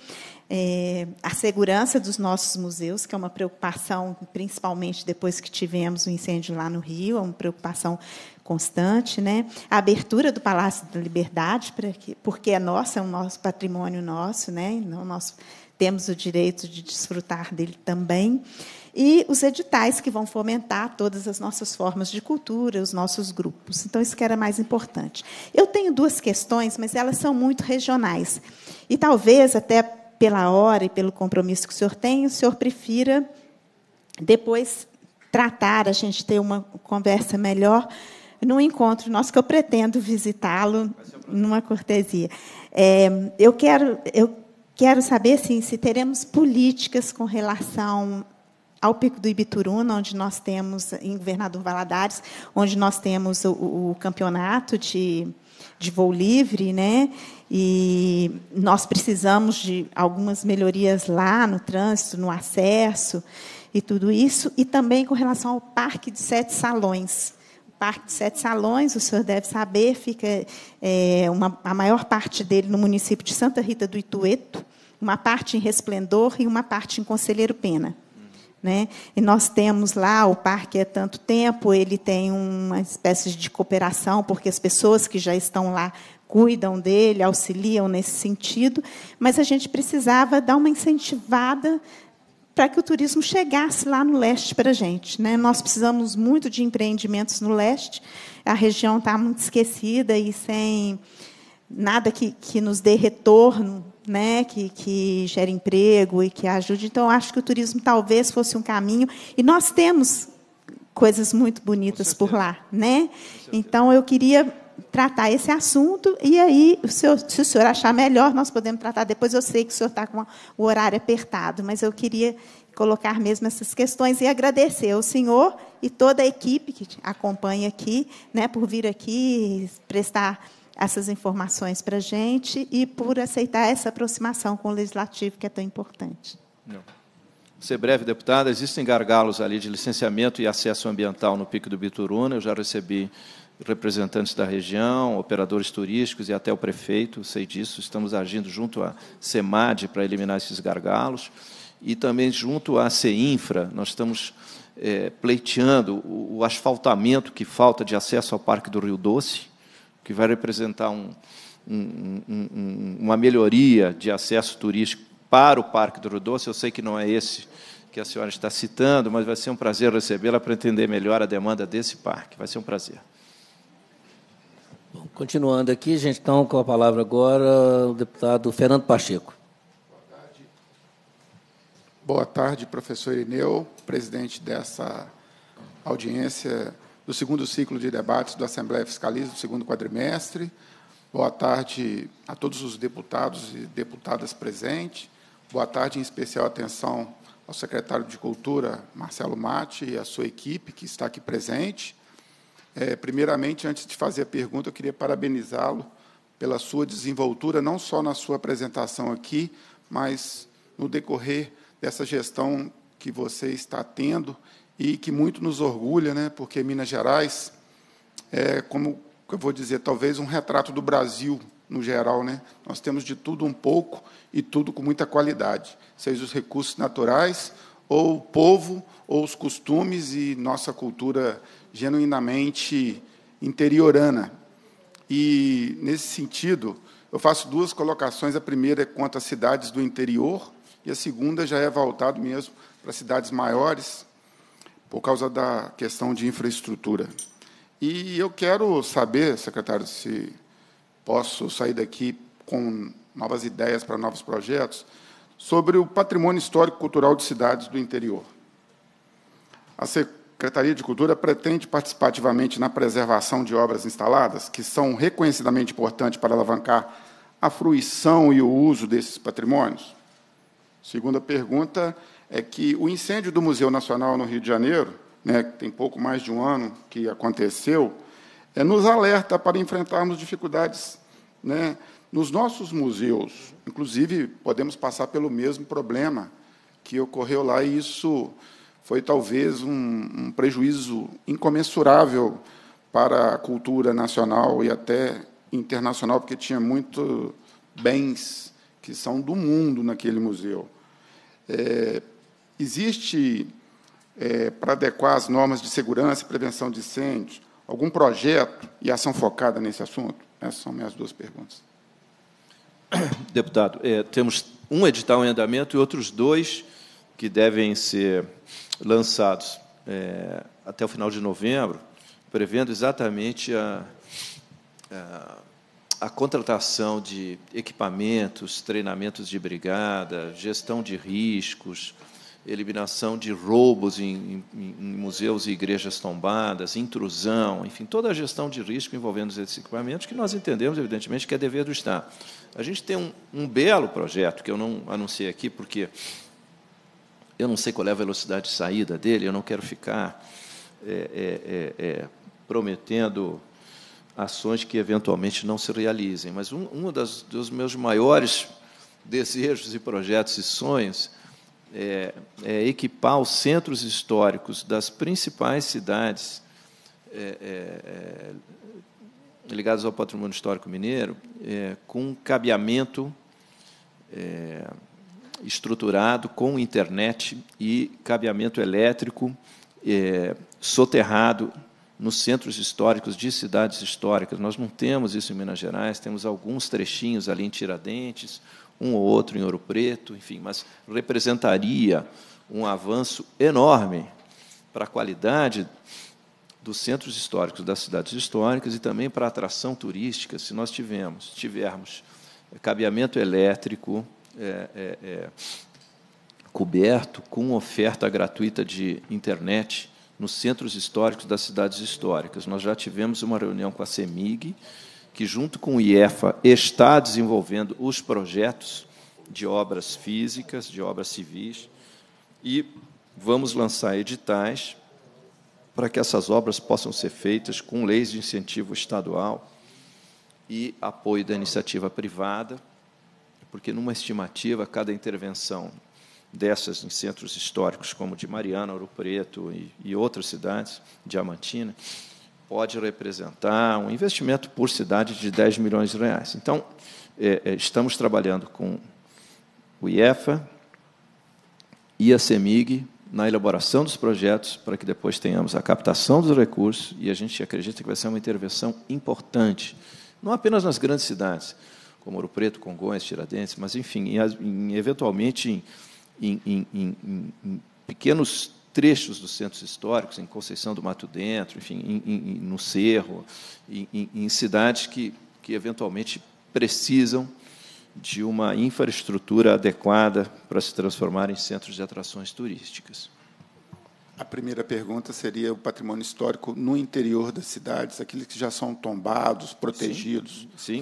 a segurança dos nossos museus, que é uma preocupação, principalmente depois que tivemos o incêndio lá no Rio, é uma preocupação constante, né? A abertura do Palácio da Liberdade, porque é nosso, é um nosso patrimônio nosso, né? Então, nós temos o direito de desfrutar dele também. E os editais que vão fomentar todas as nossas formas de cultura, os nossos grupos. Então, isso que era mais importante. Eu tenho duas questões, mas elas são muito regionais. E, talvez, até pela hora e pelo compromisso que o senhor prefira depois tratar, a gente ter uma conversa melhor num encontro nosso, que eu pretendo visitá-lo numa cortesia. Eu quero saber assim, se teremos políticas com relação ao Pico do Ibituruna, onde nós temos, em Governador Valadares, onde nós temos o campeonato de voo livre, né? E nós precisamos de algumas melhorias lá no trânsito, no acesso e tudo isso, e também com relação ao Parque de 7 Salões. O Parque de 7 Salões, o senhor deve saber, fica a maior parte dele no município de Santa Rita do Itueto, uma parte em Resplendor e uma parte em Conselheiro Pena. Né? E nós temos lá, o parque há tanto tempo, ele tem uma espécie de cooperação, porque as pessoas que já estão lá cuidam dele, auxiliam nesse sentido, mas a gente precisava dar uma incentivada para que o turismo chegasse lá no leste para a gente. Né? Nós precisamos muito de empreendimentos no leste, a região está muito esquecida e sem nada que nos dê retorno, né, que gere emprego e que ajude. Então, eu acho que o turismo talvez fosse um caminho. E nós temos coisas muito bonitas por lá. Né? Então, eu queria tratar esse assunto, e aí, se o senhor achar melhor, nós podemos tratar depois. Eu sei que o senhor está com o horário apertado, mas eu queria colocar mesmo essas questões e agradecer ao senhor e toda a equipe que acompanha aqui, né, por vir aqui prestar essas informações para a gente e por aceitar essa aproximação com o Legislativo, que é tão importante. Não. Vou ser breve, deputada. Existem gargalos ali de licenciamento e acesso ambiental no Pico do Ibituruna. Eu já recebi representantes da região, operadores turísticos e até o prefeito, sei disso. Estamos agindo junto à SEMAD para eliminar esses gargalos. E também junto à CEINFRA, nós estamos pleiteando o asfaltamento que falta de acesso ao Parque do Rio Doce, que vai representar uma melhoria de acesso turístico para o Parque do Rio Doce. Eu sei que não é esse que a senhora está citando, mas vai ser um prazer recebê-la para entender melhor a demanda desse parque. Vai ser um prazer. Bom, continuando aqui, gente, então, com a palavra agora o deputado Fernando Pacheco. Boa tarde, professor Irineu, presidente dessa audiência do segundo ciclo de debates da Assembleia Fiscaliza, do segundo quadrimestre. Boa tarde a todos os deputados e deputadas presentes. Boa tarde, em especial atenção ao secretário de Cultura, Marcelo Matti, e a sua equipe, que está aqui presente. Primeiramente, antes de fazer a pergunta, eu queria parabenizá-lo pela sua desenvoltura, não só na sua apresentação aqui, mas no decorrer dessa gestão que você está tendo, e que muito nos orgulha, né, porque Minas Gerais é, como eu vou dizer, talvez um retrato do Brasil, no geral. Né? Nós temos de tudo um pouco e tudo com muita qualidade, seja os recursos naturais, ou o povo, ou os costumes e nossa cultura genuinamente interiorana. E, nesse sentido, eu faço duas colocações. A primeira é quanto às cidades do interior, e a segunda já é voltado mesmo para cidades maiores, por causa da questão de infraestrutura. E eu quero saber, secretário, se posso sair daqui com novas ideias para novos projetos, sobre o patrimônio histórico-cultural de cidades do interior. a Secretaria de Cultura pretende participar ativamente na preservação de obras instaladas, que são reconhecidamente importantes para alavancar a fruição e o uso desses patrimônios? Segunda pergunta é que o incêndio do Museu Nacional no Rio de Janeiro, né, que tem pouco mais de um ano que aconteceu, nos alerta para enfrentarmos dificuldades, né, nos nossos museus. Inclusive, podemos passar pelo mesmo problema que ocorreu lá, e isso foi, talvez, um prejuízo incomensurável para a cultura nacional e até internacional, porque tinha muitos bens que são do mundo naquele museu. Existe, para adequar as normas de segurança e prevenção de incêndios, algum projeto e ação focada nesse assunto? Essas são minhas duas perguntas. Deputado, temos um edital em andamento e outros 2 que devem ser lançados até o final de novembro, prevendo exatamente a contratação de equipamentos, treinamentos de brigada, gestão de riscos, eliminação de roubos em museus e igrejas tombadas, intrusão, enfim, toda a gestão de risco envolvendo esses equipamentos, que nós entendemos, evidentemente, que é dever do Estado. A gente tem um belo projeto, que eu não anunciei aqui, porque eu não sei qual é a velocidade de saída dele, eu não quero ficar prometendo ações que, eventualmente, não se realizem. Mas um dos meus maiores desejos e projetos e sonhos é equipar os centros históricos das principais cidades ligadas ao patrimônio histórico mineiro com cabeamento estruturado, com internet e cabeamento elétrico soterrado nos centros históricos de cidades históricas. Nós não temos isso em Minas Gerais, temos alguns trechinhos ali em Tiradentes, um ou outro em Ouro Preto, enfim, mas representaria um avanço enorme para a qualidade dos centros históricos das cidades históricas e também para a atração turística, se nós tivermos cabeamento elétrico coberto com oferta gratuita de internet nos centros históricos das cidades históricas. Nós já tivemos uma reunião com a CEMIG, que, junto com o IEFA, está desenvolvendo os projetos de obras físicas, de obras civis, e vamos lançar editais para que essas obras possam ser feitas com leis de incentivo estadual e apoio da iniciativa privada, porque, numa estimativa, cada intervenção dessas em centros históricos, como de Mariana, Ouro Preto e outras cidades, Diamantina, pode representar um investimento por cidade de R$10 milhões. Então, estamos trabalhando com o IEFA e a CEMIG na elaboração dos projetos, para que depois tenhamos a captação dos recursos, e a gente acredita que vai ser uma intervenção importante, não apenas nas grandes cidades, como Ouro Preto, Congonhas, Tiradentes, mas, enfim, eventualmente em pequenos trechos dos centros históricos, em Conceição do Mato Dentro, enfim, no Cerro, em cidades que eventualmente precisam de uma infraestrutura adequada para se transformar em centros de atrações turísticas. A primeira pergunta seria o patrimônio histórico no interior das cidades, aqueles que já são tombados, protegidos. Sim,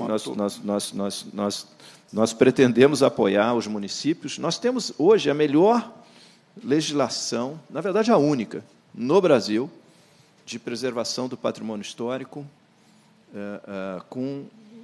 nós pretendemos apoiar os municípios. Nós temos, hoje, a melhor legislação, na verdade, a única, no Brasil, de preservação do patrimônio histórico com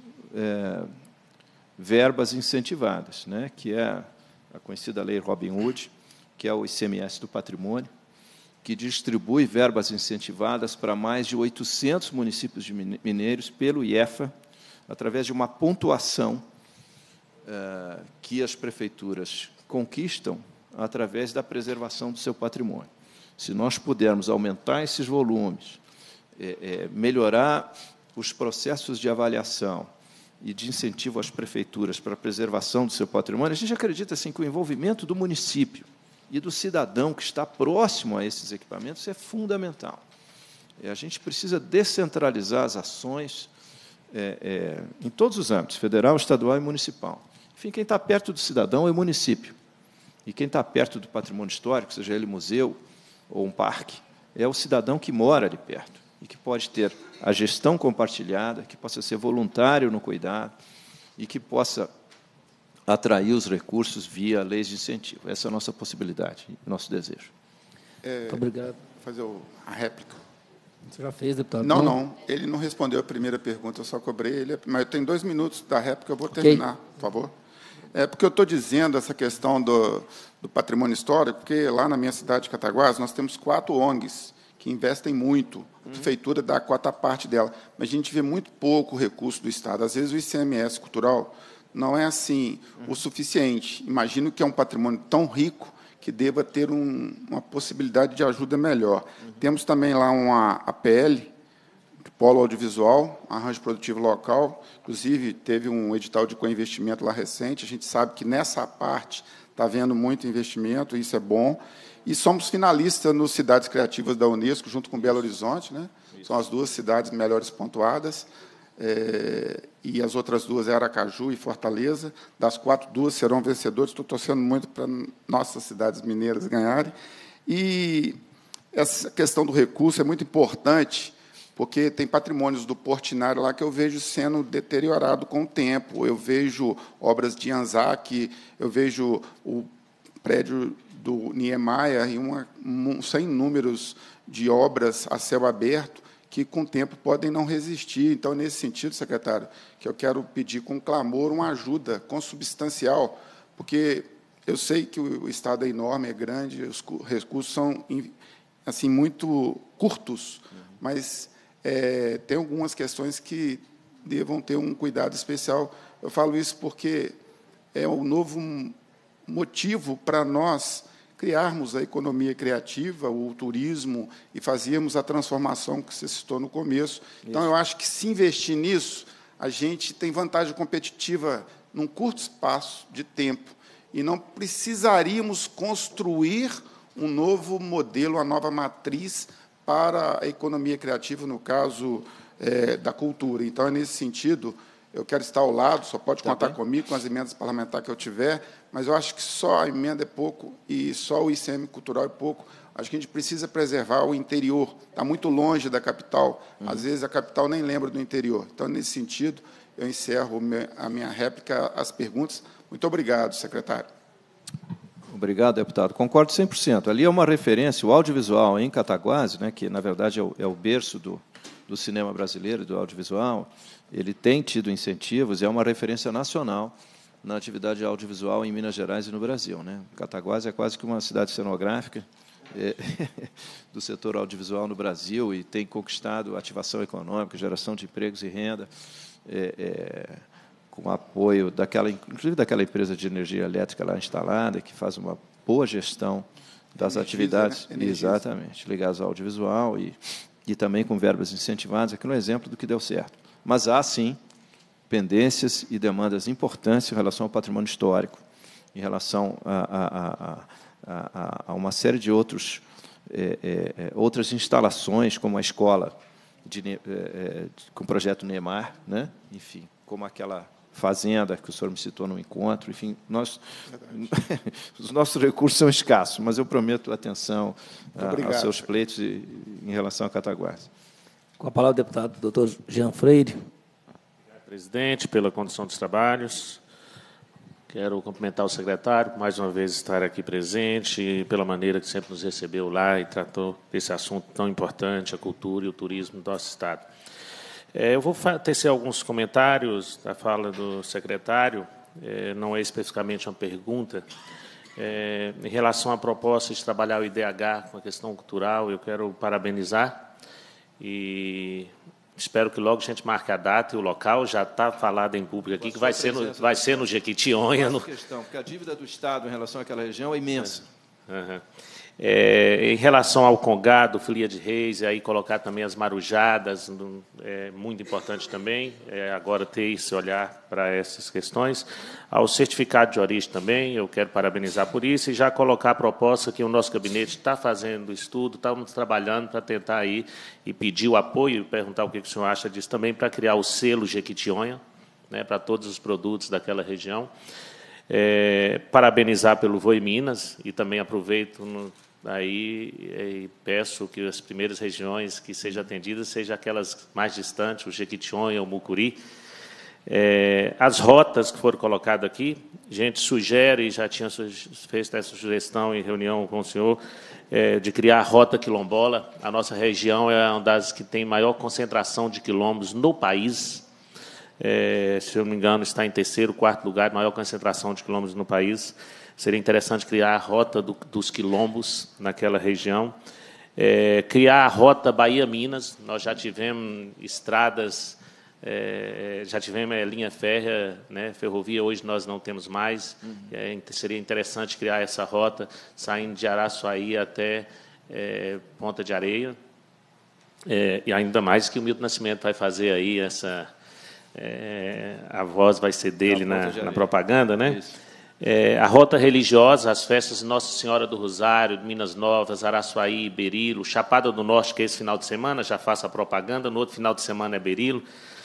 verbas incentivadas, né, que é a conhecida Lei Robin Hood, que é o ICMS do patrimônio, que distribui verbas incentivadas para mais de 800 municípios mineiros pelo IEFA, através de uma pontuação que as prefeituras conquistam através da preservação do seu patrimônio. Se nós pudermos aumentar esses volumes, melhorar os processos de avaliação e de incentivo às prefeituras para a preservação do seu patrimônio, a gente acredita assim, que o envolvimento do município e do cidadão que está próximo a esses equipamentos é fundamental. A gente precisa descentralizar as ações em todos os âmbitos, federal, estadual e municipal. Enfim, quem está perto do cidadão é o município. E quem está perto do patrimônio histórico, seja ele museu ou um parque, é o cidadão que mora ali perto e que pode ter a gestão compartilhada, que possa ser voluntário no cuidado e que possa atrair os recursos via leis de incentivo. Essa é a nossa possibilidade, nosso desejo. Muito obrigado. Fazer a réplica. Você já fez, deputado? Não. Ele não respondeu a primeira pergunta, eu só cobrei ele. Mas eu tenho 2 minutos da réplica, eu vou terminar, por favor. Porque eu estou dizendo essa questão do patrimônio histórico, porque lá na minha cidade de Cataguases nós temos 4 ONGs que investem muito. A prefeitura dá a quarta parte dela, mas a gente vê muito pouco recurso do Estado. Às vezes o ICMS cultural não é assim o suficiente. Imagino que é um patrimônio tão rico que deva ter uma possibilidade de ajuda melhor. Temos também lá uma APL, Polo Audiovisual, Arranjo Produtivo Local, inclusive teve um edital de coinvestimento lá recente, a gente sabe que nessa parte está havendo muito investimento, isso é bom, e somos finalistas nos Cidades Criativas da Unesco, junto com Belo Horizonte, né? São as 2 cidades melhores pontuadas, e as outras 2 é Aracaju e Fortaleza. Das 4, 2 serão vencedores. Estou torcendo muito para nossas cidades mineiras ganharem. E essa questão do recurso é muito importante, porque tem patrimônios do Portinari lá que eu vejo sendo deteriorado com o tempo. Eu vejo obras de Anzac, eu vejo o prédio do Niemeyer e sem números de obras a céu aberto, que, com o tempo, podem não resistir. Então, nesse sentido, secretário, que eu quero pedir com clamor uma ajuda consubstancial, porque eu sei que o Estado é enorme, é grande, os recursos são assim, muito curtos, mas tem algumas questões que devam ter um cuidado especial. Eu falo isso porque é um novo motivo para nós criarmos a economia criativa, o turismo, e fazíamos a transformação que você citou no começo. Então, eu acho que, se investir nisso, a gente tem vantagem competitiva num curto espaço de tempo, e não precisaríamos construir um novo modelo, uma nova matriz para a economia criativa, no caso da cultura. Então, é nesse sentido, eu quero estar ao lado, só pode contar comigo, com as emendas parlamentares que eu tiver, mas eu acho que só a emenda é pouco e só o ICM cultural é pouco. Acho que a gente precisa preservar o interior, está muito longe da capital. Às vezes, a capital nem lembra do interior. Então, nesse sentido, eu encerro a minha réplica às perguntas. Muito obrigado, secretário. Obrigado, deputado. Concordo 100%. Ali é uma referência, o audiovisual em Cataguases, né, que, na verdade, é o berço do cinema brasileiro, do audiovisual. Ele tem tido incentivos e é uma referência nacional na atividade audiovisual em Minas Gerais e no Brasil, né? Cataguases é quase que uma cidade cenográfica do setor audiovisual no Brasil e tem conquistado ativação econômica, geração de empregos e renda, com apoio inclusive daquela empresa de energia elétrica lá instalada, que faz uma boa gestão das atividades, né? Exatamente, ligadas ao audiovisual e também com verbas incentivadas. Aqui é um exemplo do que deu certo. Mas há, sim, pendências e demandas importantes em relação ao patrimônio histórico, em relação a uma série de outras instalações, como a escola com o projeto Neymar, né? Enfim, como aquela fazenda que o senhor me citou no encontro. Enfim, os nossos recursos são escassos, mas eu prometo atenção aos seus pleitos em relação a Cataguases. Com a palavra o deputado doutor Jean Freire. Obrigado, presidente, pela condução dos trabalhos. Quero cumprimentar o secretário por, mais uma vez, estar aqui presente e pela maneira que sempre nos recebeu lá e tratou desse assunto tão importante, a cultura e o turismo do nosso Estado. Eu vou tecer alguns comentários da fala do secretário, não é especificamente uma pergunta. Em relação à proposta de trabalhar o IDH com a questão cultural, eu quero parabenizar e espero que logo a gente marque a data e o local. Já está falado em público aqui que vai ser no Jequitinhonha. Porque a dívida do Estado em relação àquela região é imensa. Em relação ao Congado, Folia de Reis, aí colocar também as marujadas, é muito importante também, agora ter esse olhar para essas questões. Ao certificado de origem também, eu quero parabenizar por isso, e já colocar a proposta que o nosso gabinete está fazendo estudo, estamos trabalhando para tentar aí e pedir o apoio, e perguntar o que o senhor acha disso também, para criar o selo Jequitinhonha, né, para todos os produtos daquela região. Parabenizar pelo Voe Minas, e também aproveito Aí peço que as primeiras regiões que sejam atendidas sejam aquelas mais distantes, o Jequitinhonha, o Mucuri. As rotas que foram colocadas aqui, a gente sugere, já tinha feito essa sugestão em reunião com o senhor, de criar a rota quilombola. A nossa região é uma das que tem maior concentração de quilombos no país. Se eu não me engano, está em terceiro, quarto lugar, maior concentração de quilombos no país. Seria interessante criar a rota dos quilombos naquela região. Criar a rota Bahia-Minas. Nós já tivemos estradas, já tivemos linha férrea, né, ferrovia, hoje nós não temos mais. Seria interessante criar essa rota, saindo de Araçuaí até Ponta de Areia. E ainda mais que o Milton Nascimento vai fazer aí essa... a voz vai ser dele na propaganda, né? Isso. A rota religiosa, as festas de Nossa Senhora do Rosário, Minas Novas, Araçuaí, Berilo, Chapada do Norte, que é esse final de semana, já faço a propaganda, no outro final de semana é Berilo.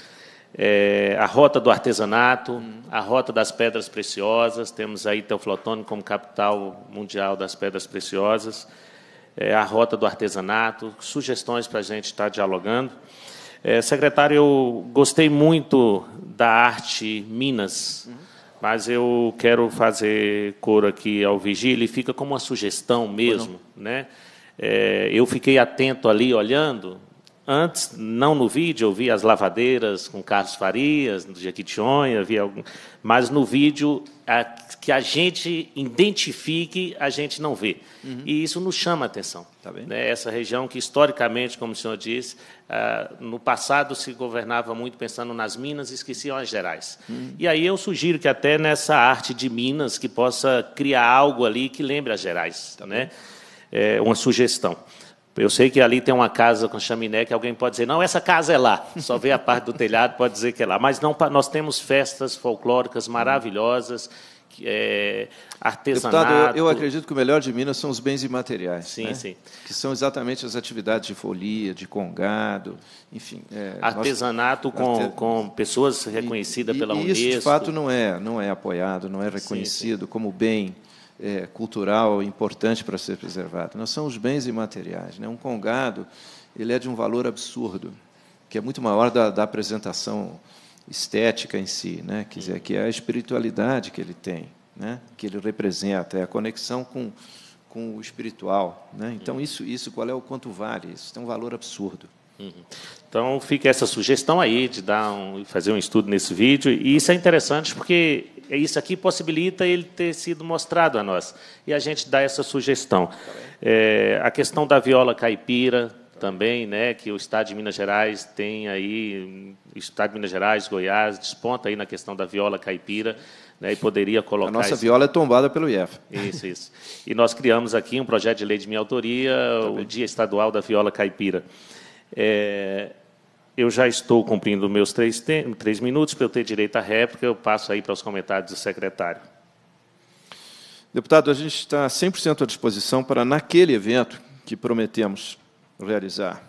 A rota do artesanato, a rota das pedras preciosas, temos aí Teoflotone como capital mundial das pedras preciosas, a rota do artesanato, sugestões para a gente estar dialogando. Secretário, eu gostei muito da arte Minas, mas eu quero fazer coro aqui ao Vigílio, e fica como uma sugestão mesmo, né? Eu fiquei atento ali, olhando, antes, não no vídeo, eu vi as lavadeiras com Carlos Farias, no Jequitinhonha, mas no vídeo, que a gente identifique, a gente não vê. E isso nos chama a atenção. Tá bem. Né? Essa região que, historicamente, como o senhor disse, no passado se governava muito pensando nas Minas e esqueciam as Gerais. E aí eu sugiro que até nessa arte de Minas que possa criar algo ali que lembre as Gerais. Tá, né? Uma sugestão. Eu sei que ali tem uma casa com chaminé que alguém pode dizer, não, essa casa é lá, só vê a parte do telhado, pode dizer que é lá. Mas não, nós temos festas folclóricas maravilhosas, artesanato... Deputado, eu acredito que o melhor de Minas são os bens imateriais. Sim, né? sim. Que são exatamente as atividades de folia, de congado, enfim... artesanato com pessoas reconhecidas pela Unesco. E isso, de fato, não é apoiado, não é reconhecido como bem... cultural importante para ser preservado. Não são os bens imateriais. Né? Um congado ele é de um valor absurdo, que é muito maior da apresentação estética em si, né? Quer dizer, que é a espiritualidade que ele tem, né? Que ele representa, é a conexão com o espiritual. Né? Então, isso qual é o quanto vale? Isso tem um valor absurdo. Então, fica essa sugestão aí de fazer um estudo nesse vídeo, e isso é interessante porque isso aqui possibilita ele ter sido mostrado a nós, e a gente dá essa sugestão. A questão da viola caipira também, né, que o Estado de Minas Gerais tem aí, o Estado de Minas Gerais, Goiás, desponta aí na questão da viola caipira, né, e poderia colocar... A nossa viola é tombada pelo IEF. Isso. E nós criamos aqui um projeto de lei de minha autoria, o Dia Estadual da Viola Caipira. Eu já estou cumprindo meus 3 minutos, para eu ter direito à réplica, eu passo aí para os comentários do secretário. Deputado, a gente está 100% à disposição para, naquele evento que prometemos realizar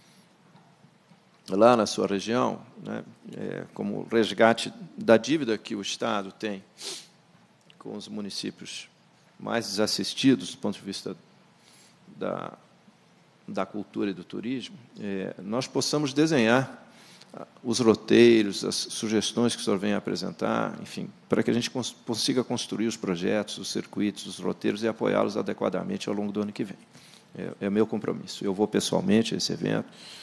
lá na sua região, né, como resgate da dívida que o Estado tem com os municípios mais desassistidos do ponto de vista da cultura e do turismo, nós possamos desenhar os roteiros, as sugestões que o senhor vem apresentar, enfim, para que a gente consiga construir os projetos, os circuitos, os roteiros e apoiá-los adequadamente ao longo do ano que vem. É o meu compromisso. Eu vou pessoalmente a esse evento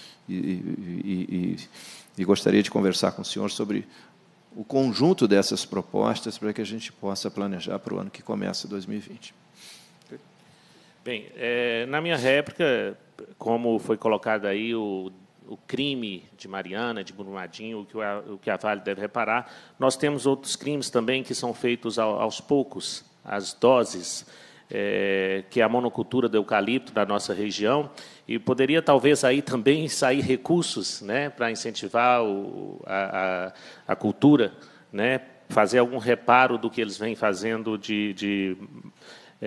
e gostaria de conversar com o senhor sobre o conjunto dessas propostas para que a gente possa planejar para o ano que começa 2020. Bem, na minha réplica, como foi colocado aí o crime de Mariana, de Brumadinho, o que a Vale deve reparar, nós temos outros crimes também que são feitos aos poucos, as doses, que é a monocultura do eucalipto da nossa região, e poderia talvez aí também sair recursos, né, para incentivar a cultura, né, fazer algum reparo do que eles vêm fazendo de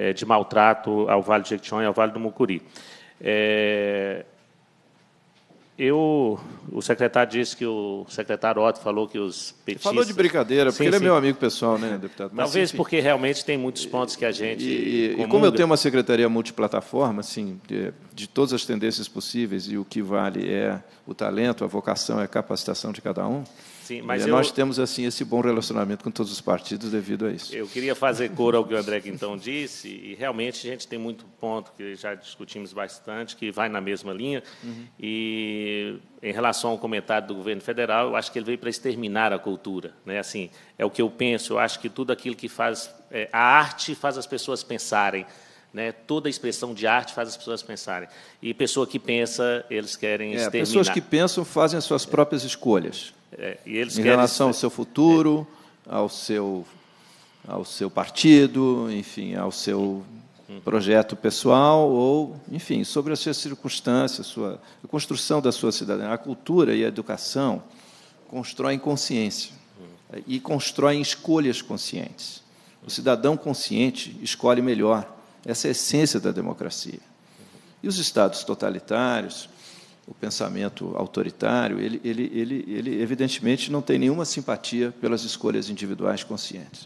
maltrato ao Vale do Jequitinhonha e ao Vale do Mucuri. O secretário disse que o secretário Otto falou que os petistas... Falou de brincadeira, porque ele é meu amigo pessoal, né, deputado? Mas, talvez enfim, porque realmente tem muitos pontos que a gente E como eu tenho uma secretaria multiplataforma, assim, de todas as tendências possíveis, e o que vale é o talento, a vocação, a capacitação de cada um, sim, mas nós temos assim esse bom relacionamento com todos os partidos devido a isso. Eu queria fazer coro ao que o André Quintão disse, e realmente a gente tem muito ponto que já discutimos bastante, que vai na mesma linha, e em relação ao comentário do governo federal, eu acho que ele veio para exterminar a cultura, né? Assim, é o que eu penso, eu acho que tudo aquilo que faz... a arte faz as pessoas pensarem, né? Toda a expressão de arte faz as pessoas pensarem. E pessoa que pensa, eles querem exterminar. Pessoas que pensam fazem as suas próprias escolhas. E eles em relação ao seu futuro, ao seu partido, enfim, ao seu projeto pessoal, ou, enfim, sobre as suas circunstâncias, a construção da sua cidadania. A cultura e a educação constroem consciência e constroem escolhas conscientes. O cidadão consciente escolhe melhor. Essa é a essência da democracia. E os estados totalitários, o pensamento autoritário, ele evidentemente não tem nenhuma simpatia pelas escolhas individuais conscientes.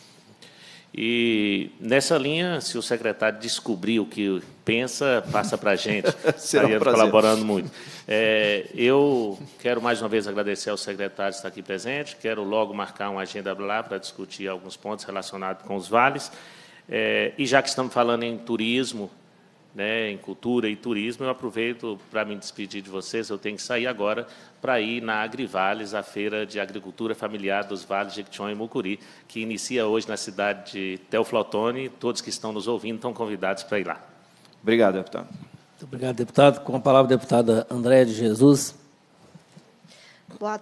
E, nessa linha, se o secretário descobrir o que pensa, passa para a gente. Será um prazer. Colaborando muito. Eu quero, mais uma vez, agradecer ao secretário de estar aqui presente. Quero logo marcar uma agenda lá para discutir alguns pontos relacionados com os vales. E, já que estamos falando em turismo, né, em cultura e turismo, eu aproveito para me despedir de vocês. Eu tenho que sair agora para ir na Agrivales, a Feira de Agricultura Familiar dos Vales de Jequitinhonha e Mucuri, que inicia hoje na cidade de Teoflotone. Todos que estão nos ouvindo estão convidados para ir lá. Obrigado, deputado. Muito obrigado, deputado. Com a palavra, a deputada Andréia de Jesus. Boa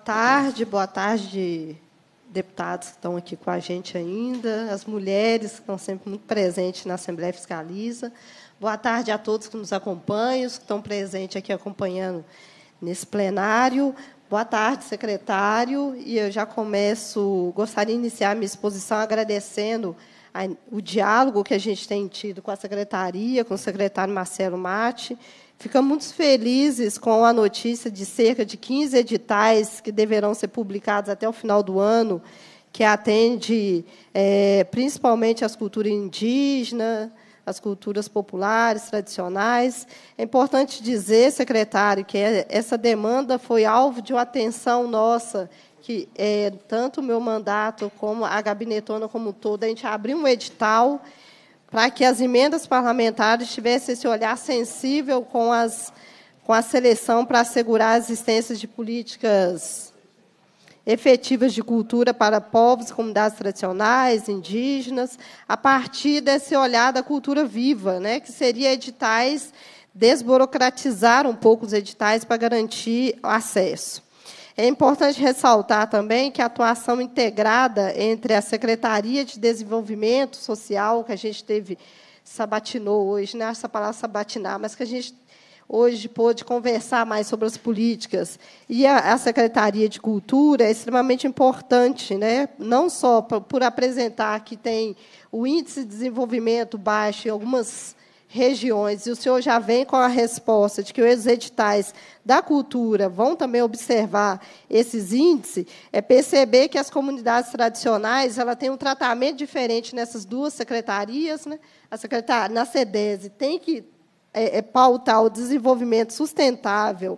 tarde, deputados que estão aqui com a gente ainda, as mulheres que estão sempre muito presentes na Assembleia Fiscaliza. Boa tarde a todos que nos acompanham, os que estão presentes aqui acompanhando nesse plenário. Boa tarde, secretário. E eu já gostaria de iniciar minha exposição agradecendo o diálogo que a gente tem tido com a secretaria, com o secretário Marcelo Matti. Ficamos muito felizes com a notícia de cerca de 15 editais que deverão ser publicados até o final do ano, que atende principalmente as culturas indígenas, as culturas populares, tradicionais. É importante dizer, secretário, que essa demanda foi alvo de uma atenção nossa, que tanto o meu mandato como a gabinetona como um todo, a gente abriu um edital para que as emendas parlamentares tivessem esse olhar sensível com a seleção para assegurar a existência de políticas efetivas de cultura para povos e comunidades tradicionais, indígenas, a partir desse olhar da cultura viva, né, que seria editais, desburocratizar um pouco os editais para garantir o acesso. É importante ressaltar também que a atuação integrada entre a Secretaria de Desenvolvimento Social, que a gente sabatinou hoje, não é essa palavra sabatinar, mas que a gente hoje pôde conversar mais sobre as políticas, e a Secretaria de Cultura é extremamente importante, né? Não só por apresentar que tem o índice de desenvolvimento baixo em algumas regiões, e o senhor já vem com a resposta de que os editais da cultura vão também observar esses índices, é perceber que as comunidades tradicionais têm um tratamento diferente nessas duas secretarias, né? A secretaria, na CEDESE, tem que pautar o desenvolvimento sustentável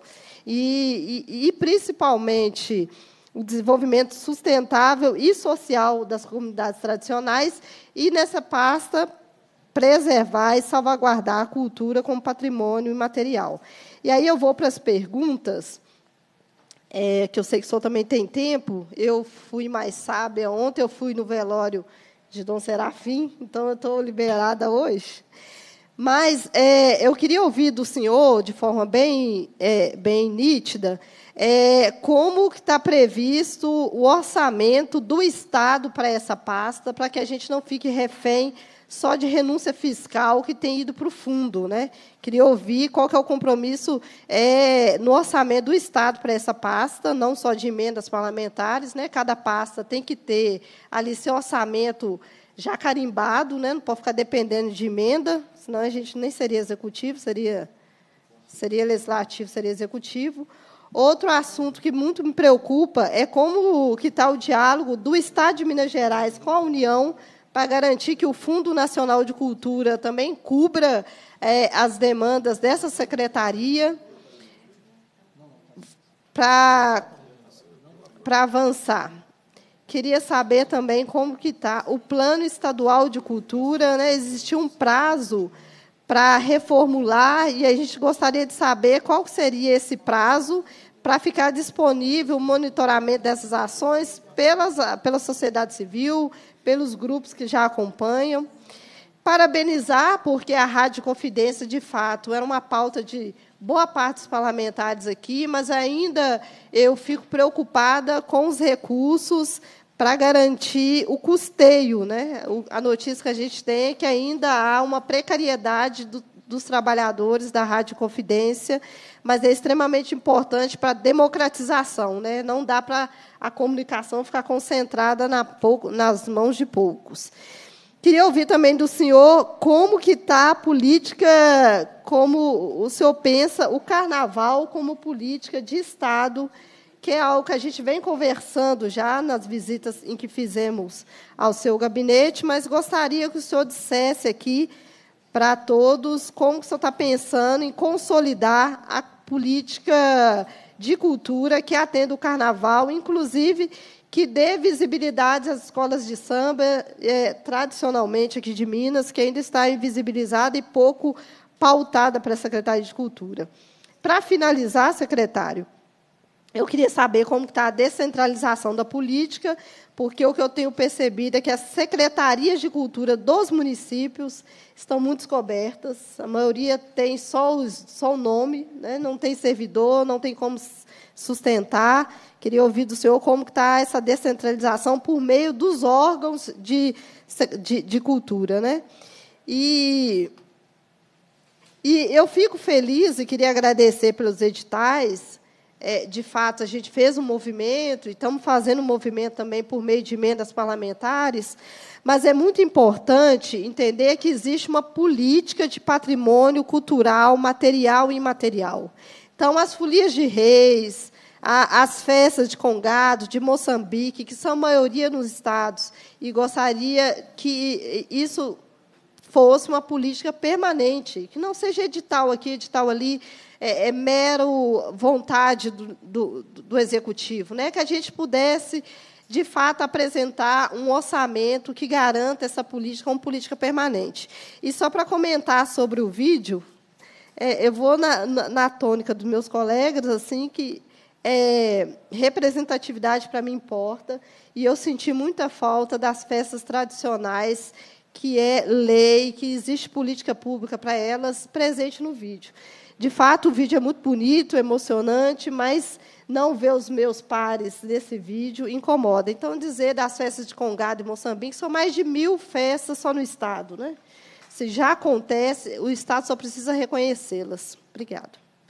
e, principalmente, o desenvolvimento sustentável e social das comunidades tradicionais, e, nessa pasta, preservar e salvaguardar a cultura como patrimônio imaterial. E aí eu vou para as perguntas, que eu sei que o senhor também tem tempo. Eu fui mais sábia. Ontem eu fui no velório de Dom Serafim, então eu estou liberada hoje. Mas eu queria ouvir do senhor, de forma bem nítida, como está previsto o orçamento do Estado para essa pasta, para que a gente não fique refém só de renúncia fiscal que tem ido para o fundo, né? Queria ouvir qual que é o compromisso no orçamento do Estado para essa pasta, não só de emendas parlamentares, né? Cada pasta tem que ter ali seu orçamento já carimbado, né? Não pode ficar dependendo de emenda, senão a gente nem seria executivo, seria seria legislativo, seria executivo. Outro assunto que muito me preocupa é como que está o diálogo do Estado de Minas Gerais com a União para garantir que o Fundo Nacional de Cultura também cubra as demandas dessa secretaria para avançar. Queria saber também como que está o Plano Estadual de Cultura, né? Existiu um prazo para reformular, e a gente gostaria de saber qual seria esse prazo para ficar disponível o monitoramento dessas ações pela sociedade civil, pelos grupos que já acompanham. Parabenizar, porque a Rádio Confidência, de fato, era uma pauta de boa parte dos parlamentares aqui, mas ainda eu fico preocupada com os recursos para garantir o custeio, né? A notícia que a gente tem é que ainda há uma precariedade dos trabalhadores da Rádio Confidência, mas é extremamente importante para a democratização, né? Não dá para a comunicação ficar concentrada nas mãos de poucos. Queria ouvir também do senhor como que está a política, como o senhor pensa o carnaval como política de Estado, que é algo que a gente vem conversando já nas visitas em que fizemos ao seu gabinete, mas gostaria que o senhor dissesse aqui para todos como que o senhor está pensando em consolidar a política de cultura que atenda o carnaval, inclusive que dê visibilidade às escolas de samba, tradicionalmente aqui de Minas, que ainda está invisibilizada e pouco pautada para a Secretaria de Cultura. Para finalizar, secretário, eu queria saber como está a descentralização da política, porque o que eu tenho percebido é que as secretarias de cultura dos municípios estão muito descobertas, a maioria tem só o nome, né? Não tem servidor, não tem como sustentar. Queria ouvir do senhor como está essa descentralização por meio dos órgãos de cultura, né? E eu fico feliz e queria agradecer pelos editais. De fato, a gente fez um movimento, e estamos fazendo um movimento também por meio de emendas parlamentares, mas é muito importante entender que existe uma política de patrimônio cultural, material e imaterial. Então, as folias de reis, as festas de Congado, de Moçambique, que são a maioria nos estados, e gostaria que isso fosse uma política permanente, que não seja edital aqui, edital ali, é mero vontade do Executivo, né? Que a gente pudesse, de fato, apresentar um orçamento que garanta essa política como política permanente. E, só para comentar sobre o vídeo, eu vou na tônica dos meus colegas, assim, que representatividade, para mim, importa, e eu senti muita falta das festas tradicionais, que é lei, que existe política pública para elas, presente no vídeo. De fato, o vídeo é muito bonito, emocionante, mas não ver os meus pares nesse vídeo incomoda. Então, dizer das festas de Congado e Moçambique, são mais de 1000 festas só no Estado, né? Se já acontece, o Estado só precisa reconhecê-las. Obrigada.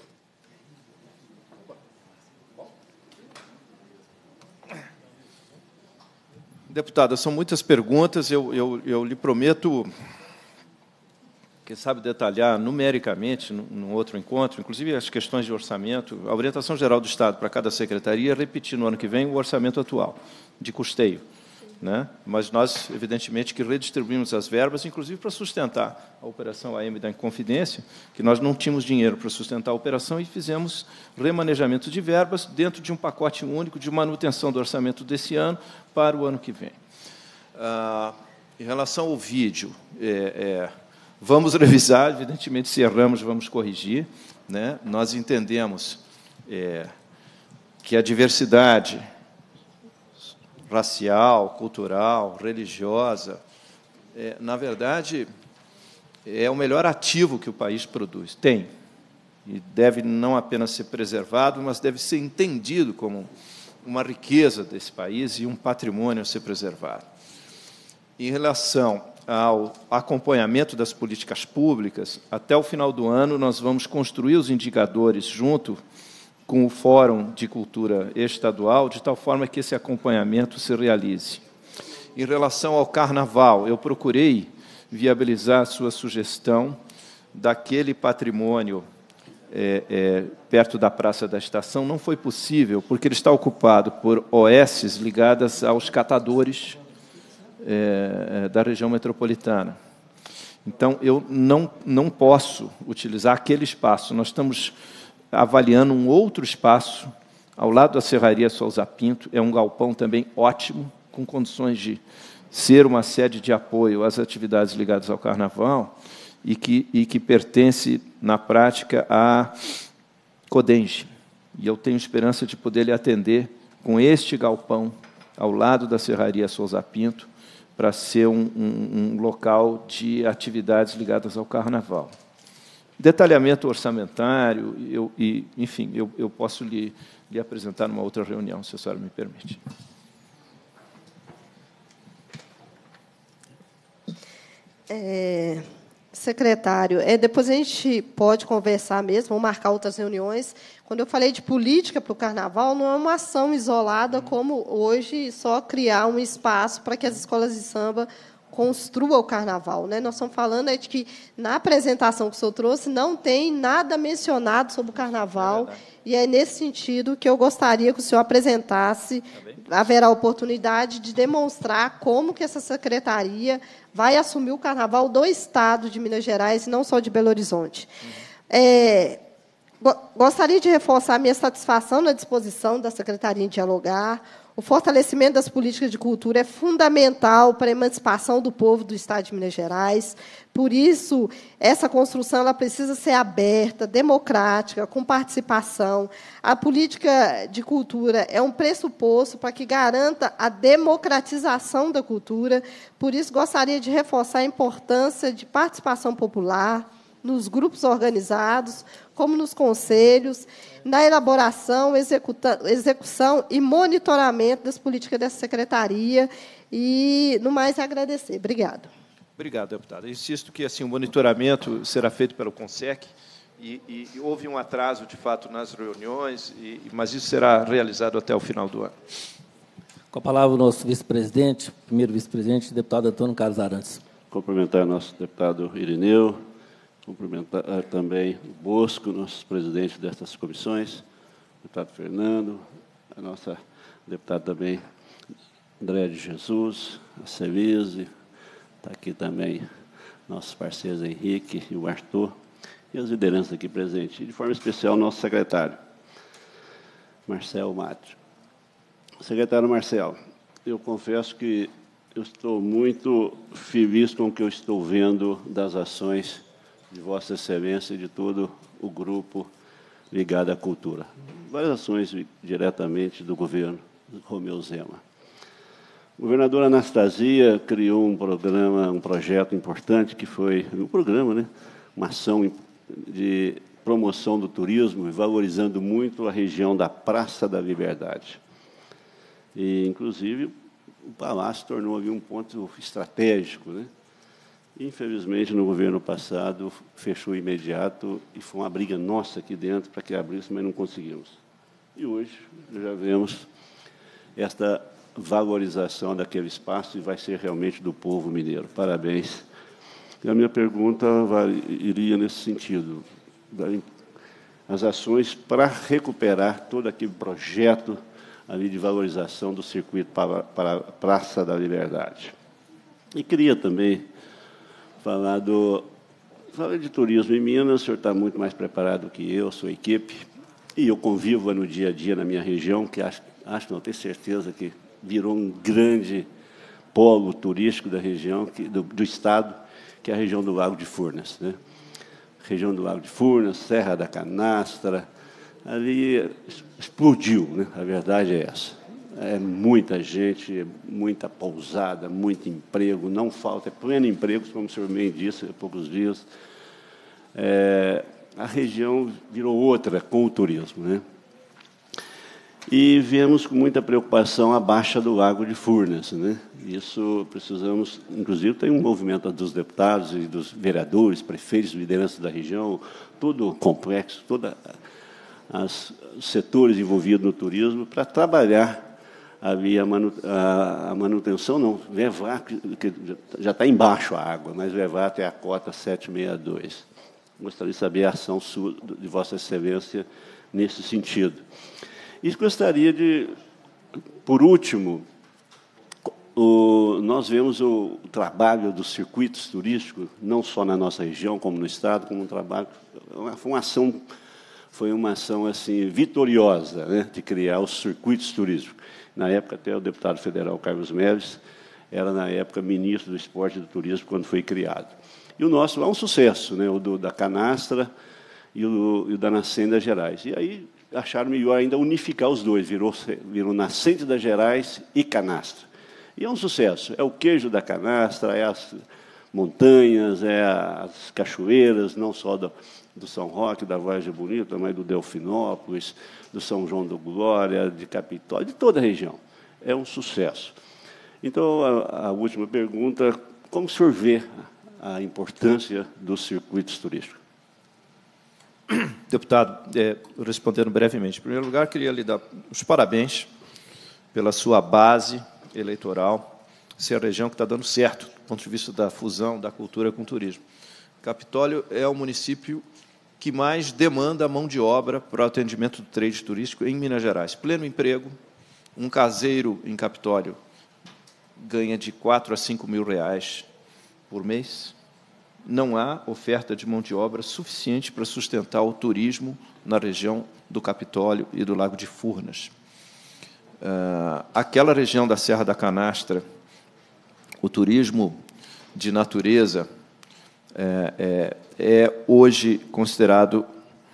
Deputada, são muitas perguntas. Eu lhe prometo, quem sabe detalhar numericamente num outro encontro, inclusive as questões de orçamento, a orientação geral do Estado para cada secretaria, repetir no ano que vem o orçamento atual, de custeio. Né? Mas nós, evidentemente, que redistribuímos as verbas, inclusive para sustentar a operação AM da Inconfidência, que nós não tínhamos dinheiro para sustentar a operação e fizemos remanejamento de verbas dentro de um pacote único de manutenção do orçamento desse ano para o ano que vem. Em relação ao vídeo, vamos revisar, evidentemente, se erramos, vamos corrigir. Né? Nós entendemos que a diversidade racial, cultural, religiosa, na verdade, é o melhor ativo que o país produz. Tem. E deve não apenas ser preservado, mas deve ser entendido como uma riqueza desse país e um patrimônio a ser preservado. Em relação ao acompanhamento das políticas públicas, até o final do ano, nós vamos construir os indicadores junto com o Fórum de Cultura Estadual, de tal forma que esse acompanhamento se realize. Em relação ao Carnaval, eu procurei viabilizar a sua sugestão daquele patrimônio perto da Praça da Estação, não foi possível, porque ele está ocupado por OSs ligadas aos catadores da região metropolitana. Então, eu não posso utilizar aquele espaço. Nós estamos avaliando um outro espaço, ao lado da Serraria Souza Pinto. É um galpão também ótimo, com condições de ser uma sede de apoio às atividades ligadas ao Carnaval, e que pertence, na prática, à Codenge. E eu tenho esperança de poder lhe atender com este galpão, ao lado da Serraria Souza Pinto, para ser um local de atividades ligadas ao Carnaval. Detalhamento orçamentário, enfim, eu posso lhe apresentar numa outra reunião, se a senhora me permite. Secretário, depois a gente pode conversar mesmo, vamos marcar outras reuniões. Quando eu falei de política para o Carnaval, não é uma ação isolada como hoje só criar um espaço para que as escolas de samba construam o Carnaval, né? Nós estamos falando de que, na apresentação que o senhor trouxe, não tem nada mencionado sobre o Carnaval, e é nesse sentido que eu gostaria que o senhor apresentasse. Haverá oportunidade de demonstrar como que essa secretaria vai assumir o Carnaval do Estado de Minas Gerais, e não só de Belo Horizonte. Gostaria de reforçar a minha satisfação na disposição da Secretaria em dialogar. O fortalecimento das políticas de cultura é fundamental para a emancipação do povo do Estado de Minas Gerais. Por isso, essa construção ela precisa ser aberta, democrática, com participação. A política de cultura é um pressuposto para que garanta a democratização da cultura. Por isso, gostaria de reforçar a importância de participação popular nos grupos organizados, como nos conselhos, na elaboração, execução e monitoramento das políticas dessa secretaria. E, no mais, agradecer. Obrigada. Obrigado, deputada. Insisto que o monitoramento será feito pelo CONSEC, e houve um atraso, de fato, nas reuniões, mas isso será realizado até o final do ano. Com a palavra, o nosso vice-presidente, primeiro vice-presidente, deputado Antônio Carlos Arantes. Cumprimentar o nosso deputado Irineu, cumprimentar também o Bosco, nosso presidente destas comissões, o deputado Fernando, a nossa deputada também, Andréa de Jesus, a Celise, está aqui também nossos parceiros Henrique e o Arthur, e as lideranças aqui presentes, e de forma especial o nosso secretário, Marcel Mátrio. Secretário Marcel, eu confesso que eu estou muito feliz com o que eu estou vendo das ações de Vossa Excelência e de todo o grupo ligado à cultura. Várias ações diretamente do governo Romeu Zema. A governadora Anastasia criou um programa, um projeto importante, que foi um programa, né? Uma ação de promoção do turismo, valorizando muito a região da Praça da Liberdade. E, inclusive, o Palácio tornou ali um ponto estratégico, né? Infelizmente, no governo passado, fechou imediato, e foi uma briga nossa aqui dentro para que abrisse, mas não conseguimos. E hoje já vemos esta valorização daquele espaço, e vai ser realmente do povo mineiro. Parabéns. E a minha pergunta iria nesse sentido. As ações para recuperar todo aquele projeto ali de valorização do circuito para a Praça da Liberdade. E queria também falar de turismo em Minas. O senhor está muito mais preparado que eu, sua equipe, e eu convivo no dia a dia na minha região, que acho não tenho certeza que virou um grande polo turístico da região, do Estado, que é a região do Lago de Furnas, né? Região do Lago de Furnas, Serra da Canastra, ali explodiu, né? A verdade é essa. É muita gente, muita pousada, muito emprego, não falta, é pleno emprego, como o senhor bem disse há poucos dias. A região virou outra com o turismo, né? E vemos com muita preocupação a baixa do Lago de Furnas, né? Isso precisamos, inclusive, tem um movimento dos deputados e dos vereadores, prefeitos, lideranças da região, todo o complexo, todos os setores envolvidos no turismo, para trabalhar ali a manutenção, não, levar, que já está embaixo a água, mas levar até a cota 762. Gostaria de saber a ação sua, de Vossa Excelência nesse sentido. E gostaria de, por último, nós vemos o trabalho dos circuitos turísticos, não só na nossa região, como no Estado, como um trabalho. Foi uma ação assim, vitoriosa, né, de criar os circuitos turísticos. Na época, até o deputado federal Carlos Méves era, na época, ministro do Esporte e do Turismo, quando foi criado. E o nosso é um sucesso, né, o da Canastra e o da Nascente das Gerais. E aí acharam melhor ainda unificar os dois, virou Nascente das Gerais e Canastra. E é um sucesso. É o queijo da Canastra, é as montanhas, é as cachoeiras, não só do São Roque, da Vargem Bonita, mas do Delfinópolis, do São João do Glória, de Capitólio, de toda a região. É um sucesso. Então, a última pergunta, como o senhor vê a importância dos circuitos turísticos? Deputado, respondendo brevemente. Em primeiro lugar, queria lhe dar os parabéns pela sua base eleitoral, ser a região que está dando certo, do ponto de vista da fusão da cultura com o turismo. Capitólio é o município que mais demanda mão de obra para o atendimento do trade turístico em Minas Gerais. Pleno emprego, um caseiro em Capitólio ganha de 4 a 5 mil reais por mês. Não há oferta de mão de obra suficiente para sustentar o turismo na região do Capitólio e do Lago de Furnas. Aquela região da Serra da Canastra, o turismo de natureza é hoje considerado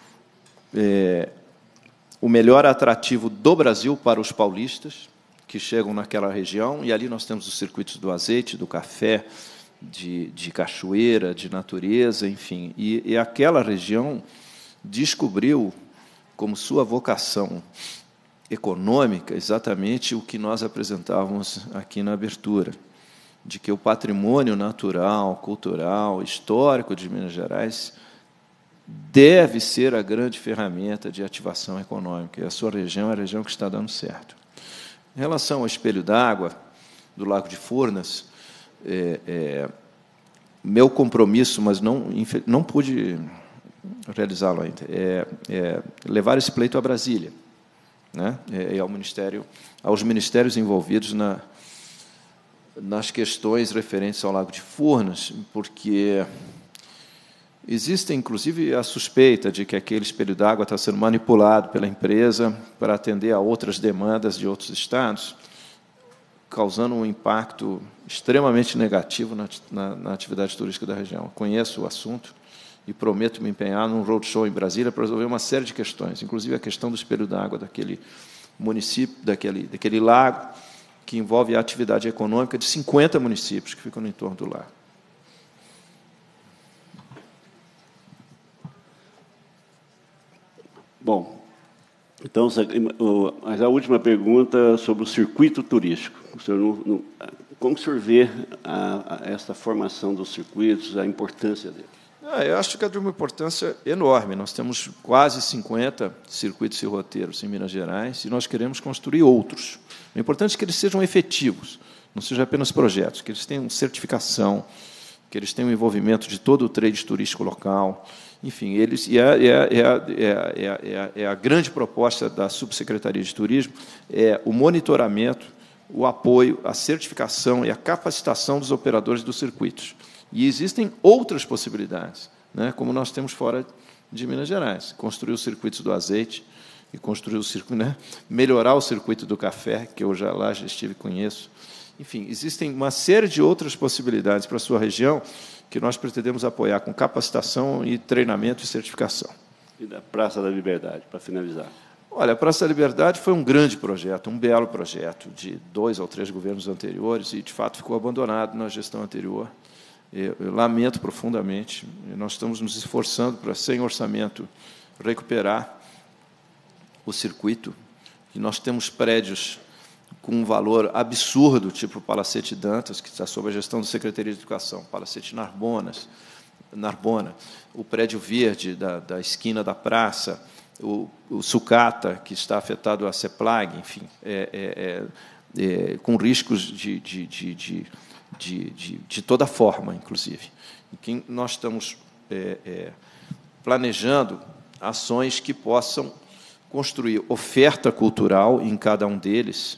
o melhor atrativo do Brasil para os paulistas que chegam naquela região, e ali nós temos os circuitos do azeite, do café, de cachoeira, de natureza, enfim. E aquela região descobriu como sua vocação econômica exatamente o que nós apresentávamos aqui na abertura, de que o patrimônio natural, cultural, histórico de Minas Gerais deve ser a grande ferramenta de ativação econômica. E a sua região é a região que está dando certo. Em relação ao espelho d'água do Lago de Furnas, meu compromisso, mas não pude realizá-lo ainda, é levar esse pleito a Brasília, né, aos ministérios envolvidos nas questões referentes ao Lago de Furnas, porque existe, inclusive, a suspeita de que aquele espelho d'água está sendo manipulado pela empresa para atender a outras demandas de outros estados, causando um impacto extremamente negativo na atividade turística da região. Eu conheço o assunto e prometo me empenhar num roadshow em Brasília para resolver uma série de questões, inclusive a questão do espelho d'água daquele município, daquele lago, que envolve a atividade econômica de 50 municípios que ficam no entorno do lago. Bom, então, mas a última pergunta sobre o circuito turístico. O senhor como o senhor vê essa formação dos circuitos, a importância dele? Eu acho que é de uma importância enorme. Nós temos quase 50 circuitos e roteiros em Minas Gerais e nós queremos construir outros. O importante é que eles sejam efetivos, não sejam apenas projetos, que eles tenham certificação, que eles tenham envolvimento de todo o trade turístico local. Enfim, a grande proposta da Subsecretaria de Turismo é o monitoramento, o apoio, a certificação e a capacitação dos operadores dos circuitos. E existem outras possibilidades, né, como nós temos fora de Minas Gerais. Construir os circuitos do azeite e construir o circuito, né, melhorar o circuito do café, que eu já estive e conheço. Enfim, existem uma série de outras possibilidades para a sua região que nós pretendemos apoiar com capacitação e treinamento e certificação. E da Praça da Liberdade, para finalizar? Olha, a Praça da Liberdade foi um grande projeto, um belo projeto, de 2 ou 3 governos anteriores, e, de fato, ficou abandonado na gestão anterior. Eu lamento profundamente. Nós estamos nos esforçando para, sem orçamento, recuperar o circuito. E nós temos prédios com um valor absurdo, tipo o Palacete Dantas, que está sob a gestão da Secretaria de Educação, Palacete Narbona, o Prédio Verde da esquina da praça, o Sucata, que está afetado a CEPLAG, enfim, com riscos de toda forma, inclusive. E que nós estamos planejando ações que possam construir oferta cultural em cada um deles,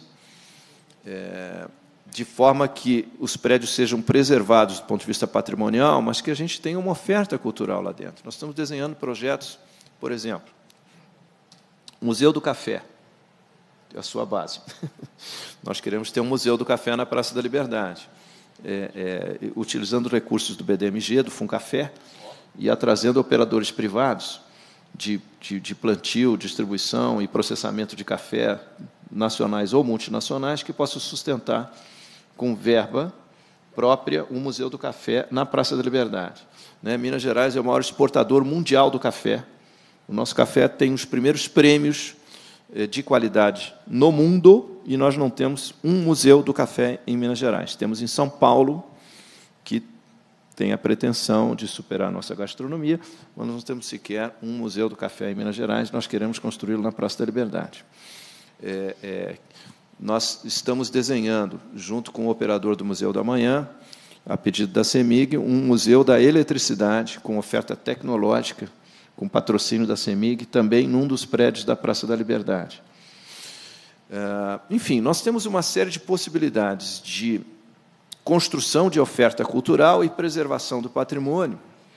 de forma que os prédios sejam preservados do ponto de vista patrimonial, mas que a gente tenha uma oferta cultural lá dentro. Nós estamos desenhando projetos, por exemplo, Museu do Café, é a sua base. Nós queremos ter um Museu do Café na Praça da Liberdade, utilizando recursos do BDMG, do Funcafé, e trazendo operadores privados de plantio, distribuição e processamento de café nacionais ou multinacionais que possam sustentar com verba própria um Museu do Café na Praça da Liberdade. Minas Gerais é o maior exportador mundial do café. O nosso café tem os primeiros prêmios de qualidade no mundo e nós não temos um museu do café em Minas Gerais. Temos em São Paulo, que tem a pretensão de superar a nossa gastronomia, mas nós não temos sequer um museu do café em Minas Gerais, nós queremos construí-lo na Praça da Liberdade. Nós estamos desenhando, junto com o operador do Museu da Manhã, a pedido da CEMIG, um museu da eletricidade, com oferta tecnológica, com patrocínio da CEMIG, também num dos prédios da Praça da Liberdade. Enfim, nós temos uma série de possibilidades de construção de oferta cultural e preservação do patrimônio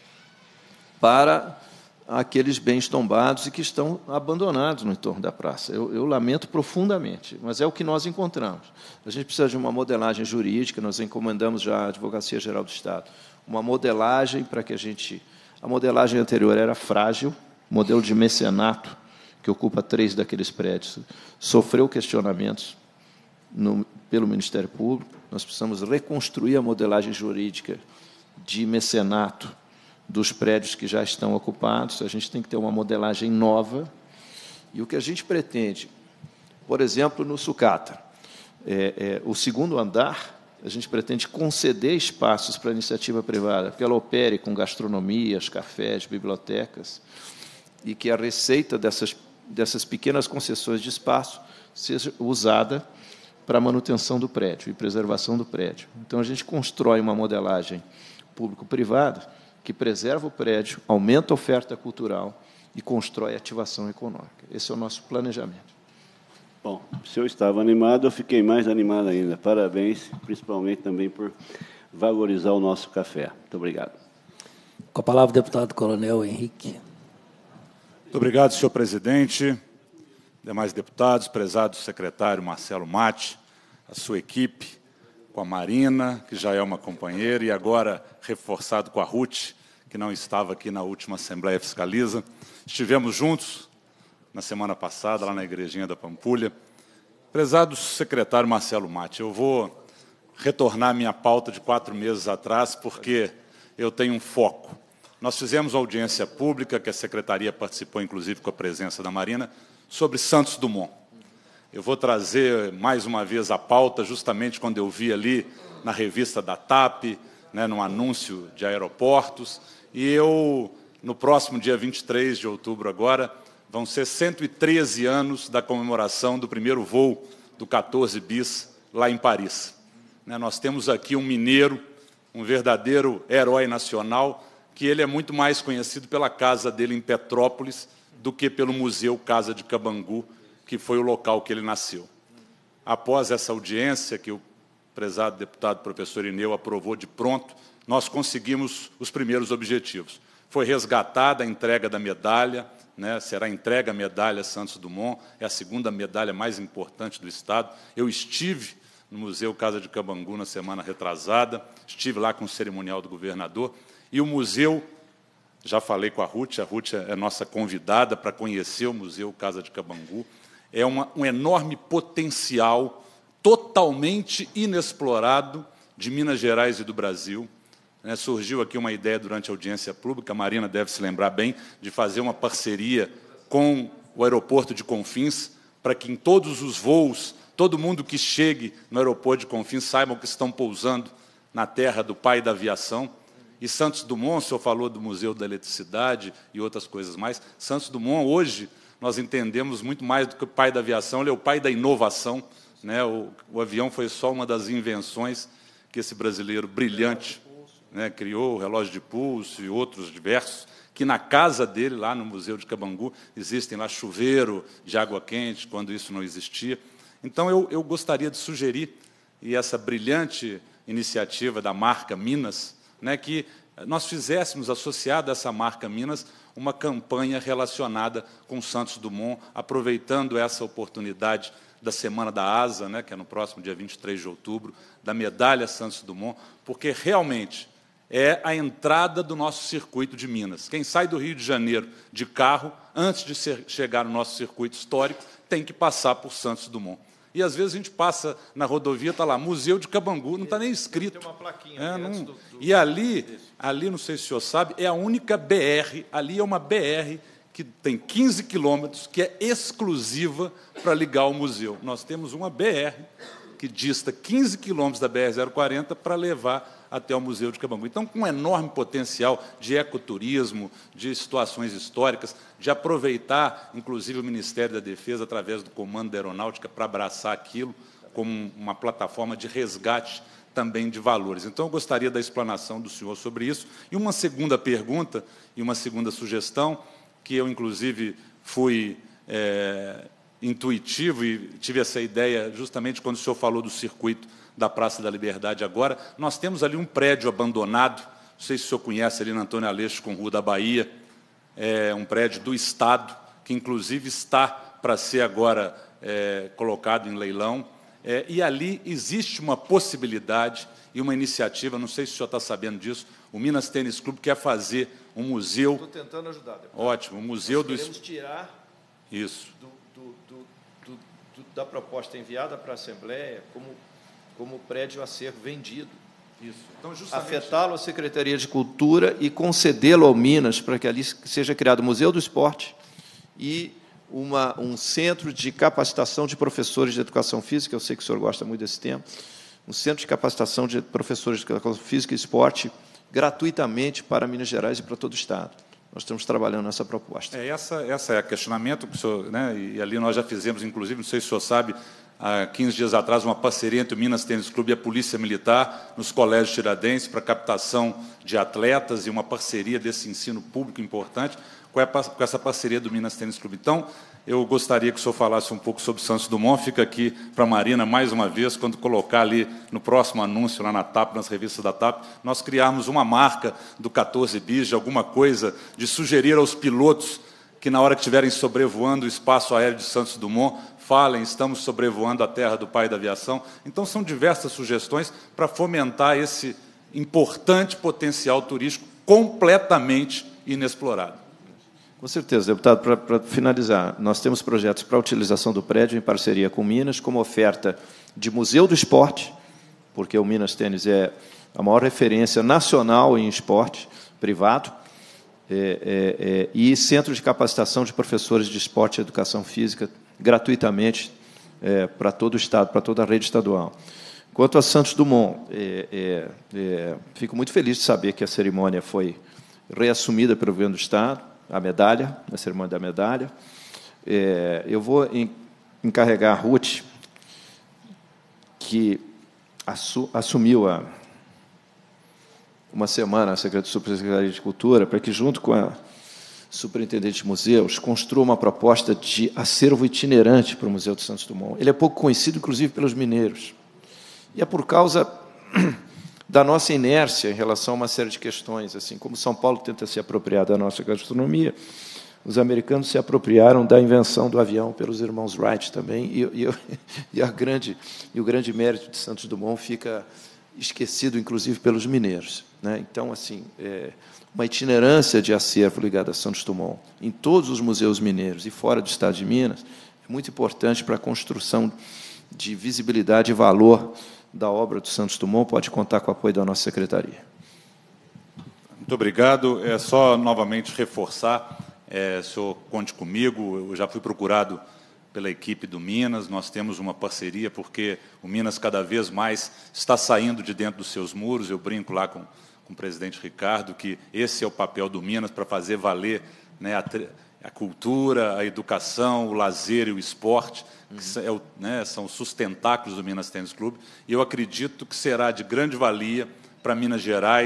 para aqueles bens tombados e que estão abandonados no entorno da praça. Eu lamento profundamente, mas é o que nós encontramos. A gente precisa de uma modelagem jurídica, nós encomendamos já à Advocacia Geral do Estado uma modelagem para que a gente... A modelagem anterior era frágil, modelo de mecenato, que ocupa 3 daqueles prédios, sofreu questionamentos pelo Ministério Público. Nós precisamos reconstruir a modelagem jurídica de mecenato dos prédios que já estão ocupados. A gente tem que ter uma modelagem nova. E o que a gente pretende, por exemplo, no sucata, o segundo andar, a gente pretende conceder espaços para a iniciativa privada, que ela opere com gastronomias, cafés, bibliotecas, e que a receita dessas pequenas concessões de espaço seja usada para a manutenção do prédio e preservação do prédio. Então, a gente constrói uma modelagem público-privada que preserva o prédio, aumenta a oferta cultural e constrói ativação econômica. Esse é o nosso planejamento. Bom, se eu estava animado, eu fiquei mais animado ainda. Parabéns, principalmente também por valorizar o nosso café. Muito obrigado. Com a palavra, o deputado Coronel Henrique. Muito obrigado, senhor presidente, demais deputados, prezado secretário Marcelo Matti, a sua equipe, com a Marina, que já é uma companheira, e agora reforçado com a Ruth, que não estava aqui na última Assembleia Fiscaliza. Estivemos juntos na semana passada, lá na Igrejinha da Pampulha. Prezado secretário Marcelo Matti, eu vou retornar à minha pauta de 4 meses atrás, porque eu tenho um foco. Nós fizemos audiência pública, que a Secretaria participou, inclusive, com a presença da Marina, sobre Santos Dumont. Eu vou trazer, mais uma vez, a pauta, justamente quando eu vi ali, na revista da TAP, no anúncio de aeroportos, e eu, no próximo dia 23 de outubro agora, vão ser 113 anos da comemoração do primeiro voo do 14 bis lá em Paris. Nós temos aqui um mineiro, um verdadeiro herói nacional, que ele é muito mais conhecido pela casa dele em Petrópolis do que pelo Museu Casa de Cabangu, que foi o local que ele nasceu. Após essa audiência, que o prezado deputado professor Ineu aprovou de pronto, nós conseguimos os primeiros objetivos. Foi resgatada a entrega da medalha, será entregue a medalha Santos Dumont, é a segunda medalha mais importante do Estado. Eu estive no Museu Casa de Cabangu na semana retrasada, estive lá com o cerimonial do governador, e o museu, já falei com a Ruth é nossa convidada para conhecer o Museu Casa de Cabangu, é um enorme potencial totalmente inexplorado de Minas Gerais e do Brasil. Surgiu aqui uma ideia durante a audiência pública, a Marina deve se lembrar bem, de fazer uma parceria com o aeroporto de Confins, para que em todos os voos, todo mundo que chegue no aeroporto de Confins saibam que estão pousando na terra do pai da aviação. E Santos Dumont, o senhor falou do Museu da Eletricidade e outras coisas mais. Santos Dumont, hoje, nós entendemos muito mais do que o pai da aviação, ele é o pai da inovação. O avião foi só uma das invenções que esse brasileiro brilhante criou, o relógio de pulso e outros diversos, que na casa dele, lá no Museu de Cabangu, existem lá chuveiro de água quente, quando isso não existia. Então, eu gostaria de sugerir, e essa brilhante iniciativa da marca Minas, né, que nós fizéssemos, associado a essa marca Minas, uma campanha relacionada com Santos Dumont, aproveitando essa oportunidade da Semana da Asa, né, que é no próximo dia 23 de outubro, da medalha Santos Dumont, porque realmente é a entrada do nosso circuito de Minas. Quem sai do Rio de Janeiro de carro, antes de chegar no nosso circuito histórico, tem que passar por Santos Dumont. E, às vezes, a gente passa na rodovia, está lá, Museu de Cabangu, não está nem escrito. Tem uma plaquinha E ali, não sei se o senhor sabe, é a única BR, ali é uma BR que tem 15 quilômetros, que é exclusiva para ligar ao museu. Nós temos uma BR que dista 15 quilômetros da BR-040 para levar até o Museu de Cabangu. Então, com um enorme potencial de ecoturismo, de situações históricas, de aproveitar, inclusive, o Ministério da Defesa, através do Comando da Aeronáutica, para abraçar aquilo como uma plataforma de resgate também de valores. Então, eu gostaria da explanação do senhor sobre isso. E uma segunda pergunta e uma segunda sugestão, que eu, inclusive, fui intuitivo e tive essa ideia justamente quando o senhor falou do circuito da Praça da Liberdade agora. Nós temos ali um prédio abandonado, não sei se o senhor conhece, ali na Antônio Aleixo com Rua da Bahia, é um prédio do Estado, que, inclusive, está para ser agora colocado em leilão, e ali existe uma possibilidade e uma iniciativa, não sei se o senhor está sabendo disso, o Minas Tênis Clube quer fazer um museu... Estou tentando ajudar, deputado. Ótimo, um museu do... Queremos tirar isso. Da proposta enviada para a Assembleia como prédio a ser vendido. Isso. Então, justamente... Afetá-lo à Secretaria de Cultura e concedê-lo ao Minas para que ali seja criado o Museu do Esporte e um centro de capacitação de professores de educação física, eu sei que o senhor gosta muito desse tema, um centro de capacitação de professores de educação física e esporte gratuitamente para Minas Gerais e para todo o Estado. Nós estamos trabalhando nessa proposta. Essa é o questionamento, que o senhor, né, e ali nós já fizemos, inclusive, não sei se o senhor sabe, há 15 dias atrás, uma parceria entre o Minas Tênis Clube e a Polícia Militar nos colégios tiradentes para captação de atletas e uma parceria desse ensino público importante com essa parceria do Minas Tênis Clube. Então, eu gostaria que o senhor falasse um pouco sobre Santos Dumont. Fica aqui para a Marina, mais uma vez, quando colocar ali no próximo anúncio, lá na TAP, nas revistas da TAP, nós criarmos uma marca do 14 bis, de alguma coisa, de sugerir aos pilotos que, na hora que estiverem sobrevoando o espaço aéreo de Santos Dumont, falem, estamos sobrevoando a terra do pai da aviação. Então, são diversas sugestões para fomentar esse importante potencial turístico completamente inexplorado. Com certeza, deputado. Para finalizar, nós temos projetos para a utilização do prédio em parceria com o Minas, como oferta de Museu do Esporte, porque o Minas Tênis é a maior referência nacional em esporte privado, e centro de capacitação de professores de esporte e educação física gratuitamente para todo o Estado, para toda a rede estadual. Quanto a Santos Dumont, fico muito feliz de saber que a cerimônia foi reassumida pelo governo do Estado, a medalha, a cerimônia da medalha. Eu vou encarregar a Ruth, que assumiu uma semana a Subsecretaria de Cultura, para que, junto com a superintendente de museus, construa uma proposta de acervo itinerante para o Museu de Santos Dumont. Ele é pouco conhecido, inclusive, pelos mineiros. E é por causa da nossa inércia em relação a uma série de questões, assim como São Paulo tenta se apropriar da nossa gastronomia, os americanos se apropriaram da invenção do avião pelos irmãos Wright também, e o grande mérito de Santos Dumont fica esquecido, inclusive, pelos mineiros, né? Então, assim, uma itinerância de acervo ligada a Santos Dumont em todos os museus mineiros e fora do Estado de Minas é muito importante para a construção de visibilidade e valor da obra do Santos Dumont. Pode contar com o apoio da nossa secretaria. Muito obrigado. É só novamente reforçar, o senhor conte comigo. Eu já fui procurado pela equipe do Minas. Nós temos uma parceria porque o Minas cada vez mais está saindo de dentro dos seus muros. Eu brinco lá com o presidente Ricardo que esse é o papel do Minas para fazer valer, né, a cultura, a educação, o lazer e o esporte, que são os sustentáculos do Minas Tênis Clube, e eu acredito que será de grande valia para Minas Gerais,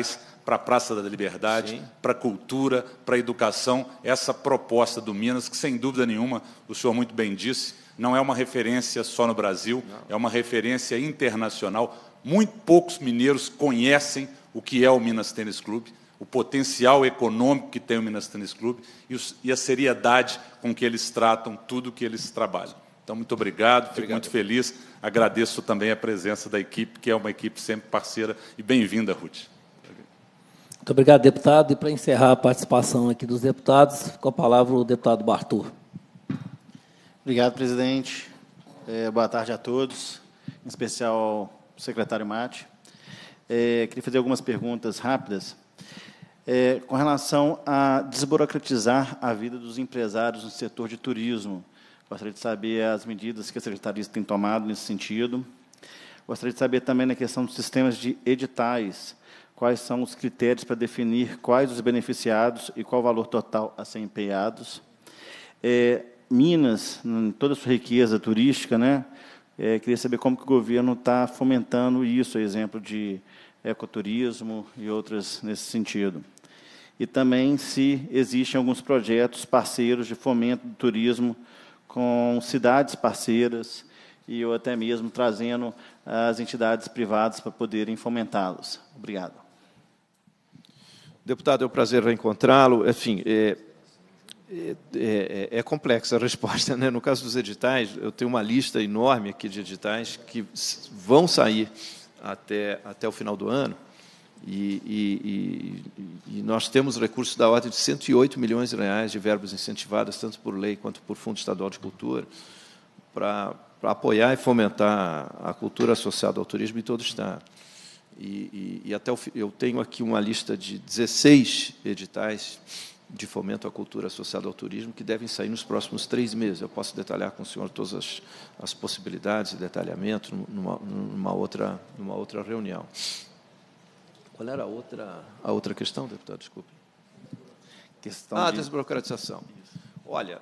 para a Praça da Liberdade, para a cultura, para a educação, essa proposta do Minas, que, sem dúvida nenhuma, o senhor muito bem disse, não é uma referência só no Brasil, é uma referência internacional. Muito poucos mineiros conhecem o que é o Minas Tênis Clube, o potencial econômico que tem o Minas Tênis Clube e a seriedade com que eles tratam tudo que eles trabalham. Então, muito obrigado, fico muito feliz. Agradeço também a presença da equipe, que é uma equipe sempre parceira, e bem-vinda, Ruth. Muito obrigado, deputado. E, para encerrar a participação aqui dos deputados, com a palavra o deputado Bartô. Obrigado, presidente. Boa tarde a todos, em especial ao secretário Mate. Queria fazer algumas perguntas rápidas com relação a desburocratizar a vida dos empresários no setor de turismo. Gostaria de saber as medidas que a secretaria tem tomado nesse sentido. Gostaria de saber também na questão dos sistemas de editais, quais são os critérios para definir quais os beneficiados e qual o valor total a ser empenhados. Minas, em toda a sua riqueza turística, né? Queria saber como que o governo está fomentando isso, exemplo de ecoturismo e outras nesse sentido. E também se existem alguns projetos parceiros de fomento do turismo com cidades parceiras e ou até mesmo trazendo as entidades privadas para poderem fomentá-los. Obrigado. Deputado, é um prazer reencontrá-lo. Enfim, é complexa a resposta, né? No caso dos editais, eu tenho uma lista enorme aqui de editais que vão sair até o final do ano, e nós temos recursos da ordem de 108 milhões de reais de verbas incentivadas, tanto por lei quanto por Fundo Estadual de Cultura, para apoiar e fomentar a cultura associada ao turismo em todo o Estado. E até eu tenho aqui uma lista de 16 editais de fomento à cultura associada ao turismo que devem sair nos próximos 3 meses. Eu posso detalhar com o senhor todas as possibilidades e detalhamento numa outra reunião. Qual era a outra questão, deputado? Desculpe. Questão de desburocratização. Olha,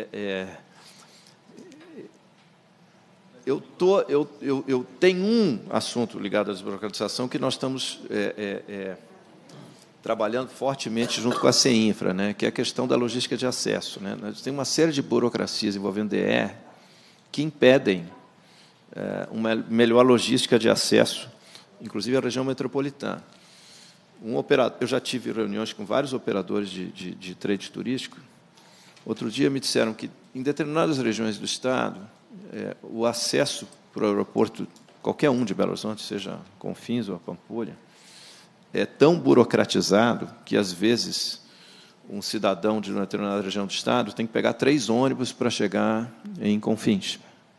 eu tenho um assunto ligado à desburocratização que nós estamos trabalhando fortemente junto com a CEINFRA, né, que é a questão da logística de acesso, né. Nós temos uma série de burocracias envolvendo DR que impedem uma melhor logística de acesso, inclusive a região metropolitana. Eu já tive reuniões com vários operadores de trade turístico. Outro dia me disseram que, em determinadas regiões do Estado, o acesso para o aeroporto, qualquer um de Belo Horizonte, seja Confins ou a Pampulha, é tão burocratizado que, às vezes, um cidadão de uma determinada região do Estado tem que pegar 3 ônibus para chegar em Confins.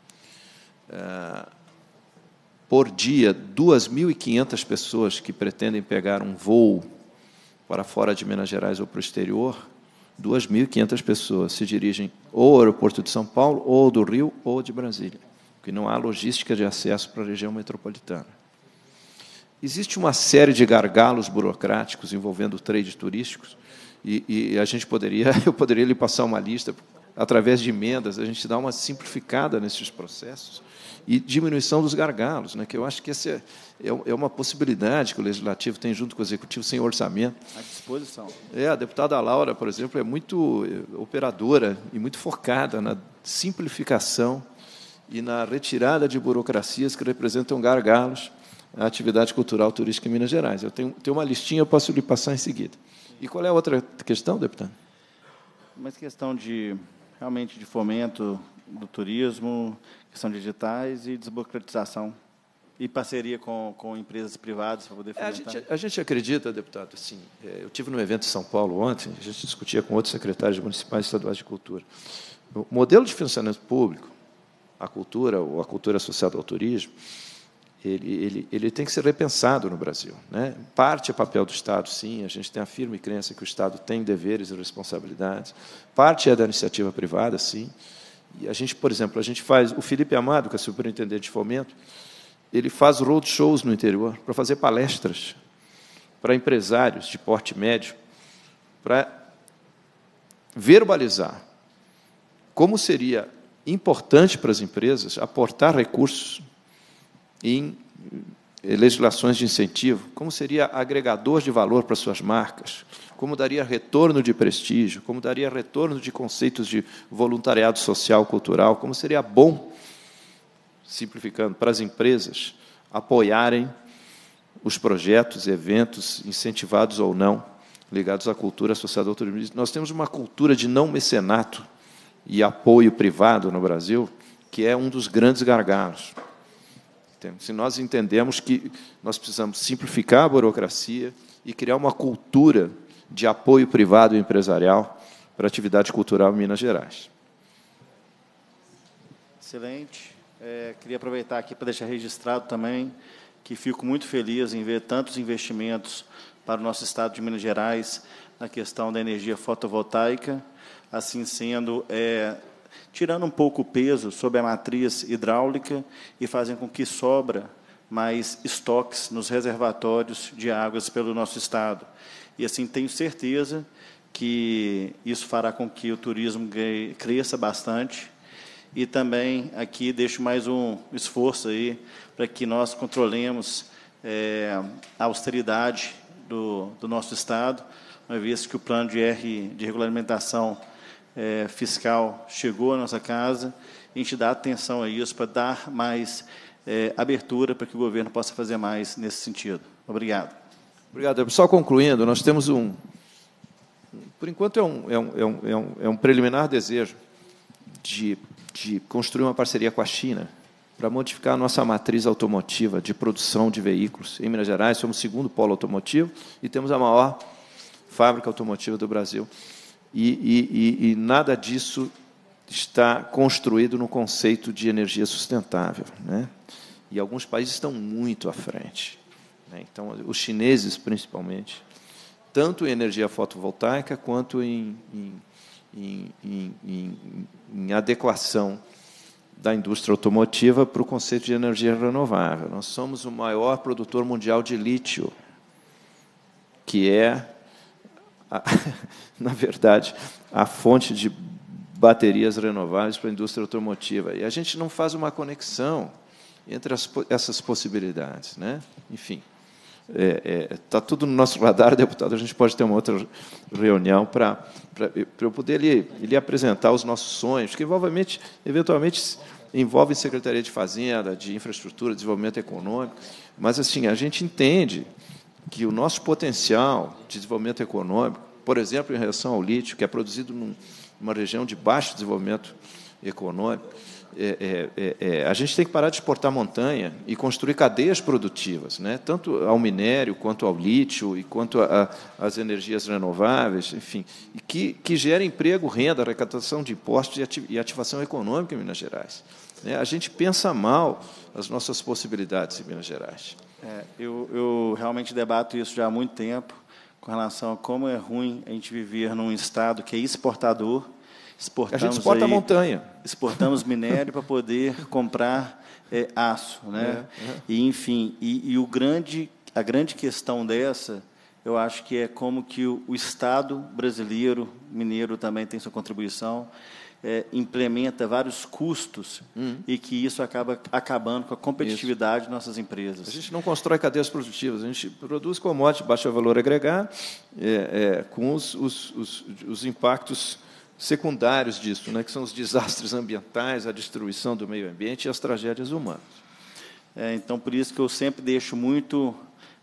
Por dia, 2.500 pessoas que pretendem pegar um voo para fora de Minas Gerais ou para o exterior, 2.500 pessoas se dirigem ou ao aeroporto de São Paulo, ou do Rio, ou de Brasília, porque não há logística de acesso para a região metropolitana. Existe uma série de gargalos burocráticos envolvendo o trade turísticos, e eu poderia lhe passar uma lista, através de emendas, a gente dá uma simplificada nesses processos e diminuição dos gargalos, né, que eu acho que essa é uma possibilidade que o Legislativo tem junto com o Executivo, sem orçamento. À disposição. A deputada Laura, por exemplo, é muito operadora e muito focada na simplificação e na retirada de burocracias que representam gargalos à atividade cultural turística em Minas Gerais. Eu tenho uma listinha, eu posso lhe passar em seguida. E qual é a outra questão, deputado? Mas questão realmente de fomento do turismo, questão de editais e desburocratização. E parceria com empresas privadas para poder fomentar. A gente acredita, deputado, assim, eu estive num evento em São Paulo ontem, a gente discutia com outros secretários municipais e estaduais de cultura. O modelo de financiamento público, a cultura, ou a cultura associada ao turismo, ele tem que ser repensado no Brasil, né? Parte é papel do Estado, sim, a gente tem a firme crença que o Estado tem deveres e responsabilidades, parte é da iniciativa privada, sim. E a gente, por exemplo, o Felipe Amado, que é superintendente de fomento, ele faz roadshows no interior para fazer palestras para empresários de porte médio, para verbalizar como seria importante para as empresas aportar recursos em legislações de incentivo, como seria agregador de valor para suas marcas, como daria retorno de prestígio, como daria retorno de conceitos de voluntariado social, cultural, como seria bom, simplificando, para as empresas apoiarem os projetos, eventos, incentivados ou não, ligados à cultura associada ao turismo. Nós temos uma cultura de não mecenato e apoio privado no Brasil, que é um dos grandes gargalos. Se nós entendemos que nós precisamos simplificar a burocracia e criar uma cultura de apoio privado e empresarial para a atividade cultural em Minas Gerais. Excelente. Queria aproveitar aqui para deixar registrado também que fico muito feliz em ver tantos investimentos para o nosso estado de Minas Gerais na questão da energia fotovoltaica, assim sendo, tirando um pouco o peso sobre a matriz hidráulica e fazendo com que sobra mais estoques nos reservatórios de águas pelo nosso estado. E, assim, tenho certeza que isso fará com que o turismo cresça bastante. E também aqui deixo mais um esforço aí para que nós controlemos a austeridade do nosso estado, uma vez que o plano de regulamentação fiscal chegou à nossa casa, a gente dá atenção a isso para dar mais abertura para que o governo possa fazer mais nesse sentido. Obrigado. Obrigado. Só concluindo, nós temos por enquanto é um preliminar desejo de construir uma parceria com a China para modificar a nossa matriz automotiva de produção de veículos. Em Minas Gerais, somos o segundo polo automotivo e temos a maior fábrica automotiva do Brasil. E nada disso está construído no conceito de energia sustentável, né? E alguns países estão muito à frente, né? Então, os chineses, principalmente, tanto em energia fotovoltaica quanto em adequação da indústria automotiva para o conceito de energia renovável. Nós somos o maior produtor mundial de lítio, que é, na verdade, a fonte de baterias renováveis para a indústria automotiva. E a gente não faz uma conexão entre essas possibilidades, né? Enfim, está tudo no nosso radar, deputado. A gente pode ter uma outra reunião para eu poder lhe apresentar os nossos sonhos, que eventualmente envolvem Secretaria de Fazenda, de Infraestrutura, Desenvolvimento Econômico, mas assim a gente entende que o nosso potencial de desenvolvimento econômico, por exemplo, em relação ao lítio, que é produzido numa região de baixo desenvolvimento econômico, a gente tem que parar de exportar montanha e construir cadeias produtivas, né? Tanto ao minério, quanto ao lítio, e quanto às energias renováveis, enfim, e que gera emprego, renda, arrecadação de impostos e ativação econômica em Minas Gerais, né? A gente pensa mal as nossas possibilidades em Minas Gerais. Eu realmente debato isso já há muito tempo, com relação a como é ruim a gente viver num estado que é exportador. A gente exporta montanha. Exportamos minério para poder comprar aço, né? E, enfim, a grande questão dessa, eu acho que é como que o Estado brasileiro, mineiro também tem sua contribuição, implementa vários custos e que isso acaba acabando com a competitividade de nossas empresas. A gente não constrói cadeias produtivas, a gente produz commodity, baixa valor agregado, com os impactos secundários disso, né, que são os desastres ambientais, a destruição do meio ambiente e as tragédias humanas. Então, por isso que eu sempre deixo muito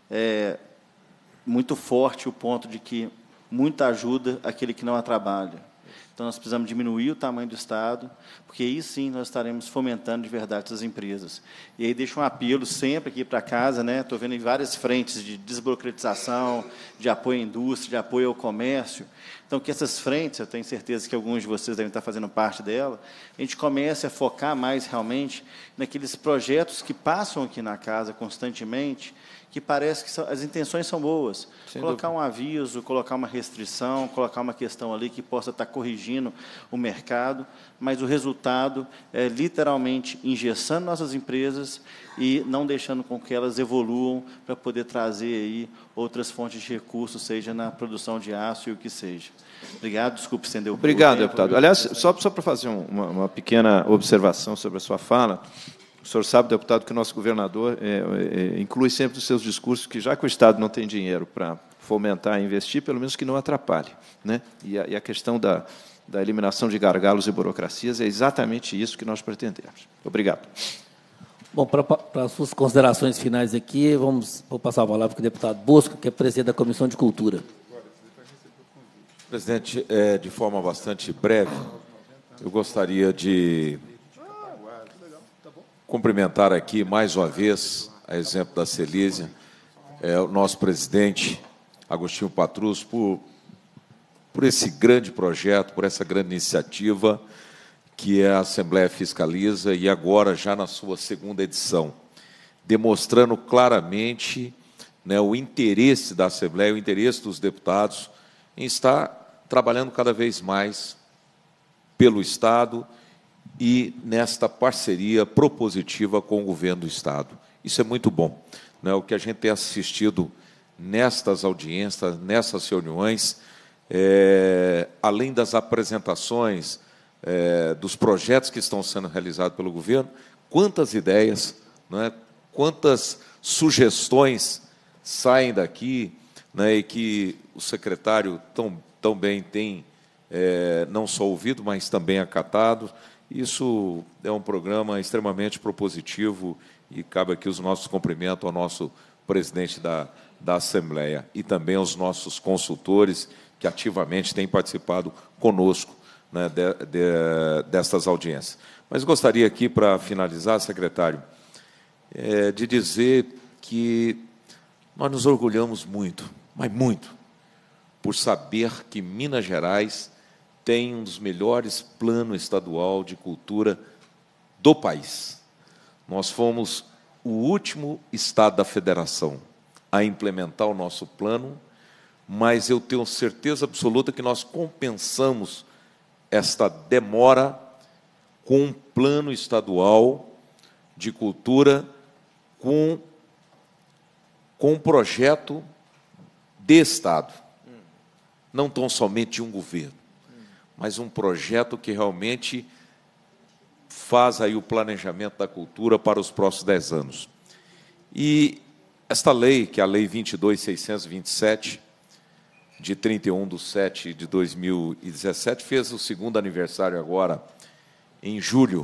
forte o ponto de que muita ajuda aquele que não a trabalha. Então, nós precisamos diminuir o tamanho do Estado, porque aí sim nós estaremos fomentando de verdade essas empresas. E aí deixo um apelo sempre aqui para casa, né? Estou vendo em várias frentes de desburocratização, de apoio à indústria, de apoio ao comércio. Então, que essas frentes, eu tenho certeza que alguns de vocês devem estar fazendo parte dela, a gente comece a focar mais realmente naqueles projetos que passam aqui na casa constantemente, que parece que as intenções são boas. Colocar um aviso, colocar uma restrição, colocar uma questão ali que possa estar corrigindo o mercado, mas o resultado é literalmente engessando nossas empresas e não deixando com que elas evoluam para poder trazer aí outras fontes de recursos, seja na produção de aço e o que seja. Obrigado, desculpe estender o tempo. Obrigado, deputado. Aliás, só para fazer uma pequena observação sobre a sua fala, O senhor sabe, deputado, que o nosso governador inclui sempre nos seus discursos que, já que o Estado não tem dinheiro para fomentar e investir, pelo menos que não atrapalhe, né? E a questão da eliminação de gargalos e burocracias é exatamente isso que nós pretendemos. Obrigado. Bom, para as suas considerações finais aqui, vou passar a palavra para o deputado Bosco, que é presidente da Comissão de Cultura. Presidente, de forma bastante breve, eu gostaria de cumprimentar aqui, mais uma vez, a exemplo da Celísia, o nosso presidente, Agostinho Patrus, por esse grande projeto, por essa grande iniciativa, que é a Assembleia Fiscaliza, e agora já na sua segunda edição, demonstrando claramente, né, o interesse da Assembleia, o interesse dos deputados em estar trabalhando cada vez mais pelo Estado e nesta parceria propositiva com o governo do Estado. Isso é muito bom, né? O que a gente tem assistido nestas audiências, nessas reuniões, além das apresentações, dos projetos que estão sendo realizados pelo governo, quantas ideias, né, quantas sugestões saem daqui, né, e que o secretário tão bem tem não só ouvido, mas também acatado. Isso é um programa extremamente propositivo e cabe aqui os nossos cumprimentos ao nosso presidente da Assembleia e também aos nossos consultores que ativamente têm participado conosco, né, destas audiências. Mas gostaria aqui, para finalizar, secretário, de dizer que nós nos orgulhamos muito, mas muito, por saber que Minas Gerais tem um dos melhores planos estadual de cultura do país. Nós fomos o último estado da federação a implementar o nosso plano, mas eu tenho certeza absoluta que nós compensamos esta demora com um plano estadual de cultura, com um projeto de Estado, não tão somente de um governo, mas um projeto que realmente faz aí o planejamento da cultura para os próximos 10 anos. E esta lei, que é a Lei 22.627, de 31/7/2017, fez o segundo aniversário agora, em julho.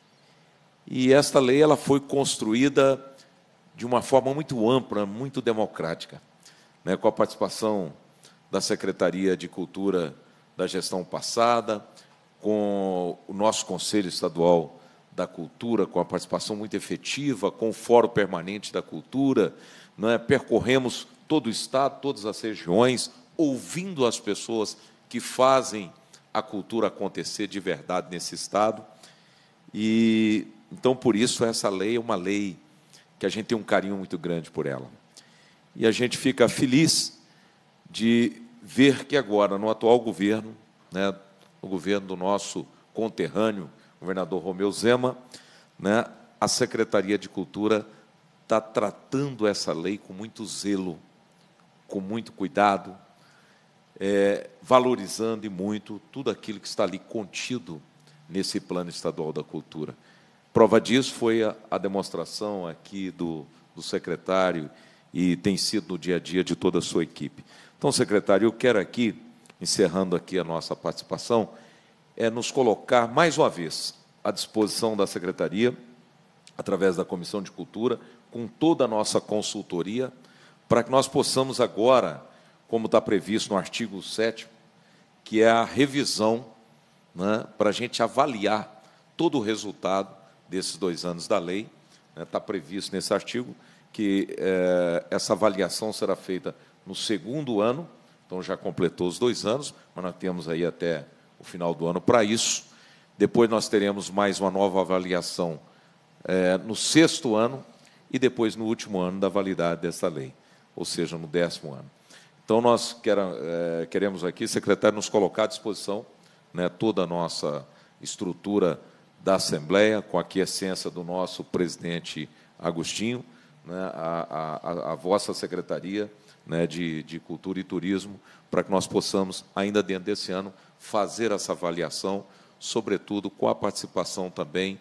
E esta lei ela foi construída de uma forma muito ampla, muito democrática, né, com a participação da Secretaria de Cultura da gestão passada, com o nosso Conselho Estadual da Cultura, com a participação muito efetiva, com o Fórum Permanente da Cultura, né, percorremos todo o Estado, todas as regiões, ouvindo as pessoas que fazem a cultura acontecer de verdade nesse Estado. E, então, por isso, essa lei é uma lei que a gente tem um carinho muito grande por ela. E a gente fica feliz de ver que agora, no atual governo, né, o governo do nosso conterrâneo, governador Romeu Zema, né, a Secretaria de Cultura está tratando essa lei com muito zelo, com muito cuidado, valorizando e muito tudo aquilo que está ali contido nesse plano estadual da cultura. Prova disso foi a demonstração aqui do secretário e tem sido no dia a dia de toda a sua equipe. Então, secretário, eu quero aqui, encerrando aqui a nossa participação, nos colocar mais uma vez à disposição da Secretaria, através da Comissão de Cultura, com toda a nossa consultoria, para que nós possamos agora, como está previsto no artigo 7º, que é a revisão, né, para a gente avaliar todo o resultado desses 2 anos da lei, né, está previsto nesse artigo que essa avaliação será feita no 2º ano, então já completou os 2 anos, mas nós temos aí até o final do ano para isso. Depois nós teremos mais uma nova avaliação no 6º ano e depois no último ano da validade dessa lei, ou seja, no 10º ano. Então, nós queremos aqui, secretário, nos colocar à disposição, né, toda a nossa estrutura da Assembleia, com a aquiescência do nosso presidente Agostinho, né, a vossa Secretaria, né, de Cultura e Turismo, para que nós possamos, ainda dentro desse ano, fazer essa avaliação, sobretudo com a participação também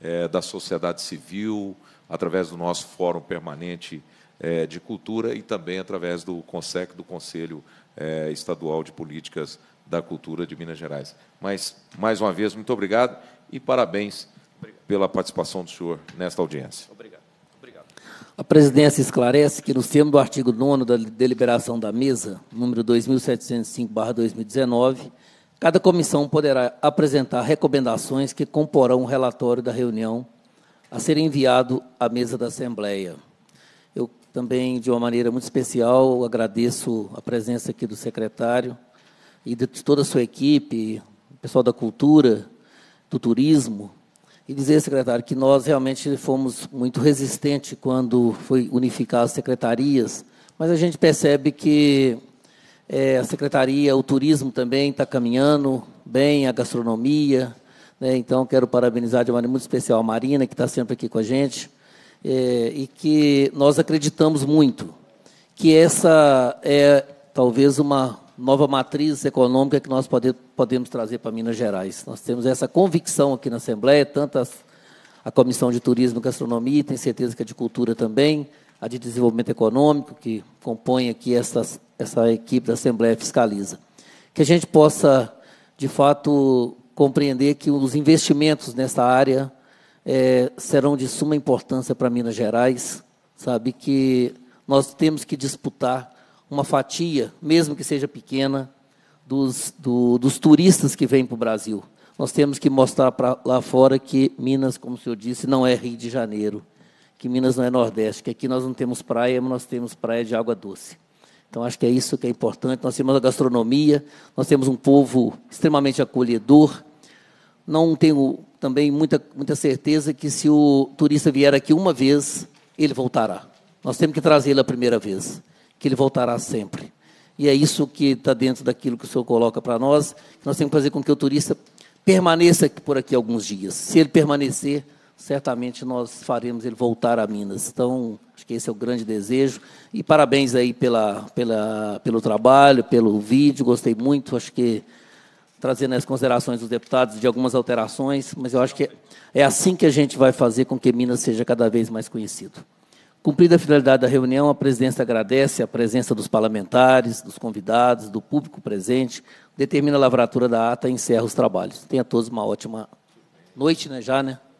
da sociedade civil, através do nosso Fórum Permanente de Cultura e também através do CONSEC, do Conselho Estadual de Políticas da Cultura de Minas Gerais. Mas, mais uma vez, muito obrigado e parabéns pela participação do senhor nesta audiência. Obrigado. A presidência esclarece que, nos termos do artigo 9º da deliberação da mesa, número 2705/2019, cada comissão poderá apresentar recomendações que comporão o relatório da reunião a ser enviado à mesa da Assembleia. Eu também, de uma maneira muito especial, agradeço a presença aqui do secretário e de toda a sua equipe, o pessoal da cultura, do turismo, e dizer, secretário, que nós realmente fomos muito resistentes quando foi unificar as secretarias, mas a gente percebe que a secretaria, o turismo também está caminhando bem, a gastronomia, né? Então, quero parabenizar de maneira muito especial a Marina, que está sempre aqui com a gente, e que nós acreditamos muito que essa é talvez uma nova matriz econômica que nós podemos trazer para Minas Gerais. Nós temos essa convicção aqui na Assembleia, tanto a Comissão de Turismo e Gastronomia, tenho certeza que a de Cultura também, a de Desenvolvimento Econômico, que compõe aqui essa equipe da Assembleia Fiscaliza. Que a gente possa, de fato, compreender que os investimentos nessa área serão de suma importância para Minas Gerais, sabe, que nós temos que disputar uma fatia, mesmo que seja pequena, dos turistas que vêm para o Brasil. Nós temos que mostrar para lá fora que Minas, como o senhor disse, não é Rio de Janeiro, que Minas não é Nordeste, que aqui nós não temos praia, mas nós temos praia de água doce. Então, acho que é isso que é importante. Nós temos a gastronomia, nós temos um povo extremamente acolhedor. Não tenho também muita certeza que, se o turista vier aqui uma vez, ele voltará. Nós temos que trazê-lo a primeira vez, que ele voltará sempre. E é isso que está dentro daquilo que o senhor coloca para nós, que nós temos que fazer com que o turista permaneça por aqui alguns dias. Se ele permanecer, certamente nós faremos ele voltar a Minas. Então, acho que esse é o grande desejo. E parabéns aí pelo trabalho, pelo vídeo, gostei muito, acho que trazendo as considerações dos deputados de algumas alterações, mas eu acho que é assim que a gente vai fazer com que Minas seja cada vez mais conhecido. Cumprida a finalidade da reunião, a presidência agradece a presença dos parlamentares, dos convidados, do público presente, determina a lavratura da ata e encerra os trabalhos. Tenha todos uma ótima noite, né, já, né?